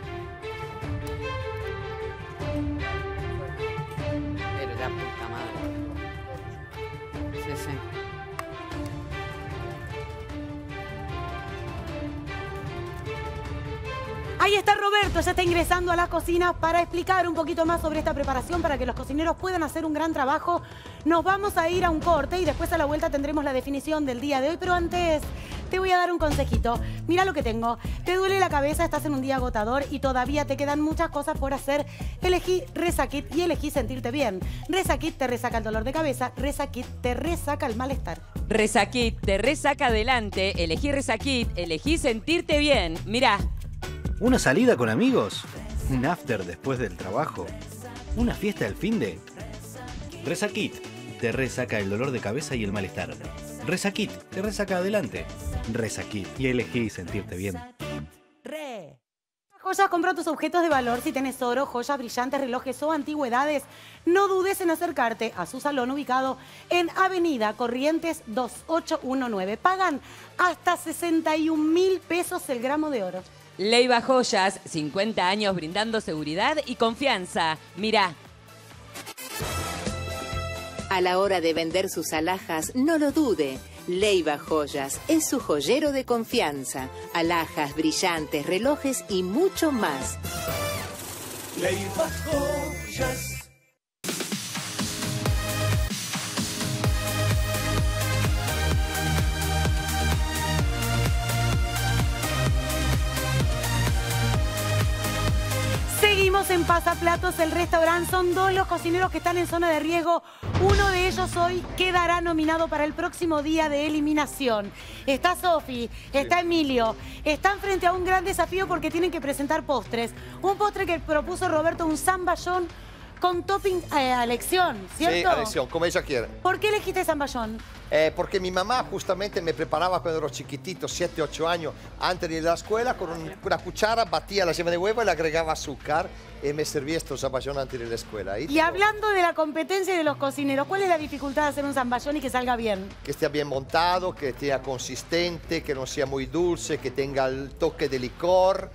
Pero la puta madre. Sí, sí. Ahí está Roberto, ya está ingresando a la cocina para explicar un poquito más sobre esta preparación para que los cocineros puedan hacer un gran trabajo. Nos vamos a ir a un corte y después a la vuelta tendremos la definición del día de hoy, pero antes te voy a dar un consejito. Mira lo que tengo. Te duele la cabeza, estás en un día agotador y todavía te quedan muchas cosas por hacer. Elegí Resakit y elegí sentirte bien. Resakit te resaca el dolor de cabeza, Resakit te resaca el malestar. Resakit te resaca adelante, elegí Resakit, elegí sentirte bien. Mirá. ¿Una salida con amigos? ¿Un after después del trabajo? ¿Una fiesta del finde? Resakit te resaca el dolor de cabeza y el malestar. Resakit te resaca adelante. Resakit y elegí sentirte bien. Joyas, compra tus objetos de valor. Si tenés oro, joyas brillantes, relojes o antigüedades, no dudes en acercarte a su salón ubicado en Avenida Corrientes 2819. Pagan hasta 61.000 pesos el gramo de oro. Leiva Joyas, 50 años brindando seguridad y confianza. Mirá. A la hora de vender sus alhajas, no lo dude. Leiva Joyas es su joyero de confianza. Alhajas, brillantes, relojes y mucho más. Leiva Joyas. Seguimos en Pasaplatos, el restaurante. Son dos los cocineros que están en zona de riesgo. Uno de ellos hoy quedará nominado para el próximo día de eliminación. Está Sofi, está Emilio. Están frente a un gran desafío porque tienen que presentar postres. Un postre que propuso Roberto, un zamballón con topping a elección, ¿cierto? Sí, a elección, como ella quiere. ¿Por qué elegiste zamballón? Porque mi mamá justamente me preparaba cuando ero chiquitito, 7, 8 años, antes de ir a la escuela, con una cuchara batía la yema de huevo y le agregaba azúcar y me servía estos zamballón antes de ir a la escuela. Y hablando de la competencia y de los cocineros, ¿cuál es la dificultad de hacer un zamballón y que salga bien? Que esté bien montado, que sea consistente, que no sea muy dulce, que tenga el toque de licor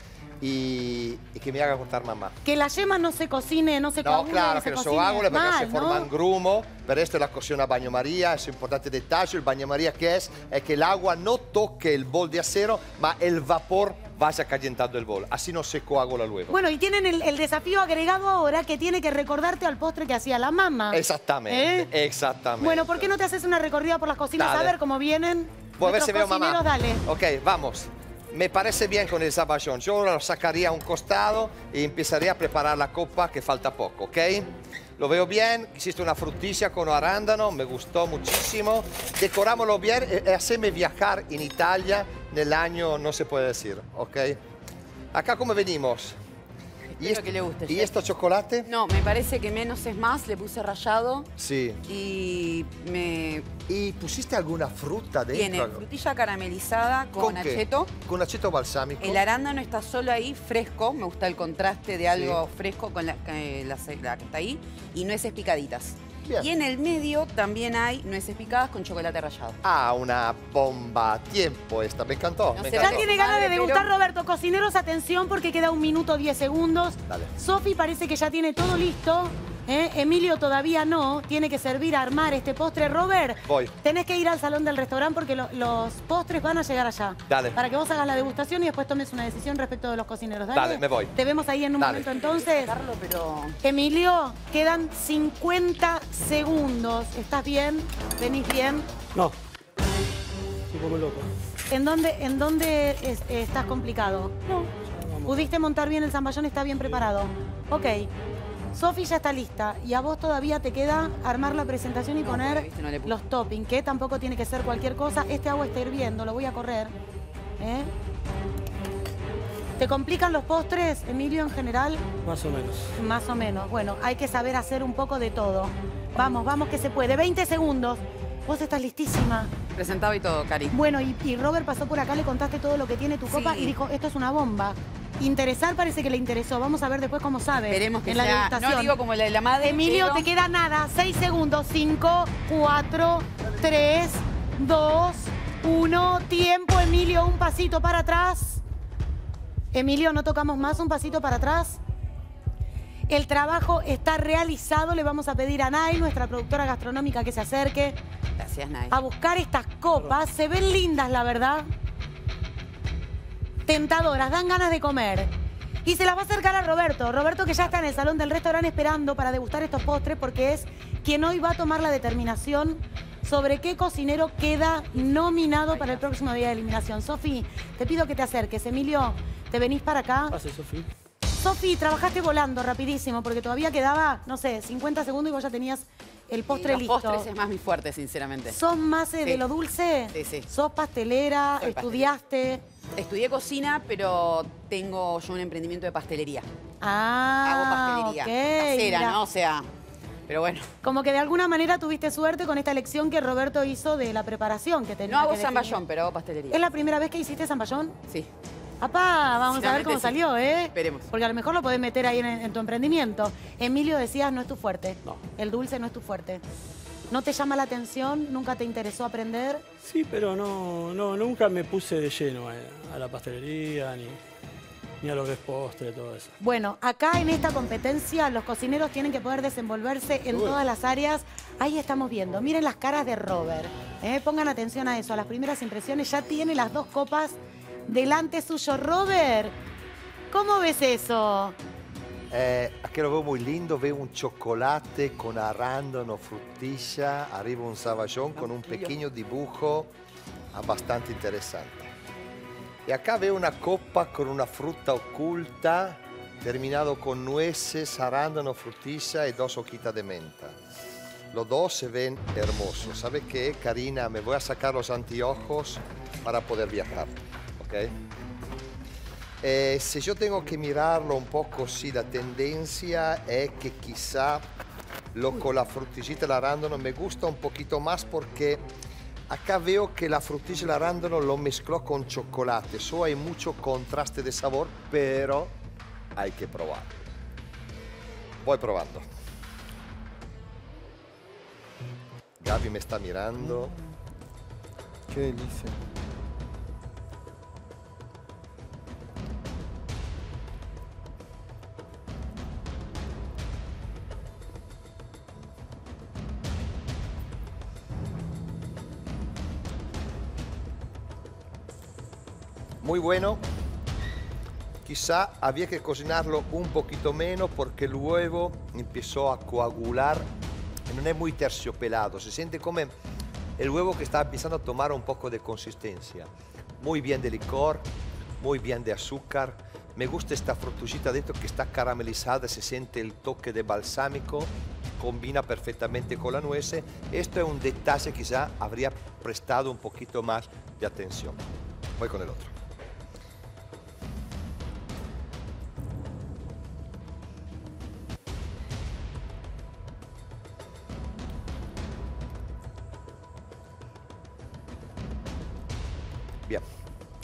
y que me haga gustar mamá. Que la yema no se cocine, no se coagule, No, claro, se che non so cocine agole perché mal, se forman grumo, per esto la cocción a bagnomaria, es un importante detalle, el bagnomaria que es que el agua no toque el bol de acero, ma el vapor vaya calentando el bol, así no se coagula luego. Bueno, y tienen el desafío agregado ahora que tiene que recordarte al postre que hacía la mamá. Exactamente, exactamente. Bueno, ¿por qué no te haces una recorrida por las cocinas Dale. a ver cómo vienen? Pues a ver si veo mamá. Dale. Ok, vamos. Me parece bien con el zamballón. Yo lo sacaría a un costado y empezaría a preparar la copa, que falta poco, ¿ok? Lo veo bien. Hiciste una frutilla con arándano, me gustó muchísimo. Decorámoslo bien y haceme viajar en Italia nel año, no se puede decir, ¿ok? Acá como venimos. Espero que le guste. ¿Y esto chocolate? No, me parece que menos es más. Le puse rallado. Sí. Y ¿Y pusiste alguna fruta dentro? Tiene frutilla caramelizada con qué? aceto. Con aceto balsámico. El arándano está solo ahí, fresco. Me gusta el contraste de algo fresco con la que está ahí. Y nueces picaditas. Bien. Y en el medio también hay nueces picadas con chocolate rallado. Ah, una bomba a tiempo esta. Me encantó. me Ya encantó. tiene ganas de degustar, Roberto. Cocineros, atención, porque queda 1 minuto 10 segundos. Dale. Sofi parece que ya tiene todo listo. Emilio todavía no. Tiene que servir a armar este postre. Robert, Voy. tenés que ir al salón del restaurante porque los postres van a llegar allá. Dale. Para que vos hagas la degustación y después tomes una decisión respecto de los cocineros. Dale, Dale, me voy. Te vemos ahí en un Dale. momento entonces. Pero... Emilio, quedan 50 segundos. ¿Estás bien? ¿Venís bien? No. Estoy como loco. ¿En dónde estás complicado? No. ¿Pudiste montar bien el zamballón? ¿Está bien preparado? Ok. Sofi ya está lista y a vos todavía te queda armar la presentación y poner viste, no le puse. los toppings, que tampoco tiene que ser cualquier cosa. Este agua está hirviendo, lo voy a correr. ¿Te complican los postres, Emilio, en general? Más o menos. Más o menos. Bueno, hay que saber hacer un poco de todo. Vamos, vamos que se puede. 20 segundos. Vos estás listísima. Presentado y todo, Cari. Bueno, y Robert pasó por acá, le contaste todo lo que tiene tu copa y dijo, esto es una bomba. Interesar parece que le interesó. Vamos a ver después cómo sabe. Esperemos que en la sea, degustación. no digo como la de la madre, Emilio, pero... te queda nada. 6 segundos. 5, 4, 3, 2, 1. Tiempo, Emilio. Un pasito para atrás. Emilio, no tocamos más. Un pasito para atrás. El trabajo está realizado. Le vamos a pedir a Nay, nuestra productora gastronómica, que se acerque. Gracias, Nay. A buscar estas copas. Se ven lindas, la verdad. Tentadoras, dan ganas de comer. Y se las va a acercar a Roberto. Roberto, que ya está en el salón del restaurante esperando para degustar estos postres, porque es quien hoy va a tomar la determinación sobre qué cocinero queda nominado para el próximo día de eliminación. Sofi, te pido que te acerques. Emilio, ¿te venís para acá? Pase, Sofi. Sofi, trabajaste volando rapidísimo, porque todavía quedaba, no sé, 50 segundos y vos ya tenías el postre listo. Los postres es más mi fuerte, sinceramente. ¿Sos más de lo dulce? Sí, sí. ¿Sos pastelera? Soy ¿Estudiaste? Estudié cocina, pero tengo yo un emprendimiento de pastelería. Ah, hago pastelería. ok, Casera, mira. ¿no? O sea, pero bueno. Como que de alguna manera tuviste suerte con esta elección que Roberto hizo de la preparación que tenía. No hago que definir. zamballón, pero hago pastelería. ¿Es la primera vez que hiciste zamballón? Sí. Apá, vamos a ver cómo Sí. salió, ¿eh? Esperemos. Porque a lo mejor lo podés meter ahí en tu emprendimiento. Emilio, decías, no es tu fuerte. No. El dulce no es tu fuerte. ¿No te llama la atención? ¿Nunca te interesó aprender? Sí, pero nunca me puse de lleno a la pastelería, ni a lo que es postre, todo eso. Bueno, acá en esta competencia los cocineros tienen que poder desenvolverse en todas las áreas. Ahí estamos viendo. Miren las caras de Robert. Pongan atención a eso. A las primeras impresiones ya tiene las 2 copas delante suyo. Robert, ¿cómo ves eso? Aquí lo veo muy lindo, veo un chocolate con arándano, frutilla, arriba un zamballón con un pequeño dibujo bastante interesante. Y acá veo una copa con una fruta oculta terminado con nueces, arándano, frutilla y 2 hojitas de menta. Los dos se ven hermosos. ¿Sabe qué, Karina? Me voy a sacar los anteojos para poder viajar, ¿ok? Si yo tengo que mirarlo un poco, sí, la tendencia es que quizá con la frutillita y el arándano me gusta un poquito más porque acá veo que la frutilla y el arándano lo mezcló con chocolate. Eso hay mucho contraste de sabor, pero hay que probar. Voy probando. Gaby me está mirando. Qué delicia. Muy bueno. Quizá había que cocinarlo un poquito menos porque el huevo empezó a coagular. No es muy terciopelado, se siente como el huevo que está empezando a tomar un poco de consistencia. Muy bien de licor, muy bien de azúcar. Me gusta esta frutillita dentro que está caramelizada, se siente el toque de balsámico, combina perfectamente con la nuez. Esto es un detalle que quizá habría prestado un poquito más de atención. Voy con el otro. Bien.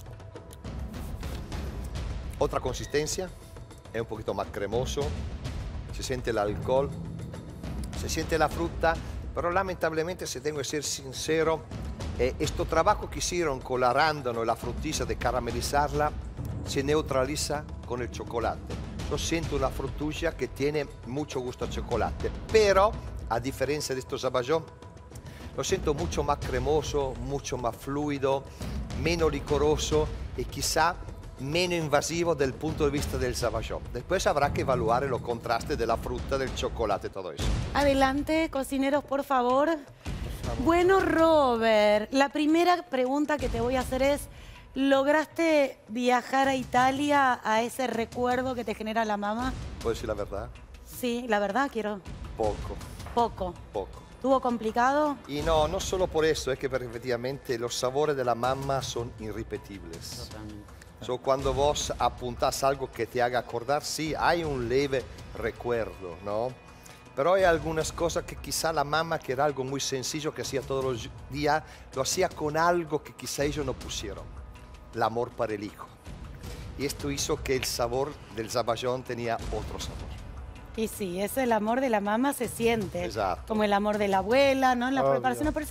Otra consistencia, es un poquito más cremoso, se siente el alcohol, se siente la fruta, pero lamentablemente, si tengo que ser sincero, este trabajo que hicieron con el arándano y la frutilla de caramelizarla se neutraliza con el chocolate. Yo siento una frutilla que tiene mucho gusto a chocolate, pero a diferencia de estos zabajón, lo siento mucho más cremoso, mucho más fluido, menos licoroso y quizá menos invasivo del punto de vista del zabajón. Después habrá que evaluar los contrastes de la fruta, del chocolate, todo eso. Adelante, cocineros, por favor. Bueno, Robert, la primera pregunta que te voy a hacer es, ¿lograste viajar a Italia a ese recuerdo que te genera la mamá? ¿Puedo decir la verdad? Sí, la verdad, quiero... Poco. Poco. Poco. ¿Estuvo complicado? Y no, no solo por eso, es que efectivamente los sabores de la mamá son irrepetibles. So, cuando vos apuntás algo que te haga acordar, sí, hay un leve recuerdo, ¿no? Pero hay algunas cosas que quizá la mamá, que era algo muy sencillo que hacía todos los días, lo hacía con algo que quizá ellos no pusieron, el amor para el hijo. Y esto hizo que el sabor del zabajón tenía otro sabor. Y sí, eso, el amor de la mamá se siente. Exacto. Como el amor de la abuela, ¿no? En la Obvio. preparación, por eso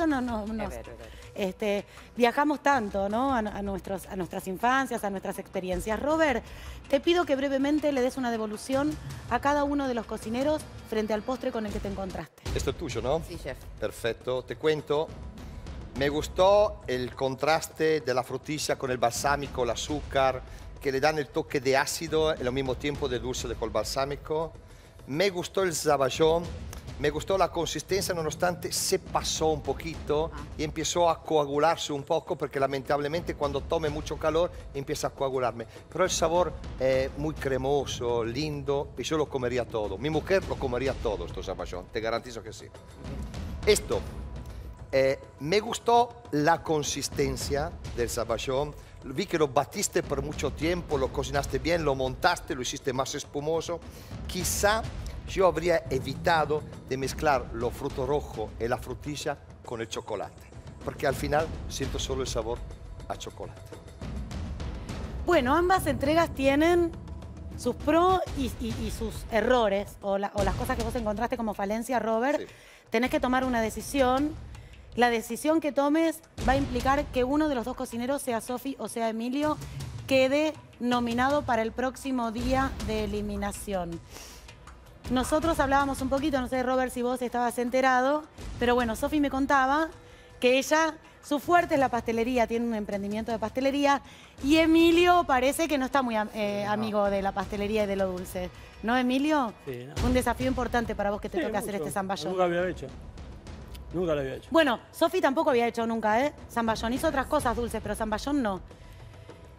viajamos tanto, ¿no? A nuestras infancias, a nuestras experiencias. Robert, te pido que brevemente le des una devolución a cada uno de los cocineros frente al postre con el que te encontraste. Esto es tuyo, ¿no? Sí, chef. Perfecto. Te cuento. Me gustó el contraste de la frutilla con el balsámico, el azúcar, que le dan el toque de ácido y al mismo tiempo de dulce con el balsámico. Me gustó el zabajón, me gustó la consistencia, nonostante se pasó un poquito y empezó a coagularse un poco, porque lamentablemente cuando tome mucho calor empieza a coagularme. Pero el sabor es muy cremoso, lindo, y yo lo comería todo. Mi mujer lo comería todo, este zabajón, te garantizo que sí. Esto, me gustó la consistencia del zabajón. Vi que lo batiste por mucho tiempo, lo cocinaste bien, lo montaste, lo hiciste más espumoso. Quizá yo habría evitado de mezclar los frutos rojos y la frutilla con el chocolate, porque al final siento solo el sabor a chocolate. Bueno, ambas entregas tienen sus pros y sus errores, o las cosas que vos encontraste como falencia, Robert. Sí. Tenés que tomar una decisión. La decisión que tomes va a implicar que uno de los dos cocineros, sea Sofi o sea Emilio, quede nominado para el próximo día de eliminación. Nosotros hablábamos un poquito, no sé, Robert, si vos estabas enterado, pero bueno, Sofi me contaba que ella, su fuerte es la pastelería, tiene un emprendimiento de pastelería, y Emilio parece que no está muy amigo de la pastelería y de lo dulce. ¿No, Emilio? Sí, no. Un desafío importante para vos que te toque hacer este zamballón. Nunca lo había hecho. Nunca lo había hecho. Bueno, Sofi tampoco había hecho nunca, ¿eh? Zamballón hizo otras cosas dulces, pero zamballón no.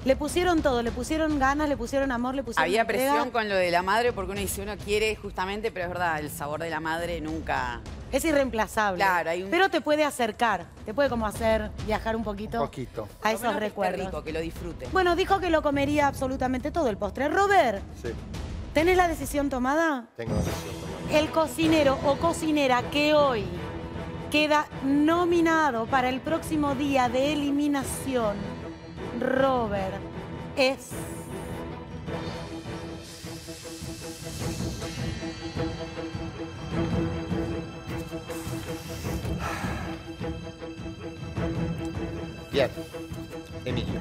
Le pusieron todo, le pusieron ganas, le pusieron amor, le pusieron Había entrega. presión con lo de la madre porque uno dice, uno quiere justamente, pero es verdad, el sabor de la madre nunca... Es irreemplazable. Claro, hay un... Pero te puede acercar, te puede como hacer viajar un poquito, a esos recuerdos. Que rico, que lo disfrute. Bueno, dijo que lo comería absolutamente todo el postre. Robert, Sí, ¿tenés la decisión tomada? tengo la decisión tomada. El cocinero o cocinera que hoy queda nominado para el próximo día de eliminación, Robert, es... Bien, Emilio.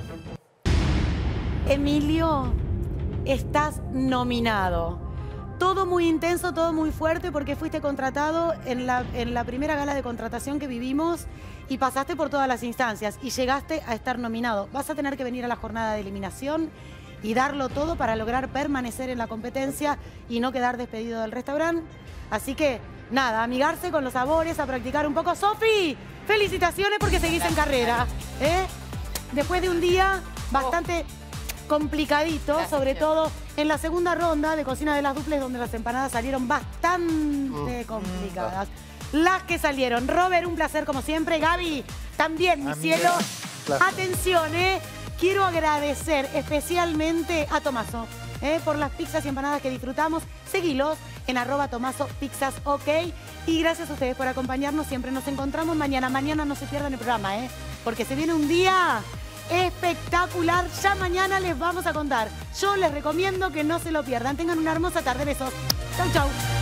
Emilio, estás nominado. Todo muy intenso, todo muy fuerte porque fuiste contratado en la primera gala de contratación que vivimos y pasaste por todas las instancias y llegaste a estar nominado. Vas a tener que venir a la jornada de eliminación y darlo todo para lograr permanecer en la competencia y no quedar despedido del restaurante. Así que, nada, amigarse con los sabores, a practicar un poco. ¡Sofi! Felicitaciones porque seguís en carrera. Después de un día bastante complicadito, sobre todo en la segunda ronda de Cocina de las Duples, donde las empanadas salieron bastante complicadas. Las que salieron. Robert, un placer como siempre. Gaby, también, mi cielo. Placer. Atención, quiero agradecer especialmente a Tomaso por las pizzas y empanadas que disfrutamos. Seguilos en @TomasoPizzasOK. Y gracias a ustedes por acompañarnos. Siempre nos encontramos mañana. Mañana no se pierdan el programa, porque se viene un día espectacular. Ya mañana les vamos a contar. Yo les recomiendo que no se lo pierdan. Tengan una hermosa tarde. Besos. Chau, chau.